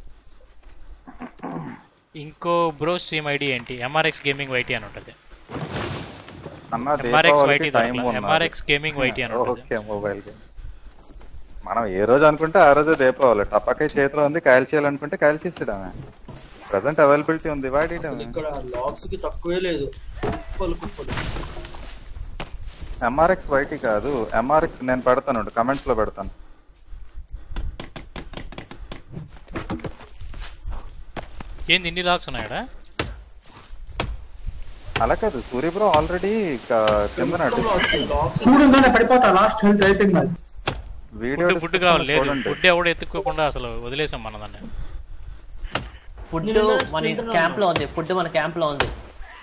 Speaker 2: ఇంకో బ్రో స్ట్రీమ్ ఐడి ఏంటి? ఎంఆర్ఎక్స్ గేమింగ్ వైటీ అని ఉంటుంది.
Speaker 5: అన్న
Speaker 2: MRX YT
Speaker 5: time
Speaker 2: MRX gaming YT అని ఉంటుంది.
Speaker 5: Okay, mobile game. మనం ఏ రోజు అనుకుంటే ఆ రోజు దీపావళి. టపాకాయ చేతిలో ఉంది, కాయలు చేయాలనుకుంటే కాయలు చేసేయడమే. ప్రెసెంట్ అవైలబిలిటీ ఉంది, వాడేయడం.
Speaker 1: ఇక్కడ లాగ్స్ కి తక్కువే లేదు, కుప్పలు కుప్పలు.
Speaker 5: ఎంఆర్ఎక్స్ వైటీ కాదు, ఎంఆర్ఎక్స్ నేను పెడతాను, కమెంట్స్ లో పెడతాను.
Speaker 2: ఏంది ఇన్ని లాగ్స్ ఉన్నాయా?
Speaker 5: అలా కాదు, సూర్య బ్రో ఆల్రెడీ కిందనాడు
Speaker 4: చూడంగానే పడిపోతా. లాస్ట్ హెల్త్ అయిపోయింది నాది.
Speaker 5: వీడియో
Speaker 2: ఫుడ్ కావాలి. లేదు, ఫుడ్ ఎవడు ఎత్తుక్కోకుండా అసలు వదిలేసాం మన దాన్ని.
Speaker 3: ఫుడ్ మన క్యాంప్ లో ఉంది. ఫుడ్ మన క్యాంప్ లో ఉంది.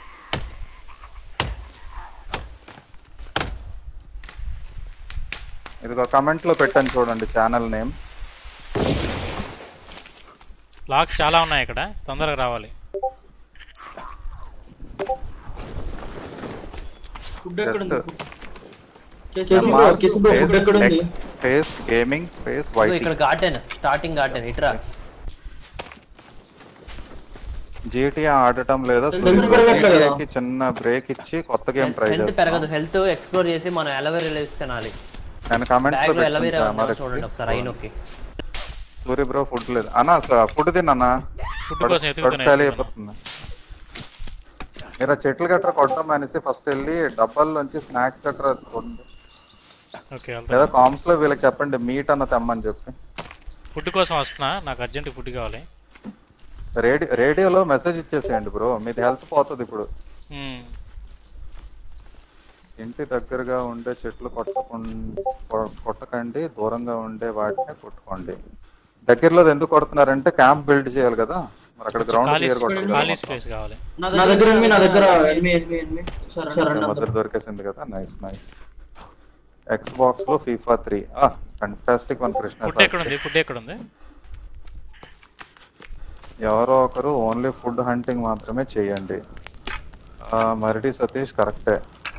Speaker 5: ఇదిగో కమెంట్ లో పెట్టాను చూడండి ఛానల్ నేమ్.
Speaker 2: లాగ్స్ చాలా ఉన్నాయి ఇక్కడ, తొందరగా రావాలి.
Speaker 1: ఫుడ్ ఎక్కడ ఉంది?
Speaker 5: Space gaming space YT.
Speaker 3: ఇక్కడ గార్డెన్, స్టార్టింగ్ గార్డెన్. ఇట్రా
Speaker 5: జీటీఏ ఆడటం లేదా? కి చిన్న బ్రేక్ ఇచ్చి కొత్త గేమ్ ట్రై
Speaker 3: హెల్త్
Speaker 5: చేస్తాను.
Speaker 3: పెరగదు. హెల్త్ ఎక్స్ప్లోర్ చేసి మనం ఎలవేరా రిలీజ్ తినాలి.
Speaker 5: నేను కమెంట్స్ లో
Speaker 3: బ్యాగ్ లో ఎలవేరా
Speaker 5: పెట్టాను.
Speaker 3: చూడండి ఒకసారి. అయినొక్కి
Speaker 5: సూర్య బ్రో ఫుడ్ లేదు అన్న, ఫుడ్ తిన్నా.
Speaker 2: ఫుడ్ కోసం ఎత్తుకుతున్నా.
Speaker 5: ఖాళీ అయిపోతుంది. మీరు ఆ చెట్లు గట్రా కొట్టడం అనేసి ఫస్ట్ వెళ్ళి డబ్బాల్లోంచి స్నాక్స్ గట్రా కొనండి.
Speaker 2: ఓకే,
Speaker 5: లేదా కామ్స్ లో వీళ్ళకి చెప్పండి మీట్ అన్న తెమ్మని చెప్పి.
Speaker 2: ఫుడ్ కోసం వస్తున్నా, నాకు అర్జెంట్ ఫుడ్ కావాలి.
Speaker 5: రేడియోలో మెసేజ్ ఇచ్చేసేయండి బ్రో, మీది హెల్త్ పోతుంది ఇప్పుడు. ఇంటి దగ్గరగా ఉండే చెట్లు కొట్టకండి, దూరంగా ఉండే వాటిని కొట్టుకోండి. దగ్గరలో ఎందుకు కొడుతున్నారంటే క్యాంప్ బిల్డ్ చేయాలి కదా, మరి అక్కడ గ్రౌండ్ క్లియర్
Speaker 2: ఖాళీ స్పేస్ కావాలి.
Speaker 5: మధ్య దొరికేసింది కదా. Nice nice. ఎక్స్ బాక్స్ లో FIFA 3 fantastic one. Krishna
Speaker 2: food ఎక్కడ ఉంది? ఫుడ్ ఎక్కడ ఉంది?
Speaker 5: ఎవరో ఒకరు ఓన్లీ ఫుడ్ హంటింగ్ మాత్రమే చేయండి. మరిడి సతీష్ కరెక్టే.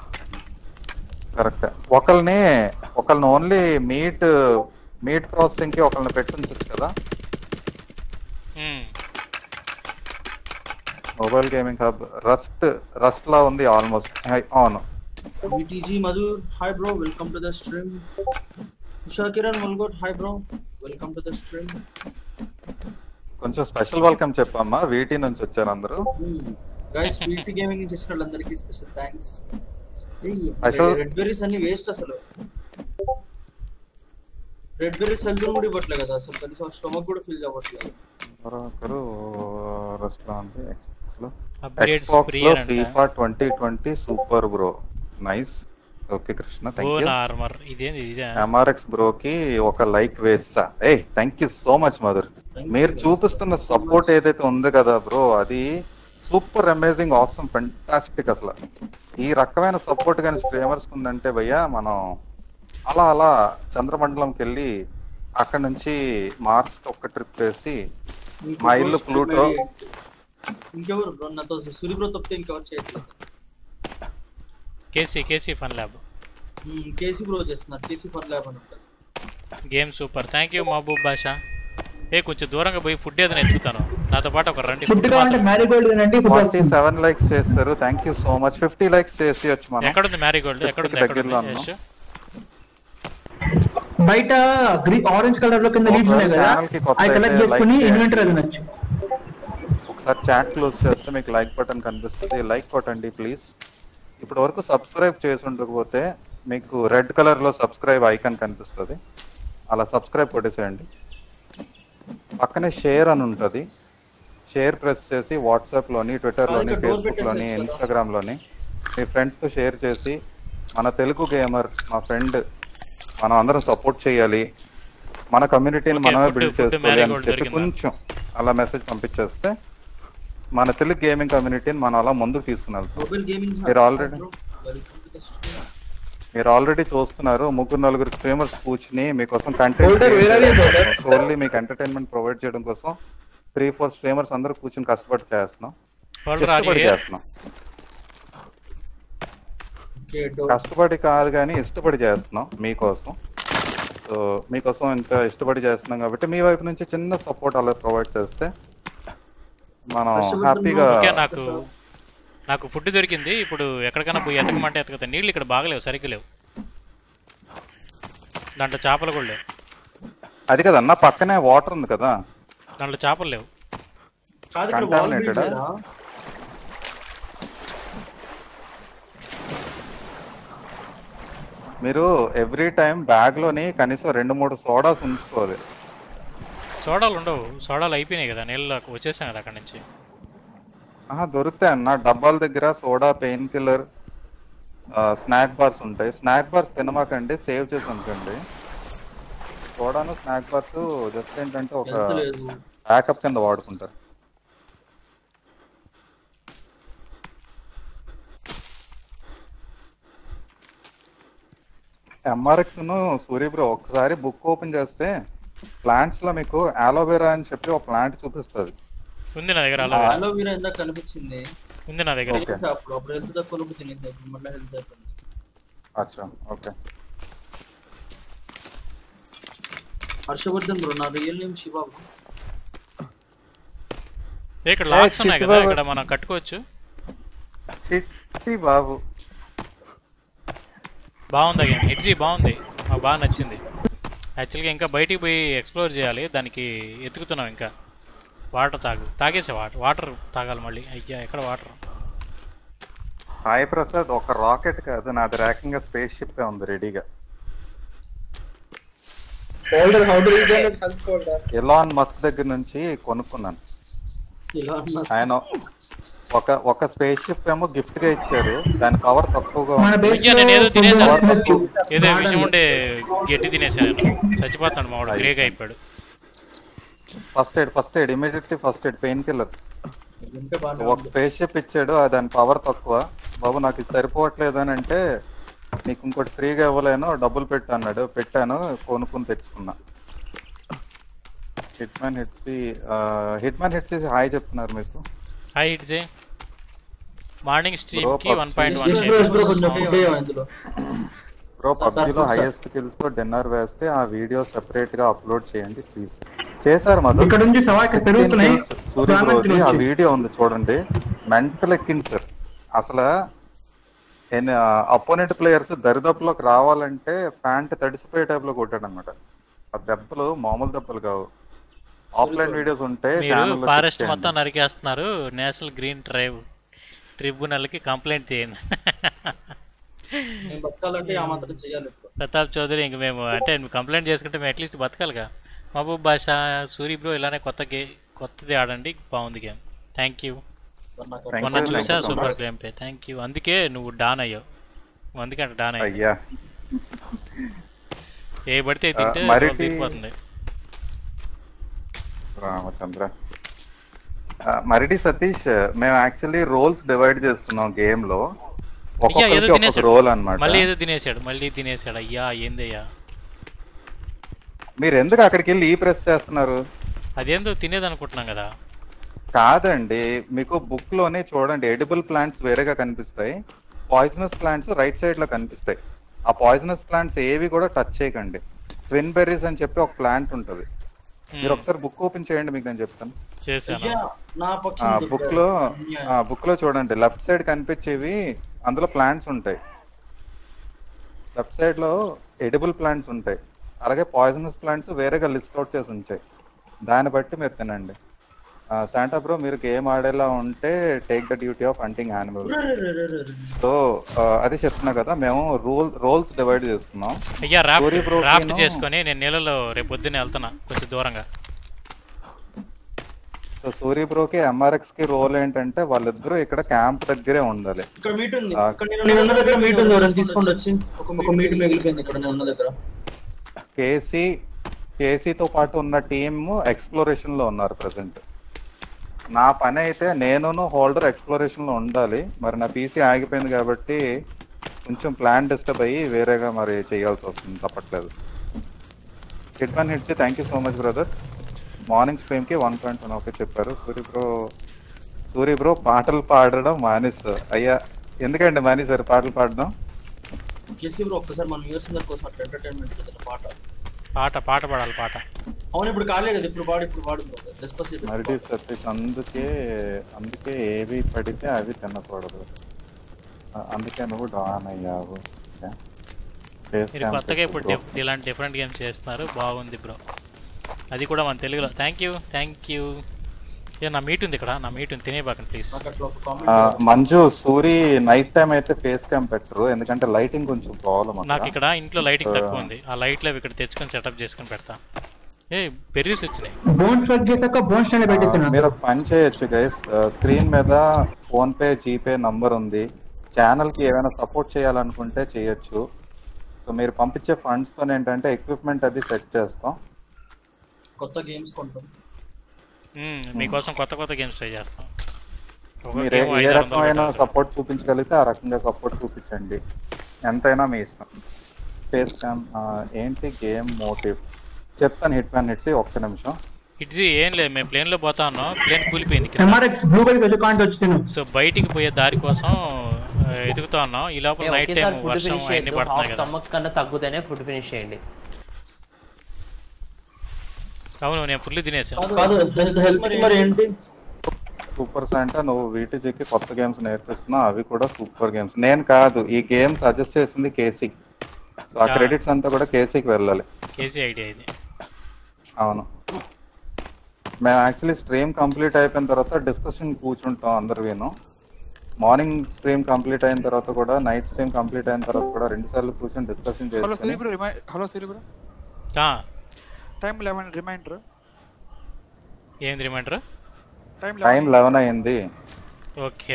Speaker 5: ఒకళ్ళని ఓన్లీ మీట్ ప్రాసెసింగ్ కి ఒకళ్ళని పెట్టుంచచ్చు కదా. మొబైల్ గేమింగ్ హబ్ రస్ట్ లా ఉంది ఆల్మోస్ట్. అవును.
Speaker 1: BTG Madhu, hi bro, welcome to the stream. Usha Kiran Mulgot, hi bro, welcome to the stream.
Speaker 5: కొంచెం స్పెషల్ వెల్కమ్ చెప్పమ్మా, వీటి నుంచి వచ్చారు అందరూ.
Speaker 1: గైస్ వీటి గేమింగ్ నుంచి వచ్చిన వాళ్ళందరికీ స్పెషల్ థాంక్స్. రెడ్ బెర్రీస్ అన్ని వేస్ట్ అసలు. రెడ్ బెర్రీస్ హెల్త్ కూడా ఇవ్వట్లేదు కదా అసలు, కనీసం స్టమక్ కూడా ఫిల్ అవ్వట్లేదు.
Speaker 5: ఒకరు రస్ట్ లా ఉంది.
Speaker 2: అప్గ్రేడ్స్ ఫ్రీ
Speaker 5: లో FIFA 2020 super bro. Nice. Okay Krishna, thank you.
Speaker 2: Armour ఇదేంది? ఇదే
Speaker 5: MRX బ్రో కి ఒక లైక్ వేస్తా. Thank you so much mother. మీరు చూపిస్తున్న సపోర్ట్ ఏదైతే ఉంది కదా బ్రో, అది సూపర్ అమేజింగ్, ఆసమ్, ఫెంటాస్టిక్. అసలు ఈ రకమైన సపోర్ట్ కానీ స్ట్రీమర్స్ ఉందంటే భయ్యా, మనం అలా చంద్రమండలంకి వెళ్ళి అక్కడ నుంచి మార్స్ ఒక ట్రిప్ వేసి మా ఇల్లు ప్లూటో.
Speaker 1: ఇంకెవరు బ్రో నాతో? సూర్య బ్రో తప్పితే ఇంకెవరు చేయట్లేదు.
Speaker 2: KC fun lab.
Speaker 1: KC bro చేస్తున్నారు. కేసీ ఫన్ ల్యాబ్ అని ఉంటుంది.
Speaker 2: Game super. Thank you Mahaboob Basha. కొంచెం దూరంగా పోయి ఫుడ్ ఏదైనా ఎత్తుకుతాను, నాతో పాటు ఒక రండి.
Speaker 5: 47 లైక్స్ చేస్తారు. Thank you so much. 50 likes చేసి వచ్చి మనం.
Speaker 2: ఎక్కడుంది మ్యారీగోల్డ్? ఎక్కడుంది?
Speaker 4: బయట ఆరెంజ్ కలర్ లో కింద లీవ్స్ ఉన్నాయి కదా, అవి కలెక్ట్ చేసుకుని ఇన్వెంటరీ అది నచ్చు.
Speaker 5: ఒకసారి చాట్ క్లోజ్ చేస్తే మీకు లైక్ బటన్ కనిపిస్తుంది, లైక్ కొట్టండి ప్లీజ్. ఇప్పటి వరకు సబ్స్క్రైబ్ చేసి ఉండకపోతే మీకు రెడ్ కలర్లో సబ్స్క్రైబ్ ఐకాన్ కనిపిస్తుంది, అలా సబ్స్క్రైబ్ కొట్టేసేయండి. పక్కనే షేర్ అని ఉంటుంది, షేర్ ప్రెస్ చేసి వాట్సాప్లోని, ట్విట్టర్లోని, ఫేస్బుక్లోని, ఇన్స్టాగ్రామ్లోని మీ ఫ్రెండ్స్తో షేర్ చేసి మన తెలుగు గేమర్ మా ఫ్రెండ్ మనం అందరం సపోర్ట్ చేయాలి, మన కమ్యూనిటీని మనమే బిల్డ్ చేసుకోవాలి అని చెప్పి కొంచెం అలా మెసేజ్ పంపించేస్తే మన తెలుగు గేమింగ్ కమ్యూనిటీని మనం అలా ముందుకు తీసుకుని వెళ్తాం. మీరు ఆల్రెడీ చూస్తున్నారు, 3-4 స్ట్రీమర్స్ కూర్చుని మీకోసం కంటెంట్ ఓన్లీ మీకు ఎంటర్టైన్మెంట్ ప్రొవైడ్ చేయడం కోసం 3-4 స్ట్రీమర్స్ అందరూ కూర్చుని కష్టపడి చేస్తున్నాం. కష్టపడి కాదు కానీ ఇష్టపడి చేస్తున్నాం మీకోసం. సో మీకోసం ఇంత ఇష్టపడి చేస్తున్నాం కాబట్టి మీ వైపు నుంచి చిన్న సపోర్ట్ అలా ప్రొవైడ్ చేస్తే మనం హ్యాపీగా.
Speaker 2: నాకు ఫుడ్ దొరికింది, ఇప్పుడు ఎక్కడికైనా పోయి ఎతకమంటే ఎతకతా. నీళ్ళు ఇక్కడ బాగలేవు, సరిగ్గా లేవు, దాంట్లో చేపలు కూడా లేవు.
Speaker 5: అది కదన్నా పక్కనే వాటర్ ఉంది కదా,
Speaker 2: దాంట్లో చేపలు లేవు.
Speaker 5: మీరు ఎవ్రీ టైం బ్యాగ్ లోని కనీసం 2-3 సోడాస్ ఉంచుకోవాలి.
Speaker 2: సోడాలు ఉండవు, సోడాలు అయిపోయినాయి కదా, నీళ్ళు వచ్చేసాం కదా అక్కడి నుంచి.
Speaker 5: దొరుకుతాయి అన్న, డబ్బాల దగ్గర soda, painkiller, snack bars ఉంటాయి. స్నాక్ బార్స్ తినమాకండి, సేవ్ చేసి ఉంచండి. సోడాను స్నాక్ బార్స్ జస్ట్ ఏంటంటే ఒక బ్యాకప్ కింద వాడుకుంటారు. ఎంఆర్ఎక్స్ ను సూర్యబ్రో ఒకసారి బుక్ ఓపెన్ చేస్తే ప్లాంట్స్ లో మీకు అలోవెరా అని చెప్పి ఒక ప్లాంట్ చూపిస్తుంది.
Speaker 2: ఉంది నా దగ్గర
Speaker 1: అలోవెరా ఇందాక కనిపించింది,
Speaker 2: ఉంది నా దగ్గర.
Speaker 1: అప్పుడు హెల్త్ తక్కువ తినేది, మళ్ళీ హెల్త్ అయిపోయింది.
Speaker 5: అచ్చా ఓకే.
Speaker 1: హర్షవర్ధన్ బ్రో, నా రియల్ నేమ్ శివ.
Speaker 2: ఇక్కడ లాక్స్ ఉన్నాయి కదా, ఇక్కడ మనం కట్టుకోవచ్చు.
Speaker 5: బాబు
Speaker 2: బాగుంది గేమ్, హెడ్జీ బాగుంది, మాకు బాగా నచ్చింది. యాక్చువల్గా ఇంకా బయటికి పోయి ఎక్స్ప్లోర్ చేయాలి, దానికి ఎతుకుతున్నాం. ఇంకా వాటర్ తాగేసే వాటర్ తాగాలి మళ్ళీ. అయ్యా ఎక్కడ వాటర్?
Speaker 5: సాయి ప్రసాద్ ఒక రాకెట్ కాదు, నాది ర్యాకింగ్ స్పేస్ షిప్ ఉంది రెడీగా. ఎలాన్ మస్క్ దగ్గర నుంచి కొనుక్కున్నాను. ఆయన ఒక స్పేస్ షిప్ ఏమో గిఫ్ట్ గా ఇచ్చారు, దాని పవర్ తక్కువగా
Speaker 2: ఏదో విషయం ఉండే గడ్డి తినేసాను, చచ్చిపోతాడు మావాడు, గ్రేగా అయిపోయాడు.
Speaker 5: First aid immediately first aid, painkiller. ఒక స్పేస్ షిప్ ఇచ్చాడు, దాని పవర్ తక్కువ. బాబు నాకు ఇది సరిపోవట్లేదు అని అంటే, నీకు ఇంకోటి ఫ్రీగా ఇవ్వలేను, డబ్బులు పెట్టు అన్నాడు. పెట్టాను, కొనుక్కుని తెచ్చుకున్నా. హిట్మ్యాన్ హిట్సీ హాయ్ చెప్తున్నారు మీకు.
Speaker 2: హాయ్ హిట్జే, మార్నింగ్ స్ట్రీమ్ కి 1.1
Speaker 5: బ్రో. పబ్జీలో హైయెస్ట్ కిల్స్ తో డిన్నర్ వేస్తే ఆ వీడియో సెపరేట్ గా అప్లోడ్ చేయండి ప్లీజ్. చేశారు మధు, సూర్యబ్రోది ఆ వీడియో ఉంది చూడండి, మెంటల్ ఎక్కింది సార్. అసలు అపోనెంట్ ప్లేయర్స్ దరిదప్పులోకి రావాలంటే ప్యాంట్ తడిసిపోయే టైప్ లో కొట్టాడు అనమాట. ఆ దెబ్బలు మామూలు దెబ్బలు కావు. ఆఫ్లైన్ వీడియోస్ ఉంటే
Speaker 2: ఫారెస్ట్ మొత్తం నరికేస్తున్నారు, నేషనల్ గ్రీన్ ట్రిబ్యునల్ కి కంప్లైంట్ చేయండి. ప్రతాప్ చౌదరి, ఇంక మేము అంటే కంప్లైంట్ చేసుకుంటే మేము అట్లీస్ట్ బతకాలిగా. మహబూబ్ బాషా, సూరి బ్రో ఇలానే కొత్తది ఆడండి, బాగుంది గేమ్. Thank you. మొన్న చూసా, super game play. Thank you. అందుకే నువ్వు డాన్ అయ్యావు, అందుకే డాన్ అయ్యా. ఏ పడితే తింటే తీరిపోతుంది.
Speaker 5: రామచంద్ర, మరిడి సతీష్, మేము యాక్చువల్లీ రోల్స్ డివైడ్ చేస్తున్నాం గేమ్ లో. రోల్ అన్నమాట.
Speaker 2: మళ్ళీ తినేసాడు. అయ్యా ఏందయ్యా,
Speaker 5: మీరు ఎందుకు అక్కడికి వెళ్ళి ఈ ప్రెస్ చేస్తున్నారు?
Speaker 2: అదేందో తినేది అనుకుంటున్నాం కదా.
Speaker 5: కాదండి, మీకు బుక్ లోనే చూడండి, ఎడిబుల్ ప్లాంట్స్ వేరేగా కనిపిస్తాయి, పాయిజనస్ ప్లాంట్స్ రైట్ సైడ్ లో కనిపిస్తాయి. ఆ పాయిజనస్ ప్లాంట్స్ ఏవి కూడా టచ్ చేయకండి. ట్విన్ బెర్రీస్ అని చెప్పి ఒక ప్లాంట్ ఉంటుంది, మీరు ఒకసారి బుక్ ఓపెన్ చేయండి, మీకు నేను చెప్తాను. బుక్ లో చూడండి, లెఫ్ట్ సైడ్ కనిపించేవి అందులో ప్లాంట్స్ ఉంటాయి. లెఫ్ట్ సైడ్ లో ఎడిబుల్ ప్లాంట్స్ ఉంటాయి, అలాగే పాయిజనస్ ప్లాంట్స్ వేరేగా లిస్ట్ అవుట్ చేసి ఉంటాయి. దాన్ని బట్టి మీరు తినండి. శాంటా బ్రో మీరు గేమ్ ఆడేలా ఉంటే take the duty of hunting animal. So అది చెప్తున్నా కదా, మేము రోల్స్ డివైడ్ చేసుకున్నాం.
Speaker 2: అయ్యా రాఫ్ట్ చేసుకొని నేను నీళ్ళలో రేపు పొద్దున్నే వెళ్తున్నా కొంచెం దూరంగా.
Speaker 5: సో సూర్య బ్రోకి ఎంఆర్ఎక్స్ కి రోల్ ఏంటంటే వాళ్ళిద్దరూ ఇక్కడ క్యాంప్ దగ్గరే ఉండాలి.
Speaker 1: ఇక్కడ మీట్ ఉంది.
Speaker 4: నేను ఉన్న దగ్గర మీట్ ఉంది, ఎవరైనా తీసుకొని వచ్చి ఒక మీట్ మిగిలిపోయింది ఇక్కడ నేను ఉన్న దగ్గర. కేసీతో పాటు ఉన్న టీమ్ ఎక్స్ప్లోరేషన్ లో ఉన్నారు ప్రెసెంట్. నా పని అయితే నేను హోల్డర్ ఎక్స్ప్లోరేషన్ లో ఉండాలి. మరి నా పీసీ ఆగిపోయింది కాబట్టి కొంచెం ప్లాన్ డిస్టర్బ్ అయ్యి వేరేగా మరి చేయాల్సి వస్తుంది, తప్పట్లేదు. Hit one hits, thank you so much brother. Morning stream కి 1.1 ఓకే చెప్పారు. సూర్య బ్రో పాటలు పాడడం మానేస్తారు. అయ్యా ఎందుకండి మానేసారు పాటలు పాడడం?
Speaker 1: కేసీ బ్రో ఒక్కసారి మన వ్యూవర్స్ అందరి కోసం అట్లా ఎంటర్టైన్మెంట్ కదా
Speaker 2: పాట పాడాలి పాట.
Speaker 1: అవును ఇప్పుడు కాలే కదా, ఇప్పుడు పాడు
Speaker 5: మరిడి సతీష్. అందుకే ఏవి పడితే అవి తినకూడదు, అందుకే నువ్వు డాన్ అయ్యావు.
Speaker 2: మీరు కొత్తగా ఇప్పుడు ఇలాంటి డిఫరెంట్ గేమ్స్ చేస్తున్నారు, బాగుంది బ్రో. అది కూడా మన తెలుగులో. Thank you. నా మీట్ ఉంది ఇక్కడ, నా మీట్ ఉంది, తినేబాకండి please.
Speaker 5: Manju Suri night time అయితే ఫేస్ క్యామ్ పెట్టరు, ఎందుకంటే లైటింగ్ కొంచెం ప్రాబ్లం.
Speaker 2: నాకు ఇక్కడ ఇంట్లో లైటింగ్ తక్కువ ఉంది, ఆ లైట్ లో ఇక్కడ తెచ్చుకొని సెటప్ చేసుకొని పెడతా. బెర్రీస్ వచ్చినాయి.
Speaker 5: మీరు ఒక పని చేయొచ్చు గైస్, స్క్రీన్ మీద ఫోన్ పే జీపే నంబర్ ఉంది. ఛానల్ కి ఏమైనా సపోర్ట్ చేయాలనుకుంటే చేయొచ్చు. సో మీరు పంపించే ఫండ్స్ తో ఏంటంటే ఎక్విప్మెంట్ అది సెట్ చేస్తాం,
Speaker 1: కొత్త గేమ్స్ కొంటాం,
Speaker 2: మీకోసం కొత్త గేమ్స్ ట్రై చేస్తాం.
Speaker 5: మీరు ఏ రకమైన సపోర్ట్ చూపించగలిగితే ఆ రకంగా సపోర్ట్ చూపించండి, ఎంతైనా మీ ఇష్టం. ఫేస్ క్యామ్ ఏంటి గేమ్ మోటివ్ చెప్తాను. హిట్ మ్యాన్ హిట్స్ ఒక్క నిమిషం.
Speaker 2: హిట్జీ ఏం లేదు, మేము ప్లేన్ లో పోతా ఉన్నాం, ప్లేన్ కూలిపోయింది. సో బయటికి పోయే దారి కోసం ఎదుగుతా ఉన్నాం. ఈ లోపల నైట్ టైం వర్షం అన్ని పడుతున్నాయి కదా.
Speaker 3: తగ్గుతేనే ఫుడ్ ఫినిష్ చేయండి.
Speaker 2: అవును నేను ఫుల్ తినేసాను.
Speaker 5: సూపర్ శాంటా నువ్వు వీటీజీకి కొత్త గేమ్స్ నేర్పిస్తున్నావు, అవి కూడా సూపర్ గేమ్స్. నేను కాదు, ఈ గేమ్ సజెస్ట్ చేసింది కేసీ. సో ఆ క్రెడిట్స్ అంతా కూడా కేసీకి వెళ్ళాలి.
Speaker 2: కేసీ ఐడియా ఇది.
Speaker 5: అవును, మేము యాక్చువల్లీ స్ట్రీమ్ కంప్లీట్ అయిపోయిన తర్వాత డిస్కషన్ కూర్చుంటాం అందరు. విను మార్నింగ్ స్ట్రీమ్ కంప్లీట్ అయిన తర్వాత కూడా, నైట్ స్ట్రీమ్ కంప్లీట్ అయిన తర్వాత కూడా 2 సార్లు కూర్చొని డిస్కషన్ చేస్తాం.
Speaker 8: Time 11 reminder.
Speaker 2: ఏంది రిమైండర్?
Speaker 5: టైం 11 అయింది.
Speaker 2: ఓకే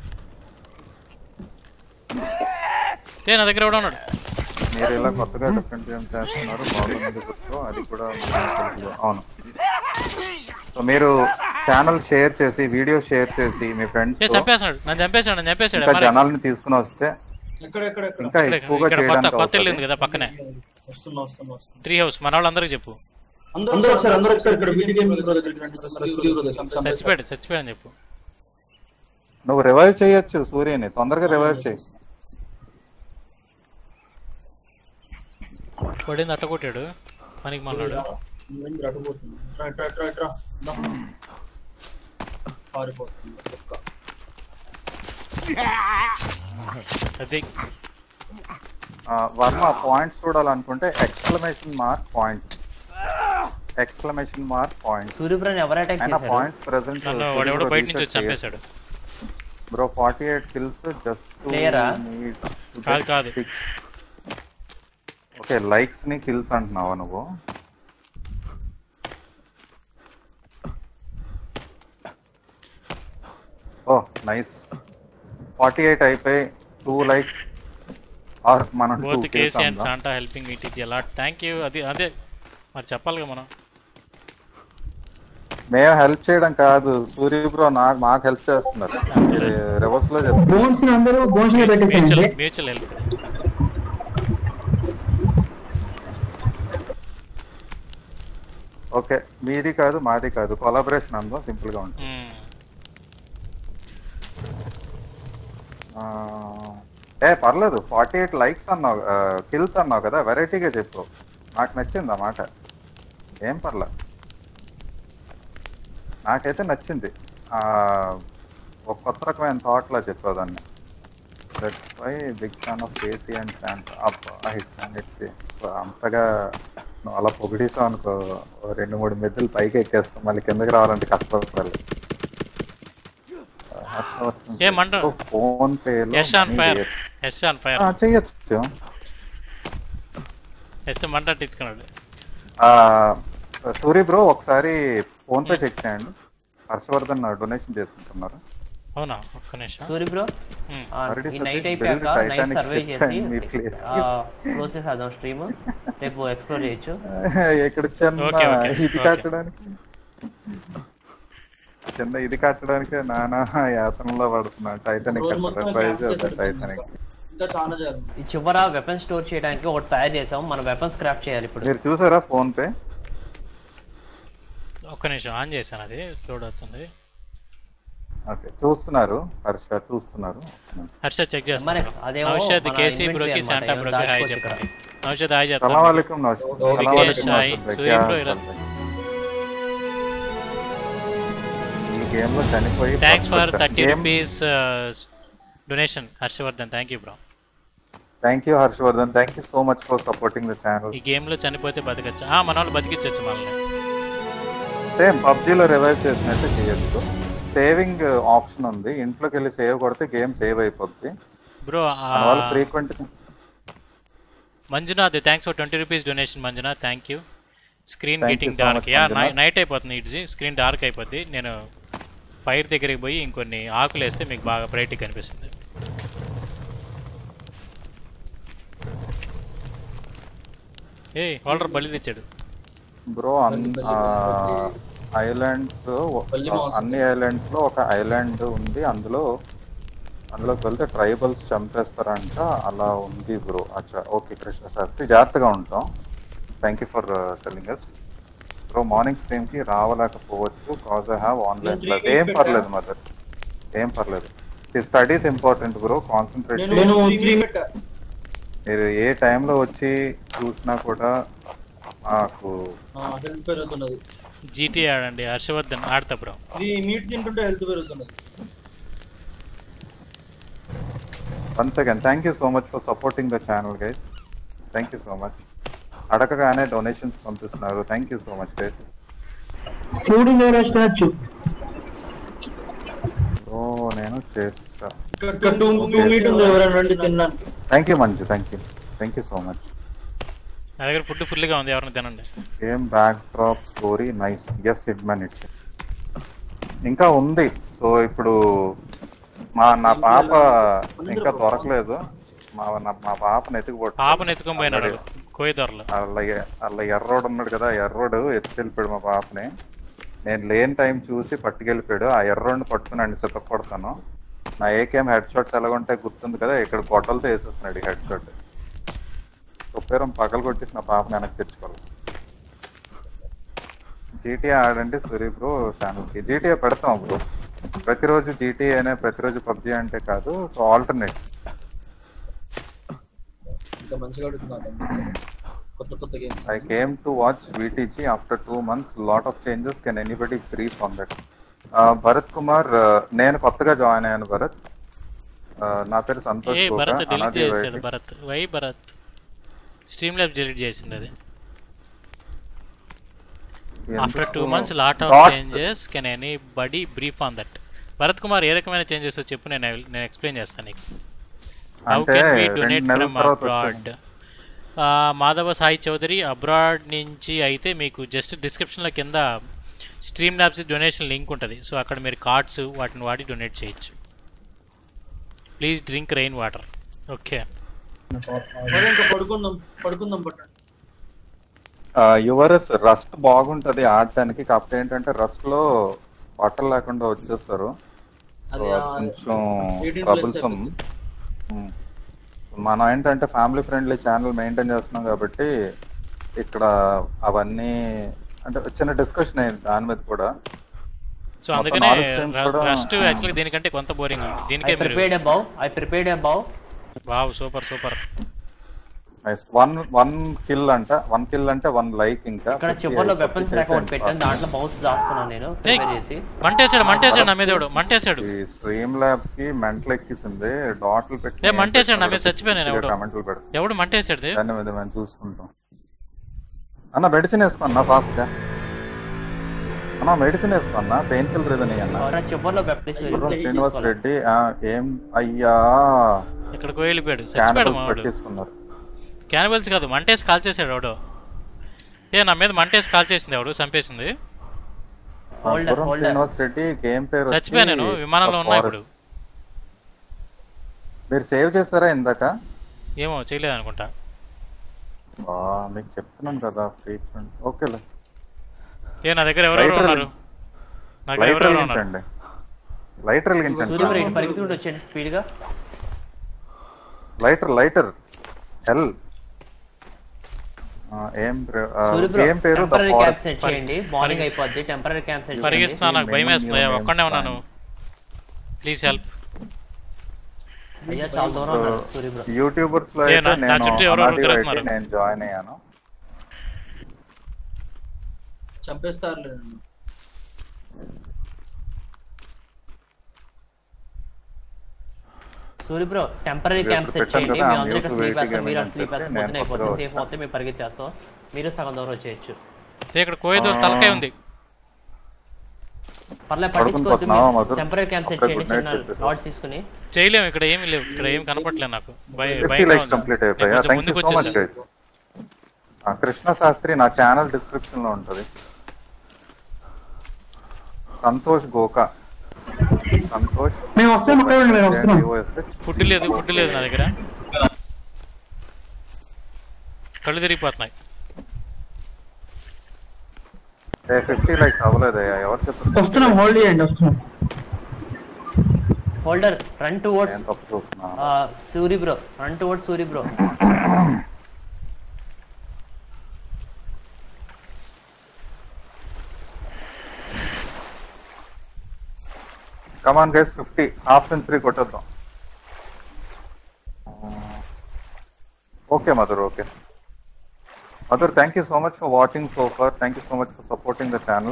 Speaker 2: నా దగ్గర ఎవడ ఉన్నాడు.
Speaker 5: మీరు ఇలా కొత్తగా డిఫరెంట్ గేమ్ చేస్తున్నారు, బాగుంది గుర్తు, అది కూడా అవును. సో మీరు ఛానల్ షేర్ చేసి, వీడియో షేర్ చేసి మీ ఫ్రెండ్స్
Speaker 2: చంపేశాడు
Speaker 5: జనాల్ని తీసుకుని వస్తే ఇంకా ఎక్కువగా చేయడానికి
Speaker 2: కొత్త ఇల్లు ఉంది కదా పక్కనే, ట్రీ హౌస్. మన వాళ్ళందరికీ చెప్పు, చచ్చిపోయాడు అని చెప్పు.
Speaker 5: నువ్వు రివైవ్ చేయొచ్చు సూర్యని, తొందరగా రివైవ్ చేయి.
Speaker 2: పడింది అట్ట కొట్టాడు పనికి మళ్ళాడు. అది
Speaker 5: వర్మ పాయింట్స్ చూడాలనుకుంటే ఎక్స్క్లమేషన్ మార్క్ పాయింట్స్.
Speaker 3: సూర్యబ్రన్ ఎవరు అటాక్ చేశారు?
Speaker 5: పాయింట్స్ ప్రెజెంట్
Speaker 2: వాడెవడో బయట నుంచి వచ్చి చంపేశాడు
Speaker 5: బ్రో. 48 kills just
Speaker 3: ప్లేయరా?
Speaker 2: కాదు.
Speaker 5: ఓకే లైక్స్ ని కిల్స్ అంటున్నావా నువ్వు? ఓ నైస్. 48 అయిపోయి 2 లైక్స్ ఆర్ మనం
Speaker 2: both KC and Santa helping me teach a lot. Thank you. అదే మరి చెప్పాలిగా మనం.
Speaker 5: మేము హెల్ప్ చేయడం కాదు, సూర్య బ్రో మాకు హెల్ప్ చేస్తున్నారు. రివర్స్ లో
Speaker 2: మ్యూచువల్ హెల్ప్.
Speaker 5: ఓకే మీది కాదు మాది కాదు, కొలాబరేషన్ అందులో సింపుల్ గా ఉంటుంది. పర్లేదు. 48 లైక్స్ అన్నావు, కిల్స్ అన్నావు కదా, వెరైటీగా చెప్పు. నాకు నచ్చింది ఆ మాట, ఏం పర్లేదు, నాకైతే నచ్చింది. ఒక కొత్త రకమైన థాట్ లా చెప్పావు దాన్ని. That's why big fan of KC and Santa. అంతగా
Speaker 4: నువ్వు అలా పొగిడేసావు అనుకో, 2-3 మెద్దలు పైకి ఎక్కేస్తాం, మళ్ళీ కిందకి రావాలంటే కష్టపడాలి.
Speaker 2: ఏమంట
Speaker 4: ఫోన్ పేలో
Speaker 2: is on fire, is on fire,
Speaker 4: చెయ్యొచ్చు.
Speaker 2: ఎస్ మంట తీసుకున్నాడు.
Speaker 4: సూరి బ్రో ఒకసారి ఫోన్ పే చెక్ చేయండి. హర్షవర్ధన్ డొనేషన్ చేసుకుంటున్నారు.
Speaker 2: అవునా, ఒక్క నిమిషం.
Speaker 3: సూరి బ్రో ఈ నైట్ అయిపోయాక నైట్ సర్వే చేసి క్లోజ్ చేసేద్దాం స్ట్రీమ్. రేపు ఎక్స్ప్లోర్ చేయొచ్చు.
Speaker 4: ఇక్కడ చిన్న ఇది కట్టడానికి, చిన్న ఇది కట్టడానికి నానా యాతనలో పడుతున్నా. టైటానిక్ ట్రై చేద్దాం. టైటానిక్
Speaker 3: ఈ చివర వెపన్స్ స్టోర్ చేయడానికి ఒకటి తయారు చేసాం. మనం వెపన్స్ క్రాఫ్ట్ చేయాలి ఇప్పుడు.
Speaker 4: మీరు చూసారా ఫోన్ పే?
Speaker 2: ఒక్క నిమిషం ఆన్ చేశాను, అది లోడ్ అవుతుంది.
Speaker 4: ఓకే చూస్తున్నారు, హర్ష చూస్తున్నారు.
Speaker 2: హర్ష చెక్ చేస్తున్నారు. నౌషద్ కేసీ బ్రోకి శాంటా బ్రోకి హాయ్ చెప్పండి. నౌషద్ హాయ్ చెప్తాను.
Speaker 4: సలాం అలైకుం నౌషద్.
Speaker 2: హాయ్ సుహీల్ బ్రో ఇలా.
Speaker 4: ఈ గేమ్ లో చనిపోయి
Speaker 2: thanks for 30 rupees donation Harshavardhan. Thank you bro.
Speaker 4: Thank you Harshavardhan. Thank you so much for supporting the channel.
Speaker 2: ఈ గేమ్ లో చనిపోతే బతకచ్చు. మన వాళ్ళు బతికించచ్చు మనల్ని.
Speaker 4: సేమ్ పబ్జీలో రివైవ్ చేసినట్టు చేయొచ్చు. సేవింగ్ ఆప్షన్ ఉంది, ఇంట్లోకి వెళ్ళి సేవ్ కొడితే గేమ్ సేవ్ అయిపోద్ది
Speaker 2: బ్రో.
Speaker 4: వాళ్ళు frequent.
Speaker 2: Manjunath thanks for 20 rupees donation Manjunath. Thank you. Screen getting dark. Night అయిపోతుంది, ఇడ్జీ స్క్రీన్ డార్క్ అయిపోద్ది. నేను ఫైర్ దగ్గరికి పోయి ఇంకొన్ని ఆకులు వేస్తే మీకు బాగా బ్రైట్గా కనిపిస్తుంది. హోల్డర్ బలి తెచ్చాడు
Speaker 4: బ్రో. ఐలాండ్స్, అన్ని ఐలాండ్స్ లో ఒక ఐలాండ్ ఉంది, అందులోకి వెళ్తే ట్రైబల్స్ చంపేస్తారంట. అలా ఉంది బ్రో. అచ్చా ఓకే కృష్ణ శాస్త్రి, జాగ్రత్తగా ఉంటాం. Thank you for telling us bro. Morning stream కి రావలేకపోవచ్చు cause I have online class. ఏం పర్లేదు మదర్, ఏం పర్లేదు. Studies important bro, concentrate. మీరు ఏ టైంలో వచ్చి చూసినా కూడా నాకు
Speaker 1: హెల్త్ పెరుగుతున్నది.
Speaker 2: జీటీ ఆడండి హర్షవర్ధన్. ఆడతా బ్రో.
Speaker 1: ఇది మీట్ తింటుంటే హెల్త్ పెరుగుతున్నది.
Speaker 4: Once again thank you so much for supporting the channel guys. Thank you so much. అడగగానే డొనేషన్స్ పంపిస్తున్నారు. Thank you so much guys. ఓ నేను చేస్తా. Thank you Manju, thank you, thank you so much.
Speaker 2: నా దగ్గర food ఫుల్గా ఉంది, ఎవరైనా తినండి.
Speaker 4: Game back drop story nice. ఎస్ ఇట్ మన్ ఇట్ ఇంకా ఉంది. సో ఇప్పుడు నా పాప ఇంకా దొరకలేదు. మా పాపను
Speaker 2: ఎత్తుకొని పోయినాడు కోయిదొరలో.
Speaker 4: అలా ఎర్రోడు ఉన్నాడు కదా, ఎర్రోడు ఎత్తుకెళ్ళిపోయాడు మా పాపని. నేను లేని టైం చూసి పట్టుకెళ్ళిపోయాడు. ఆ ఎర్రోడిని పట్టుకుని అండి సితక కొడతాను. నా ఏకేం హెడ్ షాట్ ఎలాగుంటే గుర్తుంది కదా, ఇక్కడ గొడ్డలతో వేసేస్తున్నాడు హెడ్ షాట్. ఉపేరం పగలు కొట్టేసి నా పాపని వెనక్కి తెచ్చుకోవాలి. జీటీఏ ఆడండి సూరి బ్రో ఛానల్కి. జీటీఏ పెడతాం బ్రో ప్రతిరోజు. జీటీఏనే ప్రతిరోజు పబ్జీ అంటే కాదు, so alternate. I came to watch VTG after 2 months. Lot of changes. Can anybody brief on that? Bharat Kumar, నేను కొత్తగా జాయిన్ అయ్యాను భరత్. నా పేరు Santosh.
Speaker 2: Bharat why Bharat stream lab delete చేసింది అది. After 2 months lot of changes. Can anybody brief on that? Bharat Kumar, ఏ రకమైన changes చెప్పు, నేను ఎక్స్ప్లెయిన్ చేస్తాను నీకు. How can we donate from abroad? Madhava Sai Chowdary, abroad నుంచి అయితే మీకు జస్ట్ డిస్క్రిప్షన్లో కింద స్ట్రీమ్ ల్యాబ్స్ డొనేషన్ లింక్ ఉంటుంది. సో అక్కడ మీరు కార్డ్స్ వాటిని వాడి డొనేట్ చేయొచ్చు. Please drink rain water. Okay
Speaker 4: యువరస్ రస్ట్ బాగుంటది ఆడటానికి. కాకపోతే ఏంటంటే రస్ట్ లో బట్టలు లేకుండా వచ్చేస్తారు. సో కొంచెం ట్రబుల్సమ్. మనం ఏంటంటే ఫ్యామిలీ ఫ్రెండ్లీ ఛానల్ మెయింటైన్ చేస్తున్నాం కాబట్టి ఇక్కడ అవన్నీ అంటే చిన్న డిస్కషన్ అయింది దాని మీద కూడా.
Speaker 2: సో అందుకనే రస్ట్ యాక్చువల్లీ దీనికంటే కొంత బోరింగ్. దీనికే
Speaker 3: prepared above.
Speaker 2: Wow super super.
Speaker 4: One kill అంటే 1 లైక్. ఇంకా
Speaker 3: ఇక్కడ చివర్లో వెపన్స్ అకౌంట్ పెట్టాను, దాంట్లో బౌన్స్ దాస్తున్నాను నేను ప్రిపేర్ చేసి.
Speaker 2: మంటేసాడు నా మీద. మంటేసాడు.
Speaker 4: ఈ స్ట్రీమ్ ల్యాబ్స్ కి మెంటల్ ఎక్కిసింది. డాట్లు పెట్టి
Speaker 2: మంటేసాడు నా మీద. చచ్చిపోయాను.
Speaker 4: కమెంట్లు పెడతాను.
Speaker 2: ఎవడు మంటేసాడు?
Speaker 4: దాన్ని మీద మనం చూసుకుంటాం. అన్న మెడిసిన్ వేసుకోన్నా ఫాస్ట్గా. అన్న మెడిసిన్ వేసుకోన్నా, పెయిన్ కిల్లర్ ఏదని అన్న.
Speaker 3: చివరిలో
Speaker 4: శ్రీనివాస్ రెడ్డి ఏం అయ్యా
Speaker 2: ఎక్కడికో వెళ్ళిపోయాడు, చచ్చిపోయాడు మా వాడు.
Speaker 4: పెట్టేసుకున్నారు.
Speaker 2: క్యానిబల్స్ కాదు, మంటేసి కాల్ చేసాడు ఎవడో. నా మీద మంటేసి కాల్ చేసింది ఎవడు, చంపేసింది.
Speaker 4: శ్రీనివాస్ రెడ్డి గేమ్ పేరు
Speaker 2: చచ్చిపోయా నేను, విమానంలో ఉన్నా ఇప్పుడు.
Speaker 4: మీరు సేవ్ చేస్తారా ఇందాక?
Speaker 2: ఏమో చేయలేదు అనుకుంటా.
Speaker 4: మీకు చెప్తున్నాను కదా ఫ్రీక్వెంట్. ఓకేలే.
Speaker 2: నా దగ్గర ఎవరెవరు ఉన్నారు?
Speaker 4: లైటర్ వెలిగించండి, లైటర్ వెలిగించండి. లైటర్ హెల్ గేమ్ పేరు
Speaker 2: పరిగిస్తున్నా, నాకు భయం వేస్తుంది, ఒక్కడే ఉన్నాను. Please help.
Speaker 4: యూట్యూబర్స్ లో నేను జాయిన్ అయ్యాను.
Speaker 1: చంపేస్తారు.
Speaker 3: Suri bro temporary camp set చేయండి. మీ అందరూ ఇక్కడ స్లీప్ వేస్తాం, మీరు స్లీప్ వేస్తే అయిపోతుంది. సేఫ్ అవుతే మేము పరిగెత్తేస్తాం, మీరు సగం దూరం వచ్చేయచ్చు.
Speaker 2: ఇక్కడ కోయదో తలకాయ ఉంది.
Speaker 3: పర్లేదు పట్టించుకోవద్దు. టెంపరీ క్యాంప్ సెట్ చేయండి, చిన్న లాడ్స్ తీసుకుని.
Speaker 2: చేయలేము, ఇక్కడ ఏమీ లేవు, ఇక్కడ ఏం కనపడలేదు నాకు.
Speaker 4: ముందుకు వచ్చేసాను. కృష్ణ శాస్త్రి నా ఛానల్ డిస్క్రిప్షన్ లో ఉంటది. సంతోష్ గోకా, సంతోష్.
Speaker 2: ఫుడ్ లేదు, ఫుడ్ లేదు నా దగ్గర, కళ్ళు తిరిగిపోతున్నాయి.
Speaker 4: 50 లైక్స్ అవ్వలేదయ్యా, ఎవరు చెప్పారు?
Speaker 7: వస్తున్నాం, హోల్డ్ చేయండి. వస్తున్నాం.
Speaker 3: Holder run towards Suri bro, run towards Suri bro.
Speaker 4: Come on guys, 50 half century కొట్టేద్దాం. Okay Madhur, okay Madhur, thank you so much for watching so far. Thank you so much for supporting the channel.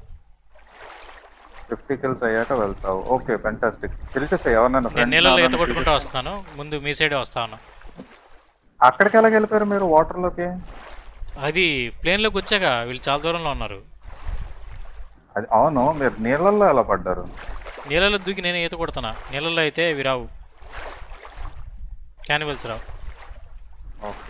Speaker 4: 50 kills అయ్యాక వెళ్తావు. Okay fantastic. పిలిచేసా ఎవరన్నా
Speaker 2: నీళ్ళలో ఈత కొట్టుకుంటూ వస్తాను, ముందు మీ సైడే వస్తాను.
Speaker 4: అక్కడికి ఎలా వెళ్ళిపోయారు మీరు వాటర్ లోకి?
Speaker 2: అది ప్లేన్ లోకి వచ్చాక వీళ్ళు చాలా దూరంలో ఉన్నారు.
Speaker 4: అది అవును, మీరు నీళ్ళల్లో ఎలా పడ్డారు?
Speaker 2: నీళ్ళలో దూకి నేను ఈత కొడుతున్నా, నీళ్ళలో అయితే ఇవి రావు, క్యానిబల్స్ రావు.
Speaker 4: ఓకే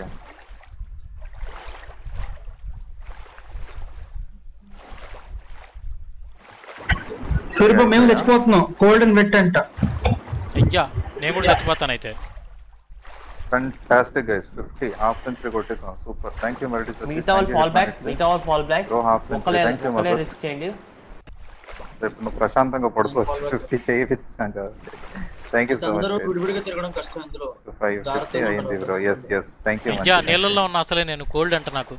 Speaker 7: సూరిబాబు మేము చచ్చిపోతున్నాం, కోల్డ్ అండ్ వెట్ అంట.
Speaker 2: అయ్యా నేను కూడా చచ్చిపోతాను అయితే.
Speaker 4: ఫెంటాస్టిక్ గైస్, 50 హాఫ్ సెంచరీ కొట్టేసాం. Super, thank you multi.
Speaker 3: మిగతా వాళ్ళు ఫాల్ బ్యాక్, మిగతా వాళ్ళు ఫాల్ బ్యాక్. ఒక్కలే రిస్క్ చేయండి.
Speaker 4: రేపు నువ్వు ప్రశాంతంగా పడుకోవచ్చు. 50 చేయించాం కదా. Thank you so much.
Speaker 1: విడివిడిగా తిరగడం కష్టం ఇందులో.
Speaker 4: 550 అయింది బ్రో. yes thank you.
Speaker 2: అయ్యా నీళ్ళల్లో ఉన్న అసలే నేను కోల్డ్ అంట నాకు.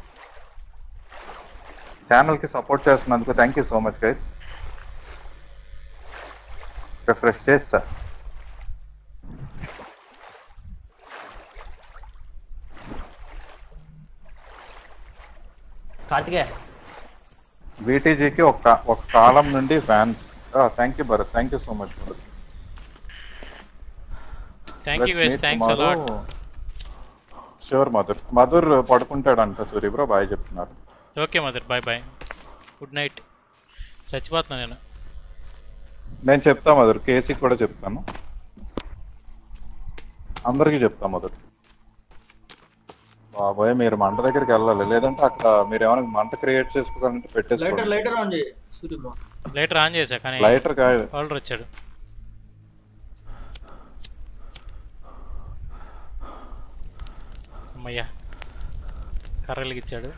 Speaker 4: ఛానల్ కి సపోర్ట్ చేస్తున్నందుకు thank you so much guys. Refresh చేస్తా. వీటీజీకి ఒక కాలం నుండి fans. Thank you Bharat, thank you so much Bharat.
Speaker 2: Thank you guys, thanks a lot.
Speaker 4: Sure Madhur పడుకుంటాడంట సూరి బ్రో, బాయ్ చెప్తున్నారు.
Speaker 2: Okay Madhur, bye bye, good night. చచ్చిపోతున్నా
Speaker 4: నేను చెప్తా మధుర్, కేసీకి కూడా చెప్తాను, అందరికీ చెప్తా మధుర్. బాబాయ్ మీరు మంట దగ్గరికి వెళ్ళాలి, లేదంటే అక్కడ మీరు ఏమైనా మంట క్రియేట్ చేసుకోవాలంటే పెట్టేసుకోండి.
Speaker 2: లైటర్ ఆన్ చేసా కానీ
Speaker 4: లైటర్ కాదు,
Speaker 2: ఆర్డర్ వచ్చాడు. అమ్మయ్యా కర్రలకి ఇచ్చాడు.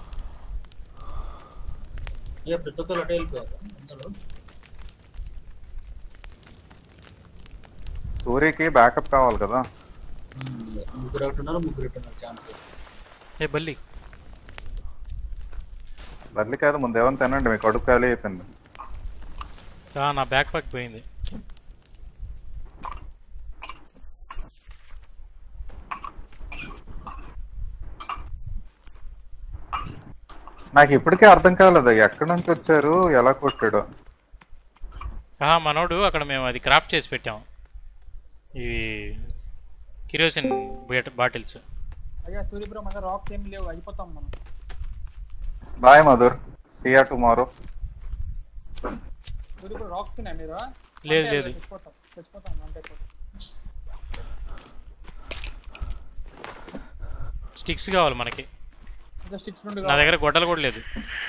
Speaker 4: సూర్యకి బ్యాకప్ కావాలి కదా.
Speaker 2: బల్లి
Speaker 4: బల్లి కాదు, ముందు ఏమైనా తినండి, మీకు కడుపు ఖాళీ అయిపోయింది.
Speaker 2: నా బ్యాక్ ప్యాక్ పోయింది.
Speaker 4: నాకు ఇప్పటికే అర్థం కాలేదు ఎక్కడి నుంచి వచ్చారు, ఎలా కొట్టాడు.
Speaker 2: మనోడు అక్కడ మేము అది క్రాఫ్ట్ చేసి పెట్టాము, ఇవి కిరోసిన్ బాటిల్స్.
Speaker 8: అయ్యా సూర్య బ్రో మన రాక్స్ ఏం లేవు, అయిపోతాం మనం.
Speaker 4: Bye Madhur, see you tomorrow.
Speaker 8: ఇప్పుడు రాక్స్ ఉన్నాయి మీరు
Speaker 2: లేదు లేదు
Speaker 8: చచ్చిపోతాం అంటే
Speaker 2: స్టిక్స్ కావాలి మనకి.
Speaker 8: స్టిక్స్ నుండి
Speaker 2: నా దగ్గర గొడ్డలు కూడా లేదు.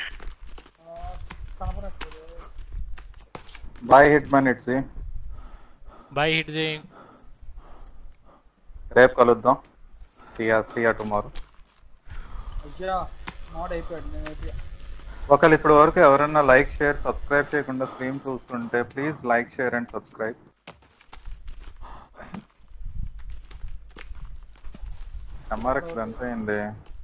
Speaker 4: Bye hit man, it's
Speaker 2: bye hit ji.
Speaker 4: రేపు కలుద్దాం. See you tomorrow.
Speaker 8: అయ్యా నాట్ అయిపోయాడు, నేను అయిపోయా.
Speaker 4: ఒకళ్ళు ఇప్పటి వరకు ఎవరైనా లైక్ షేర్ సబ్స్క్రైబ్ చేయకుండా స్ట్రీమ్ చూస్తుంటే please like share and subscribe. MRX ఎంత అయింది?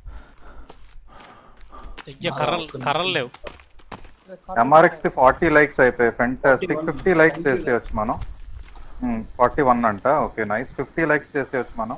Speaker 2: కర్రలు లేవు.
Speaker 4: ఎంఆర్ఎక్స్ 40 లైక్స్ అయిపోయాయి. ఫెంటాస్టిక్. 50 లైక్స్ చేసేయచ్చు మనం. 41 అంట. Okay nice. 50 లైక్స్ చేసేయచ్చు మనం.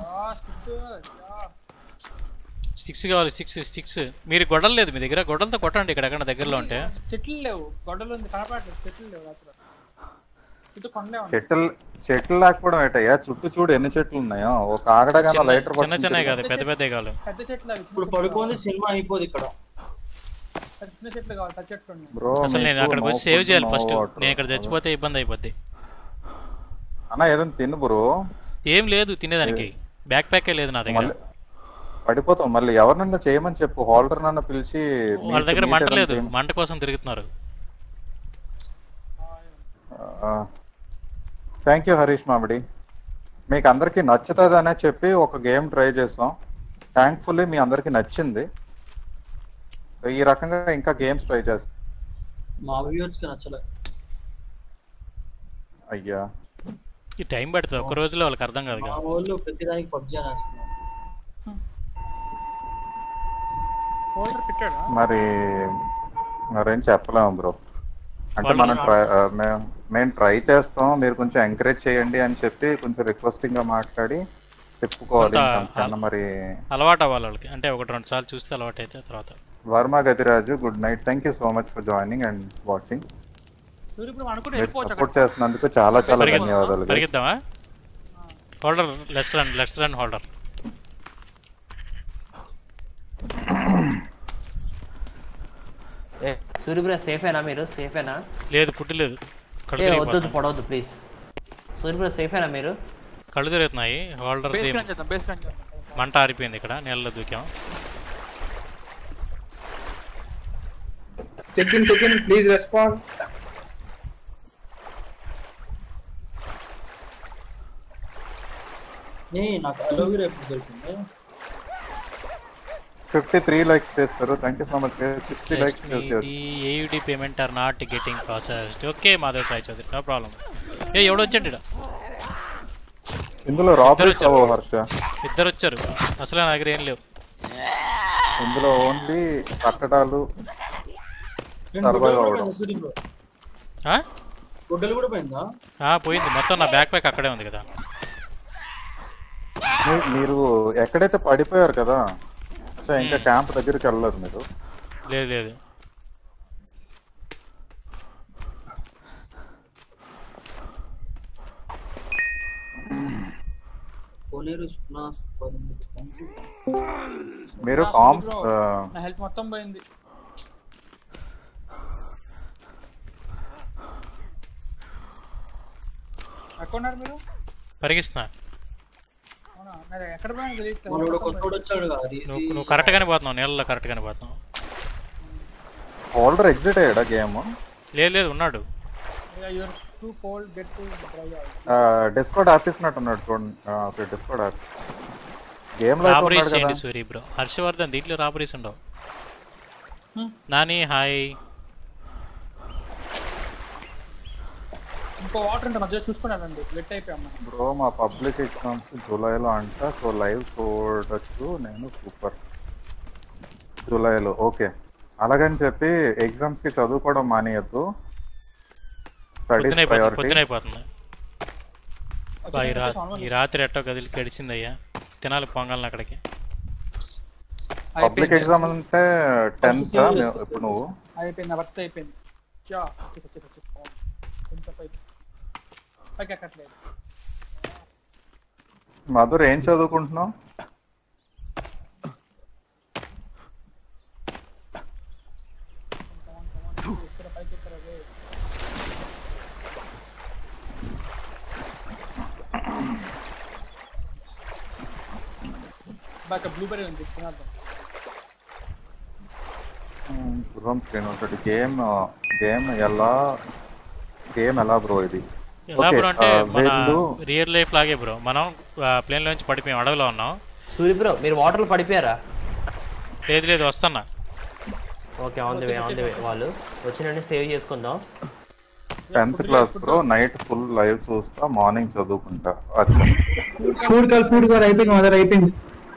Speaker 2: స్టిక్స్ కావాలి. స్టిక్స్ మీరు గొడవలు లేదు మీ దగ్గర? గొడవలతో కొట్టండి ఇక్కడ ఎక్కడ దగ్గరలో ఉంటే.
Speaker 8: చెట్లు లేవు, గొడ్డలు ఉంది కనపడలేదు. చెట్లు లేవు అక్కడ. చుట్టూ కొండలే ఉన్నాయి.
Speaker 4: చెట్లు లేకపోవడం ఏంటయ్యా? చుట్టూ చూడు ఎన్ని చెట్లు ఉన్నాయో. ఒక ఆగడగా లైటర్
Speaker 2: చిన్న కాదు, పెద్ద కావాలి.
Speaker 8: పెద్ద చెట్లు అవి.
Speaker 1: ఇప్పుడు పడుకోంది సినిమా అయిపోదు ఇక్కడ.
Speaker 8: చిన్న చెట్లు కావాలి, పెద్ద చెట్లు ఉన్నాయి.
Speaker 4: బ్రో
Speaker 2: అసలు నేను అక్కడికి వచ్చి సేవ్ చేయాలి ఫస్ట్. నేను ఇక్కడ చచ్చిపోతే ఇబ్బంది అయిపోద్ది.
Speaker 4: అన్న ఏదైనా తిను బ్రో.
Speaker 2: ఏం లేదు తినేదానికి, బ్యాక్ ప్యాకే లేదు నా దగ్గర.
Speaker 4: పడిపోతాం మళ్ళీ. ఎవరినన్నా చేయమని చెప్పు, హోల్డర్ నన్ను పిలిచి.
Speaker 2: వాళ్ళ దగ్గర మంట లేదు, మంట కోసం తిరుగుతున్నారు.
Speaker 4: థ్యాంక్ యూ హరీష్ మామిడి. మీకు అందరికి నచ్చుతుందనే చెప్పి ఒక గేమ్ ట్రై చేస్తాం. థ్యాంక్ఫుల్లీ మీ అందరికి నచ్చింది. ఈ రకంగా ఇంకా గేమ్స్ ట్రై చేస్తాం.
Speaker 1: మా వ్యూవర్స్ కి నచ్చలే.
Speaker 4: అయ్యా
Speaker 2: ఈ టైం పడుతుంది, ఒక రోజులో వాళ్ళకి అర్థం కాదు.
Speaker 1: మా వాళ్ళు ప్రతిదానికి పబ్జీ అనేస్తున్నారు.
Speaker 4: మరి మరేం చెప్పలేము బ్రో. అంటే మనం మేము ట్రై చేస్తాం, మీరు కొంచెం ఎంకరేజ్ చేయండి అని చెప్పి కొంచెం రిక్వెస్టింగ్ గా మాట్లాడి చెప్పుకోవాలి. మరి
Speaker 2: అలవాటు అవ్వాలి వాళ్ళకి. అంటే 1-2 సార్లు చూస్తే అలవాటు అయితే తర్వాత.
Speaker 4: Varma Gathiraju good night. Thank you so much for joining and watching. Support చేస్తున్నందుకు చాలా ధన్యవాదాలు.
Speaker 2: పరిగెద్దామా? Holder let's run Holder.
Speaker 3: Suryaprabha సేఫేనా? మీరు సేఫేనా?
Speaker 2: లేదు ఫుడ్ లేదు.
Speaker 3: వద్దు పడవద్దు ప్లీజ్. సూర్యప్రభ సేఫేనా మీరు?
Speaker 2: కళ్ళు తిరుగుతున్నాయి. హోల్డర్ మంట ఆరిపోయింది. ఇక్కడ నీళ్ళలో దూకాం.
Speaker 7: Check in please respond.
Speaker 1: నాకు అలోవెరా ఎప్పుడు దొరికింది?
Speaker 4: 53 లైక్స్ చేస్తారు. Thank you so much. 60 likes చేశారు.
Speaker 2: AUD payment are not getting processed. Okay Madhav Sai Chowdary, no problem. ఎవడో వచ్చాడు ఇక్కడ.
Speaker 4: ఇందులో రాబర్ట్స్ అవో హర్ష.
Speaker 2: ఇద్దరు వచ్చారు. అసలు నా దగ్గర ఏం లేవు.
Speaker 4: ఇందులో ఓన్లీ కట్టడాలు సర్వైవ్ అవ్వడం.
Speaker 1: గొడ్డలు కూడా పోయిందా?
Speaker 2: పోయింది మొత్తం. నా బ్యాక్ ప్యాక్ అక్కడే ఉంది కదా.
Speaker 4: మీరు ఎక్కడైతే పడిపోయారు కదా, సో ఇంకా క్యాంప్ దగ్గరికి వెళ్ళలేదు మీరు?
Speaker 2: లేదు.
Speaker 4: మీరు కామ్స్
Speaker 8: నా హెల్త్ మొత్తం పోయింది. ఎక్కడున్నారు మీరు?
Speaker 2: పరిగిస్తున్నా.
Speaker 8: ఎక్కడ పోయినా తెలియదు.
Speaker 2: నువ్వు కరెక్ట్ గానే పోతున్నావు, నీళ్ళలో కరెక్ట్ గానే పోతున్నావు.
Speaker 4: హోల్డర్ ఎగ్జిట్ అయ్యాడా గేమ్?
Speaker 2: లేదు ఉన్నాడు.
Speaker 4: డిస్కార్డ్ ఆపేసినట్టున్నాడు చూడండి. డిస్కార్డ్ ఆపేసి గేమ్ లో
Speaker 2: రాబరీస్ చేయండి సూరి బ్రో. హర్షవర్ధన్ దీంట్లో రాబరీస్ ఉండవు. నాని హాయ్.
Speaker 8: ఇంకో వాటర్ ఉంటే మధ్యలో చూసుకున్నానండి. వెట్ అయిపోయాం
Speaker 4: బ్రో. మా పబ్లిక్ ఎగ్జామ్స్ జూలైలో అంట, సో లైవ్ చూడొచ్చు నేను. సూపర్. జూలైలో ఓకే. అలాగని చెప్పి ఎగ్జామ్స్ కి చదువుకోవడం మానేయద్దు.
Speaker 2: ఈ రాత్రి ఎట్టో గడిచిందయ్యా. తినాలి పొంగల్ని అక్కడికి.
Speaker 4: పబ్లిక్ ఎగ్జామ్ అంటే 10th ఇప్పుడు నువ్వు
Speaker 8: అయిపోయింది. వర్క్ అయిపోయింది.
Speaker 4: మధుర్ ఏం చదువుకుంటున్నావు?
Speaker 8: చేస్తారు అదే బాగా బ్లూబెర్రీ ఉంది తినాలి
Speaker 4: గుర్రం స్క్రీన్ ఉంటుంది. గేమ్ ఎలా బ్రో ఇది?
Speaker 2: ఎలా బ్రో అంటే మన రియల్ లైఫ్ లాగే బ్రో. మనం ప్లేన్ లోంచి పడిపోయాం, అడవిలో ఉన్నాం.
Speaker 3: సూరి బ్రో మీరు వాటర్లో పడిపోయారా?
Speaker 2: లేదు వస్తున్నా.
Speaker 3: ఓకే ఆన్ ది వే వాళ్ళు వచ్చినండి సేవ్ చేసుకుందాం.
Speaker 4: 10th class bro, night full live చూస్తా, మార్నింగ్ చదువుకుంటా. అచ్చా
Speaker 7: ఫుడ్ కాల్ అయిపోయింది మదర్ అయిపోయింది.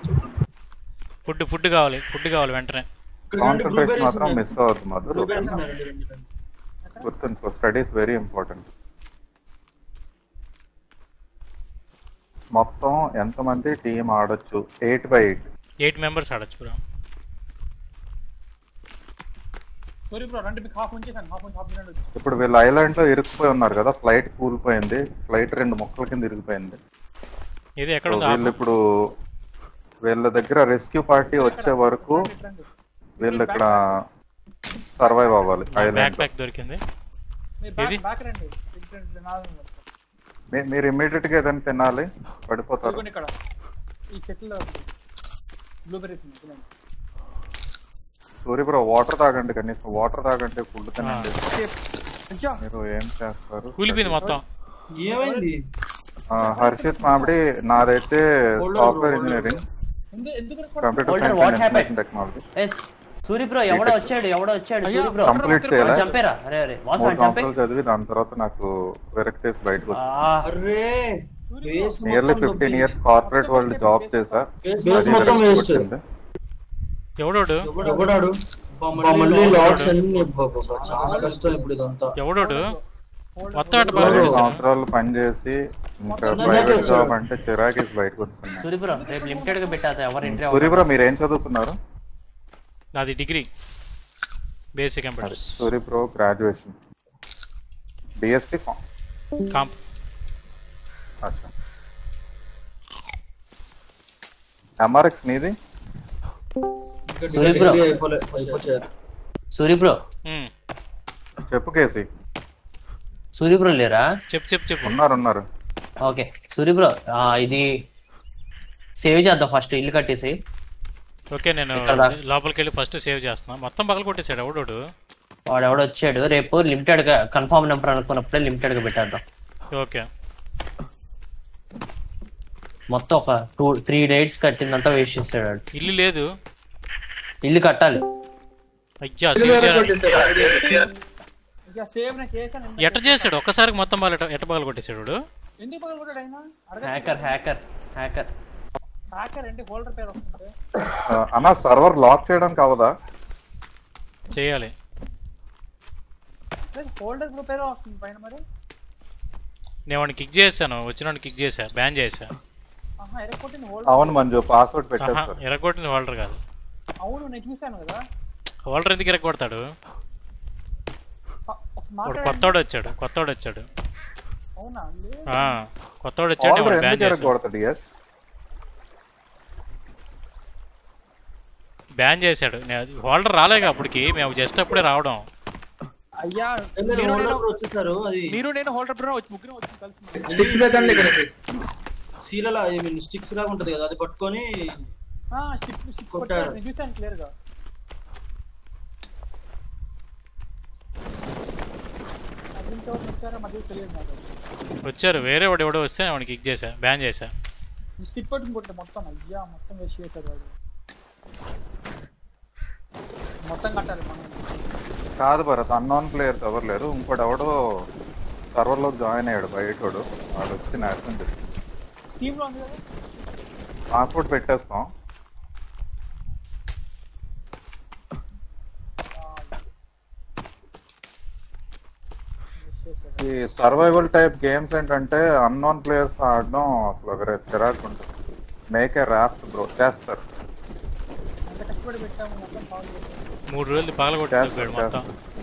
Speaker 2: ఫుడ్ కావాలి వెంటనే.
Speaker 4: కాన్సంట్రేషన్ మాత్రం మిస్ అవ్వద్దు మధుర్. గుర్తుంచుకో, స్టడీస్ వెరీ ఇంపార్టెంట్. మొత్తం ఎంతమంది టీం ఆడొచ్చు? 8x8.
Speaker 2: 8 మెంబర్స్ ఆడొచ్చు బ్రో.
Speaker 8: సారీ బ్రో రండి మీకు హాఫ్ ఉంచేసాను హాఫ్ మినిట్.
Speaker 4: ఇప్పుడు వీళ్ళు ఐలాండ్ లో ఇరుక్కుపోయి ఉన్నారు కదా, ఫ్లైట్ కూలిపోయింది, ఫ్లైట్ 2 ముక్కల కింద ఇరిగిపోయింది.
Speaker 2: ఇది ఎక్కడ ఉంది?
Speaker 4: వీళ్ళు ఇప్పుడు వీళ్ళ దగ్గర రెస్క్యూ పార్టీ వచ్చే వరకు వీళ్ళు ఇక్కడ సర్వైవ్ అవ్వాలి. ఐలాండ్
Speaker 2: బ్యాక్ దొరికింది.
Speaker 8: ఇది బ్యాక్ రండి.
Speaker 4: మీరు ఇమ్మీడియట్ గా ఏదైనా తినాలి, పడిపోతారు.
Speaker 8: ఇక్కడ ఈ చెట్లలో బ్లూబెర్రీస్ ఉన్నాయి.
Speaker 4: సూరి బ్రో వాటర్ తాగండి, కనీసం వాటర్ తాగండి, ఫుడ్ తినండి. మీరు ఏం చేస్తారు?
Speaker 2: కూలిపోయింది మొత్తం.
Speaker 1: ఏమైంది?
Speaker 4: హర్షిత్ మామిడి, నాదైతే software engineering, computer science and information technology.
Speaker 3: Suri bro ఎవడో వచ్చాడు సూరి బ్రో
Speaker 4: కంప్లీట్ చేయాలి.
Speaker 3: చంపారా? అరే
Speaker 4: 3 సంవత్సరాలు చదివి దాని తర్వాత నాకు విరక్తేసి బయటకు వచ్చి nearly 15 years corporate world job చేశా.
Speaker 2: ఎవడోడు మొత్తం
Speaker 4: 2 సంవత్సరాలు పనిచేసి ఇంకా ప్రైవేట్ జాబ్ అంటే చిరాకేసి బయటకు వస్తున్నాను.
Speaker 3: సూరి బ్రో రేపు లిమిటెడ్ గా పెట్టాలి ఎవరు ఎంట్రీ.
Speaker 4: సూరి బ్రో మీరు ఏం చదువుతున్నారు?
Speaker 2: నాది degree basic computers.
Speaker 4: Suri bro graduation BSc
Speaker 2: comp.
Speaker 4: అచ్చా ఎంఆర్ఎక్స్ నీది?
Speaker 3: సూరి బ్రో
Speaker 4: చెప్పు కేసి.
Speaker 3: సూరి బ్రో లేరా?
Speaker 2: చెప్పు.
Speaker 4: ఉన్నారు.
Speaker 3: ఓకే సూరి బ్రో ఇది సేవ్ చేద్దాం ఫస్ట్, ఇల్లు కట్టేసి.
Speaker 2: ఓకే నేను లోపలికి వెళ్ళి ఫస్ట్ సేవ్ చేస్తున్నా. మొత్తం పగల కొట్టేసాడు ఎవడోడు.
Speaker 3: వాడు వచ్చాడు. రేపు లిమిటెడ్ గా కన్ఫర్మ్ నెంబర్ అనుకున్నప్పుడే లిమిటెడ్ గా పెట్టేద్దాం.
Speaker 2: ఓకే
Speaker 3: మొత్తం ఒక 2-3 డేట్స్ కట్టిందంతా వేస్ట్ చేస్తాడు.
Speaker 2: ఇల్లు లేదు,
Speaker 3: ఇల్లు కట్టాలి.
Speaker 2: అయ్యా ఎట్ట చేసాడు ఒక్కసారికి మొత్తం ఎట్ట పగల కొట్టేసాడు.
Speaker 8: ఎందుకు పగల కొట్టాడు ఆయన? హ్యాకర్ అంటే హోల్డర్ పేరు వస్తుంది
Speaker 4: అన్న. సర్వర్ లాక్ చేయడానికి అవదా?
Speaker 2: చేయాలి.
Speaker 8: హోల్డర్ పేరు వస్తుంది పైన. మరి
Speaker 2: నేను వాడిని కిక్ చేశాను, వచ్చిన కిక్ చేశా, బ్యాన్ చేశా.
Speaker 4: అవును మంజు, పాస్వర్డ్ పెట్టేస్తారు.
Speaker 2: ఎరగొట్టింది హోల్డర్ కాదు.
Speaker 8: అవును నేను చూసాను కదా.
Speaker 2: హోల్డర్ ఎందుకు ఎరగొడతాడు? కొత్తోడు వచ్చాడు.
Speaker 8: అవునా?
Speaker 2: కొత్తోడు వచ్చాడు, బ్యాన్ చేశాడు. హోల్డర్ రాలేగా అప్పటికి, మేము జస్ట్ అప్పుడే రావడం.
Speaker 8: అయ్యా
Speaker 1: వచ్చేసారు.
Speaker 8: మీరు నేను హోల్డర్ బ్రో వచ్చి ముగ్గురు వచ్చి కలిసి
Speaker 1: సీలలా స్టిక్స్ లాగా ఉంటది కదా, అది పట్టుకొని
Speaker 8: స్టిక్స్ కొట్టారు. నేను చూసాను క్లియర్ గా.
Speaker 2: వచ్చారు వేరే వాడు ఎవడో వస్తే వాడికి కిక్ చేశా, బ్యాన్ చేశా.
Speaker 8: స్టిక్ పట్టుకుని కొట్టే మొత్తం. అయ్యా మొత్తం వేస్ట్ చేశారు వాడు. మొత్తం కట్టాలి మనం.
Speaker 4: కాదు భరత్, అన్నోన్ ప్లేయర్స్ ఎవరు లేరు. ఇంకోటి ఎవడో సర్వర్లోకి జాయిన్ అయ్యాడు బయటోడు, వాడు వచ్చి నాశనం చేసి పాస్పోర్ట్ పెట్టేస్తాం. ఈ సర్వైవల్ టైప్ గేమ్స్ ఏంటంటే అన్నోన్ ప్లేయర్స్ ఆడడం అసలు ఒకరే చిరాకు ఉంటుంది. మేక్ ఏ రాఫ్ట్ బ్రో చేస్తారు.
Speaker 2: 3 రోజులు పగలగొట్టాడు మొత్తం.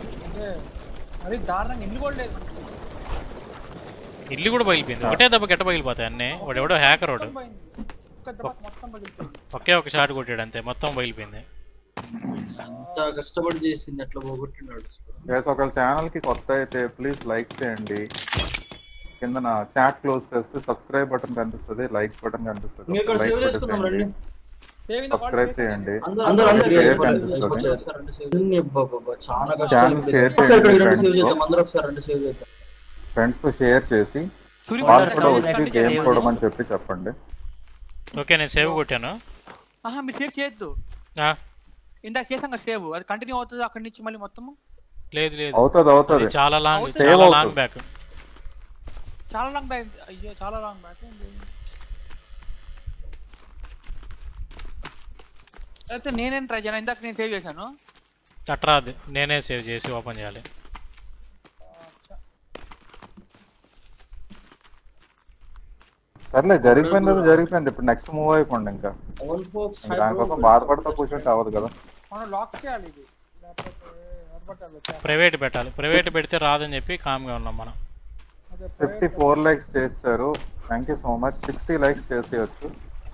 Speaker 2: ఇల్లు కూడా పగిలిపోయింది. ఒకటే దెబ్బ గట్ట పగిలిపోతాయి అన్నీ. వాడు ఎవడో హ్యాకర్ వాడు ఒకే ఒక షాట్ కొట్టాడు అంతే, మొత్తం పగిలిపోయింది.
Speaker 1: ఎంత కష్టపడి చేసింది అట్లా పోగొట్టినాడు.
Speaker 4: గైస్ ఒకళ్ళ ఛానల్ కి కొత్త అయితే ప్లీజ్ లైక్ చేయండి. కింద నా చాట్ క్లోజ్ చేస్తే సబ్స్క్రైబ్ బటన్ కనిపిస్తుంది, లైక్ బటన్ కనిపిస్తుంది.
Speaker 1: ఇక్కడ సేవ్ చేసుకుందాం రండి.
Speaker 4: సబ్స్క్రైబ్ చేయండి.
Speaker 1: అందరూ
Speaker 4: షేర్ కనిపిస్తుంది.
Speaker 1: చాలా
Speaker 4: ఛానల్ షేర్ చేయండి. ఫ్రెండ్స్ తో షేర్ చేసి వాళ్ళు కూడా వచ్చి గేమ్ చూడమని చెప్పండి.
Speaker 2: ఓకే నేను సేవ్ కొట్టాను.
Speaker 8: మీరు సేవ్ చేయొద్దు. ఇందాక చేసాం కదా సేవ్, అది కంటిన్యూ అవుతుంది అక్కడి నుంచి మళ్ళీ మొత్తం?
Speaker 2: లేదు లేదు
Speaker 4: అవుతుంది.
Speaker 2: చాలా లాంగ్ బ్యాక్.
Speaker 8: చాలా లాంగ్ బ్యాక్. అయ్యో చాలా లాంగ్ బ్యాక్. అయితే నేనేం ట్రై చేయను, ఇందాక నేను సేవ్ చేశాను.
Speaker 2: అట్రాదు, నేనే సేవ్ చేసి ఓపెన్ చేయాలి.
Speaker 4: సర్లే జరిగిపోయింది. ఇప్పుడు నెక్స్ట్ మూవ్ అయిపోండి. ఇంకా దానికోసం బాధపడతా కూర్చుంటే అవ్వదు కదా.
Speaker 8: లాక్ చేయాలి ఇది.
Speaker 2: ప్రైవేట్ పెట్టాలి. ప్రైవేట్ పెడితే రాదని చెప్పి కామ్గా ఉన్నాం మనం.
Speaker 4: 54 లైక్స్ చేశారు. Thank you so much. 60 likes చేసేయచ్చు.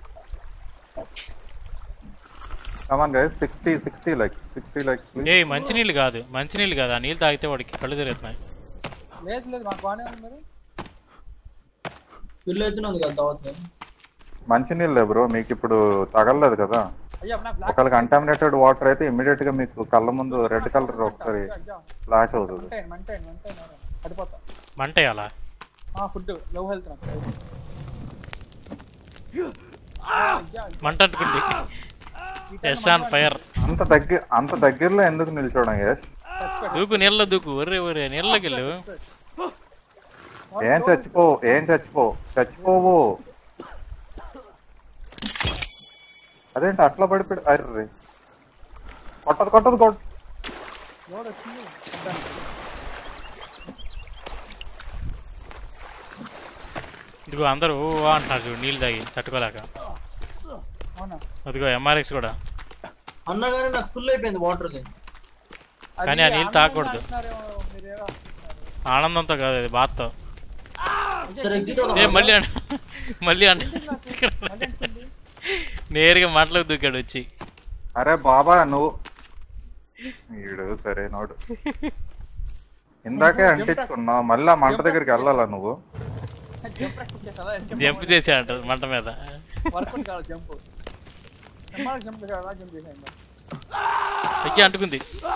Speaker 4: కమాన్ గైస్, 60 లైక్స్
Speaker 2: ఏ మంచినీళ్ళు కాదు ఆ నీళ్ళు తాగితే వాడికి కళ్ళు తిరుగుతున్నాయి.
Speaker 8: లేదు మాకు బాగానే ఉంది. మరి
Speaker 1: ఫుల్ అవుతుంది కదా తర్వాత.
Speaker 4: మంచినీళ్ళే బ్రో, మీకు ఇప్పుడు తగలలేదు కదా. ఒకవేళ కంటామినేటెడ్ వాటర్ అయితే ఇమ్మీడియట్ గా మీకు కళ్ళ ముందు రెడ్ కలర్ ఒకసారి ఫ్లాష్ అవుతుంది.
Speaker 2: మంటేయాలా?
Speaker 8: ఫుడ్ లవ్ హెల్త్
Speaker 2: మంట అంటుకుంది. Is on fire.
Speaker 4: అంత దగ్గరలో ఎందుకు నిల్చోవడం యష్?
Speaker 2: దూకు నీళ్ళ దూకు. ఒరే నీళ్ళకి వెళ్ళు.
Speaker 4: ఏం చచ్చిపోవు. అదేంటి అట్లా పడిపోయి? అర్రే కొట్టదు.
Speaker 2: ఇదిగో అందరూ అంటున్నారు చూడు, నీళ్ళు తాగి తట్టుకోలేక. అదిగో MRX కూడా
Speaker 1: అన్నగానే నాకు ఫుల్ అయిపోయింది వాటర్.
Speaker 2: కానీ ఆ నీళ్ళు తాగకూడదు. ఆనందంతో కాదు, అది బాధతో. మళ్ళీ నేరుగా మాటలకు దూకాడు వచ్చి.
Speaker 4: అరే బాబా నువ్వు సరే నోడు ఇందాకే అంటించుకున్నావు, మళ్ళీ మంట దగ్గరికి వెళ్ళాలా నువ్వు?
Speaker 2: జంప్ చేసాడు మంట మీద. ఎక్కి అంటుకుంది.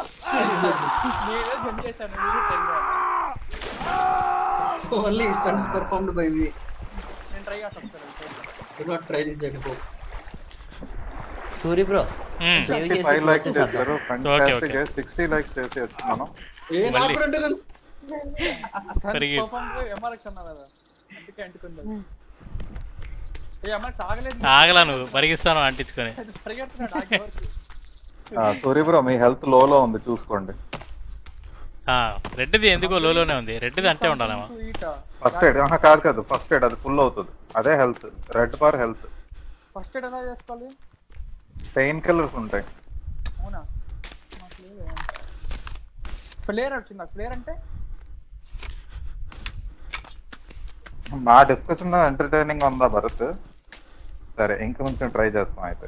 Speaker 1: Only stunts performed by me. నేను ట్రై చేస్తాను sir. Do not try this at home.
Speaker 3: Suri bro
Speaker 4: 65 likes చేశారు. ఫంటాస్టిక్. 60 లైక్స్ చేసేస్తున్నాను.
Speaker 1: ఏ నా ఫ్రెండ్ గన్
Speaker 2: పరిగి
Speaker 8: పర్ఫార్మ్ MRX అన్నా కదా, అందుకే అంటుకుంది. MRX
Speaker 2: ఆగలా నువ్వు పరిగిస్తాను అంటించుకొని.
Speaker 4: సారీ బ్రో, మీ హెల్త్ లోలో ఉంది చూసుకోండి.
Speaker 2: రెడ్ది ఎందుకో లోలోనే ఉంది. రెడ్ది అంటే ఉండాలమ్మా.
Speaker 4: ఫస్ట్ ఎయిడ్ కాదు, ఫస్ట్ ఎయిడ్ అది ఫుల్ అవుతుంది. అదే health, red bar health.
Speaker 8: First aid ఎలా చేసుకోవాలి?
Speaker 4: పెయిన్ కిల్లర్స్ ఉంటాయి.
Speaker 8: అవునా? ఫ్లేర్ వచ్చిందా? ఫ్లేర్ అంటే
Speaker 4: మా డిస్కషన్ ఎంటర్టైనింగ్ ఉందా భరత్? సరే ఇంకా కొంచెం ట్రై చేస్తాం అయితే.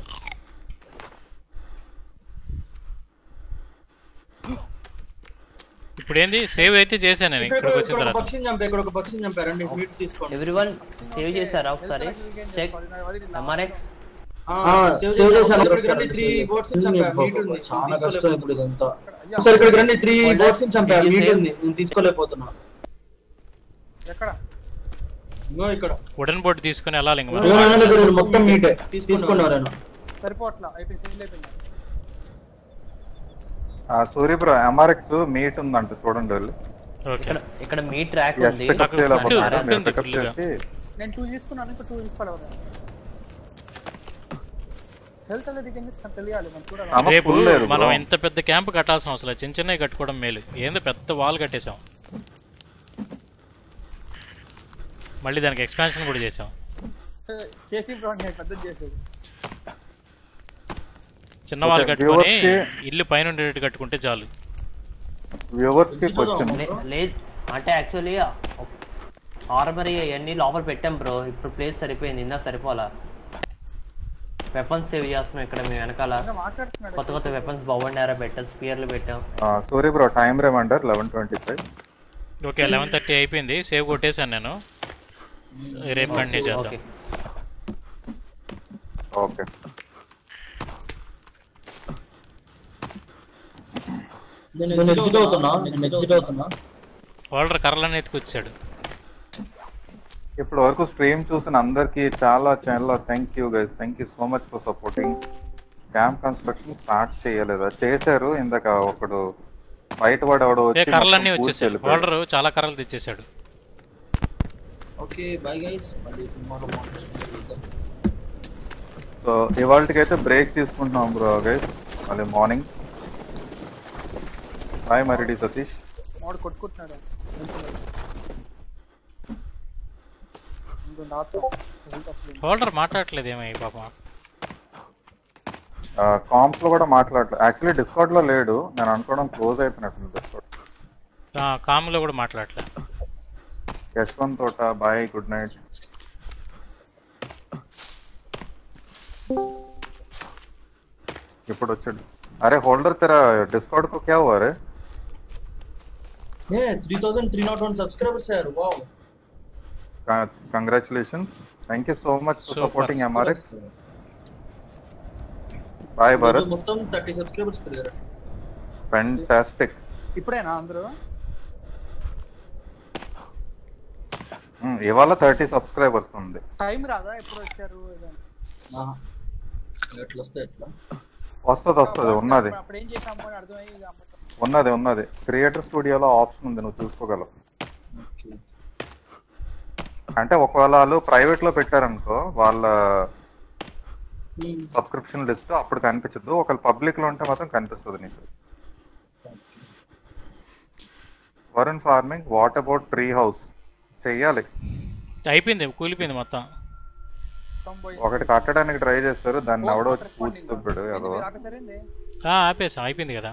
Speaker 2: ఇప్పుడు ఏంది సేవ్ అయితే చేశాను నేను ఇక్కడికి వచ్చిన తర్వాత.
Speaker 1: ఇక్కడ ఒక పక్షిని చంపారండి. మీట్ తీసుకోండి.
Speaker 3: ఎవ్రీవన్ సేవ్ చేశారా ఒకసారి? Check MRX.
Speaker 1: సేవ్ చేశాను. ఇక్కడికి రండి. 3 బోట్స్ చంపా. మీట్ ఉంది. చాలా కష్టం ఇప్పుడు ఇదంతా. సర్ ఇక్కడికి రండి. 3 బోట్స్ చంపా. మీట్ ఉంది. నేను తీసుకోలేకపోతున్నా. ఎక్కడ? నో ఇక్కడ.
Speaker 2: వుడెన్ బోట్ తీసుకొని వెళ్ళాలి ఇంకా.
Speaker 1: మొత్తం మీటే తీసుకున్నారేనా?
Speaker 8: సరిపోట్లా. అయిపోయింది. ఫినిష్ అయిపోయింది.
Speaker 4: సూర్య బ్రో MRX మీట్ ఉందంట చూడండి వెళ్ళి.
Speaker 3: ఇక్కడ మీట్ ట్రాక్ ఉంది.
Speaker 8: నేను 2 తీసుకున్నాను. ఇంకా 2 తీసుకోవాలి. హెల్త్ అనేది తెలియాలి మనకు కూడా.
Speaker 2: రేపు మనం ఎంత పెద్ద క్యాంప్ కట్టాల్సిన అవసరం లేదు, చిన్న చిన్నవి కట్టుకోవడం మేలు. ఏందో పెద్ద వాల్ కట్టేసాం, మళ్ళీ దానికి ఎక్స్పాన్షన్ కూడా చేసాం. చిన్న వాళ్ళు కట్టుకొని ఇల్లు పైన ఉండేటట్టు కట్టుకుంటే చాలు.
Speaker 3: లేదు అంటే యాక్చువల్లీ ఆర్మరీ అన్ని లోపల పెట్టాం బ్రో. ఇప్పుడు ప్లేస్ సరిపోయింది, ఇందాక సరిపోలా. వెపన్స్ సేవ్ చేస్తున్నాం ఇక్కడ మేము వెనకాల. కొత్త కొత్త వెపన్స్ బాగుండారా పెట్టాం, స్పియర్లు పెట్టాం.
Speaker 4: Surya bro time reminder 11:25.
Speaker 2: Okay 11:30 అయిపోయింది, సేవ్ కొట్టేశాను నేను. రేపు కంటిన్యూ చేద్దాం.
Speaker 4: ఓకే
Speaker 1: నేను ఎగ్జిట్ అవుతున్నా.
Speaker 2: హోల్డర్ కర్రలన్నీ ఎత్తుకొచ్చాడు.
Speaker 4: ఇప్పటి వరకు స్ట్రీమ్ చూసిన అందరికి చాలా thank you guys, thank you so much for supporting. Camp construction start చేయలేదా? చేశారు ఇందాక. ఒకడు బయట వాడు ఎవడో
Speaker 2: కర్రలన్నీ వచ్చేసాడు. హోల్డర్ చాలా కర్రలు తెచ్చేసాడు.
Speaker 1: ఓకే బై గైస్, మళ్ళీ టుమారో మార్నింగ్.
Speaker 4: సో ఇవాళకి అయితే బ్రేక్ తీసుకుంటున్నాం బ్రో గైస్, మళ్ళీ morning. Bye Maridi Satish.
Speaker 8: Mod కొట్టుకుంటున్నాడు.
Speaker 2: హోల్డర్ మాట్లాడట్లేదు ఏమై పాపం.
Speaker 4: కాంప్స్ లో కూడా మాట్లాడలేదు. యాక్చువల్లీ డిస్కార్డ్ లో లేడు, నేను అనుకోవడం క్లోజ్ అయిపోయినట్టుంది డిస్కార్డ్.
Speaker 2: కామ్ లో కూడా మాట్లాడలేదు.
Speaker 4: యశ్వంత్ తోట బాయ్, గుడ్ నైట్. ఇప్పుడు వచ్చాడు. अरे होल्डर तेरा डिस्कॉर्ड को क्या हुआ रे?
Speaker 1: ये 3301 सब्सक्राइबर्स है यार, wow.
Speaker 4: Congratulations, thank you so much for supporting MRX. Bye Bharat.
Speaker 1: మొత్తం 30 సబ్స్క్రైబర్స్ పెరిగారు.
Speaker 4: Fantastic.
Speaker 8: ఇప్పుడేనా అందరూ?
Speaker 4: ఇవాళ 30 సబ్స్క్రైబర్స్ ఉంది.
Speaker 8: టైం రాదా ఎప్పుడు వచ్చారు?
Speaker 1: ఎట్లా వస్తే ఎట్లా
Speaker 4: వస్తుంది ఉన్నది. ఉన్నది క్రియేటర్ స్టూడియోలో ఆప్షన్ ఉంది, నువ్వు చూసుకోగలవు. అంటే ఒకవేళ వాళ్ళు ప్రైవేట్ లో పెట్టారనుకో వాళ్ళ సబ్స్క్రిప్షన్ లిస్ట్ అప్పుడు కనిపించదు. ఒకవేళ పబ్లిక్ లో ఉంటే మాత్రం కనిపిస్తుంది నీకు. Varun farming, what about tree house? చెయ్యాలి,
Speaker 2: అయిపోయింది, కూలిపోయింది మొత్తం.
Speaker 4: ఒకటి కట్టడానికి ట్రై చేస్తారు, దాన్ని ఎవడో కూర్చుంటాడు.
Speaker 2: ఆపేసాం, అయిపోయింది కదా.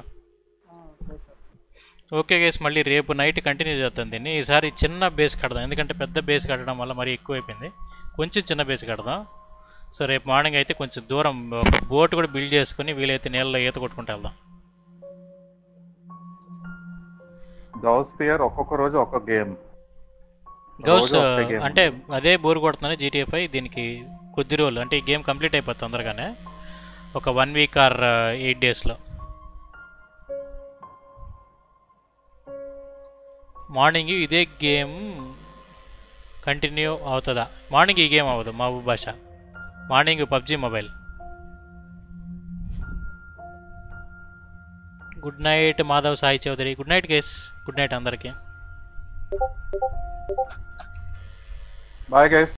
Speaker 2: ఓకే గైస్, మళ్ళీ రేపు నైట్ కంటిన్యూ చేద్దాం దీన్ని. ఈసారి చిన్న బేస్ కడదాం, ఎందుకంటే పెద్ద బేస్ కట్టడం వల్ల మరీ ఎక్కువ అయిపోయింది. కొంచెం చిన్న బేస్ కడదాం. సో రేపు మార్నింగ్ అయితే కొంచెం దూరం ఒక బోట్ కూడా బిల్డ్ చేసుకుని వీలైతే నీళ్ళలో ఈత కొట్టుకుంటూ వెళ్దాం.
Speaker 4: గౌస్ పియర్ ఒక్కొక్క రోజు ఒక్కొక్క గేమ్.
Speaker 2: గౌస్ అంటే అదే బోర్ కొడుతున్నాను GTA 5. దీనికి కొద్ది రోజులు అంటే ఈ గేమ్ కంప్లీట్ అయిపోతుంది తొందరగానే, ఒక 1 వీక్ ఆర్ 8 డేస్లో. మార్నింగ్ ఇదే గేమ్ కంటిన్యూ అవుతుందా? మార్నింగ్ ఈ గేమ్ అవ్వదు మా భాష. Morning PUBG mobile. Good night Madhav Sai Chowdary. Good night guys, good night అందరికీ.
Speaker 4: Bye guys.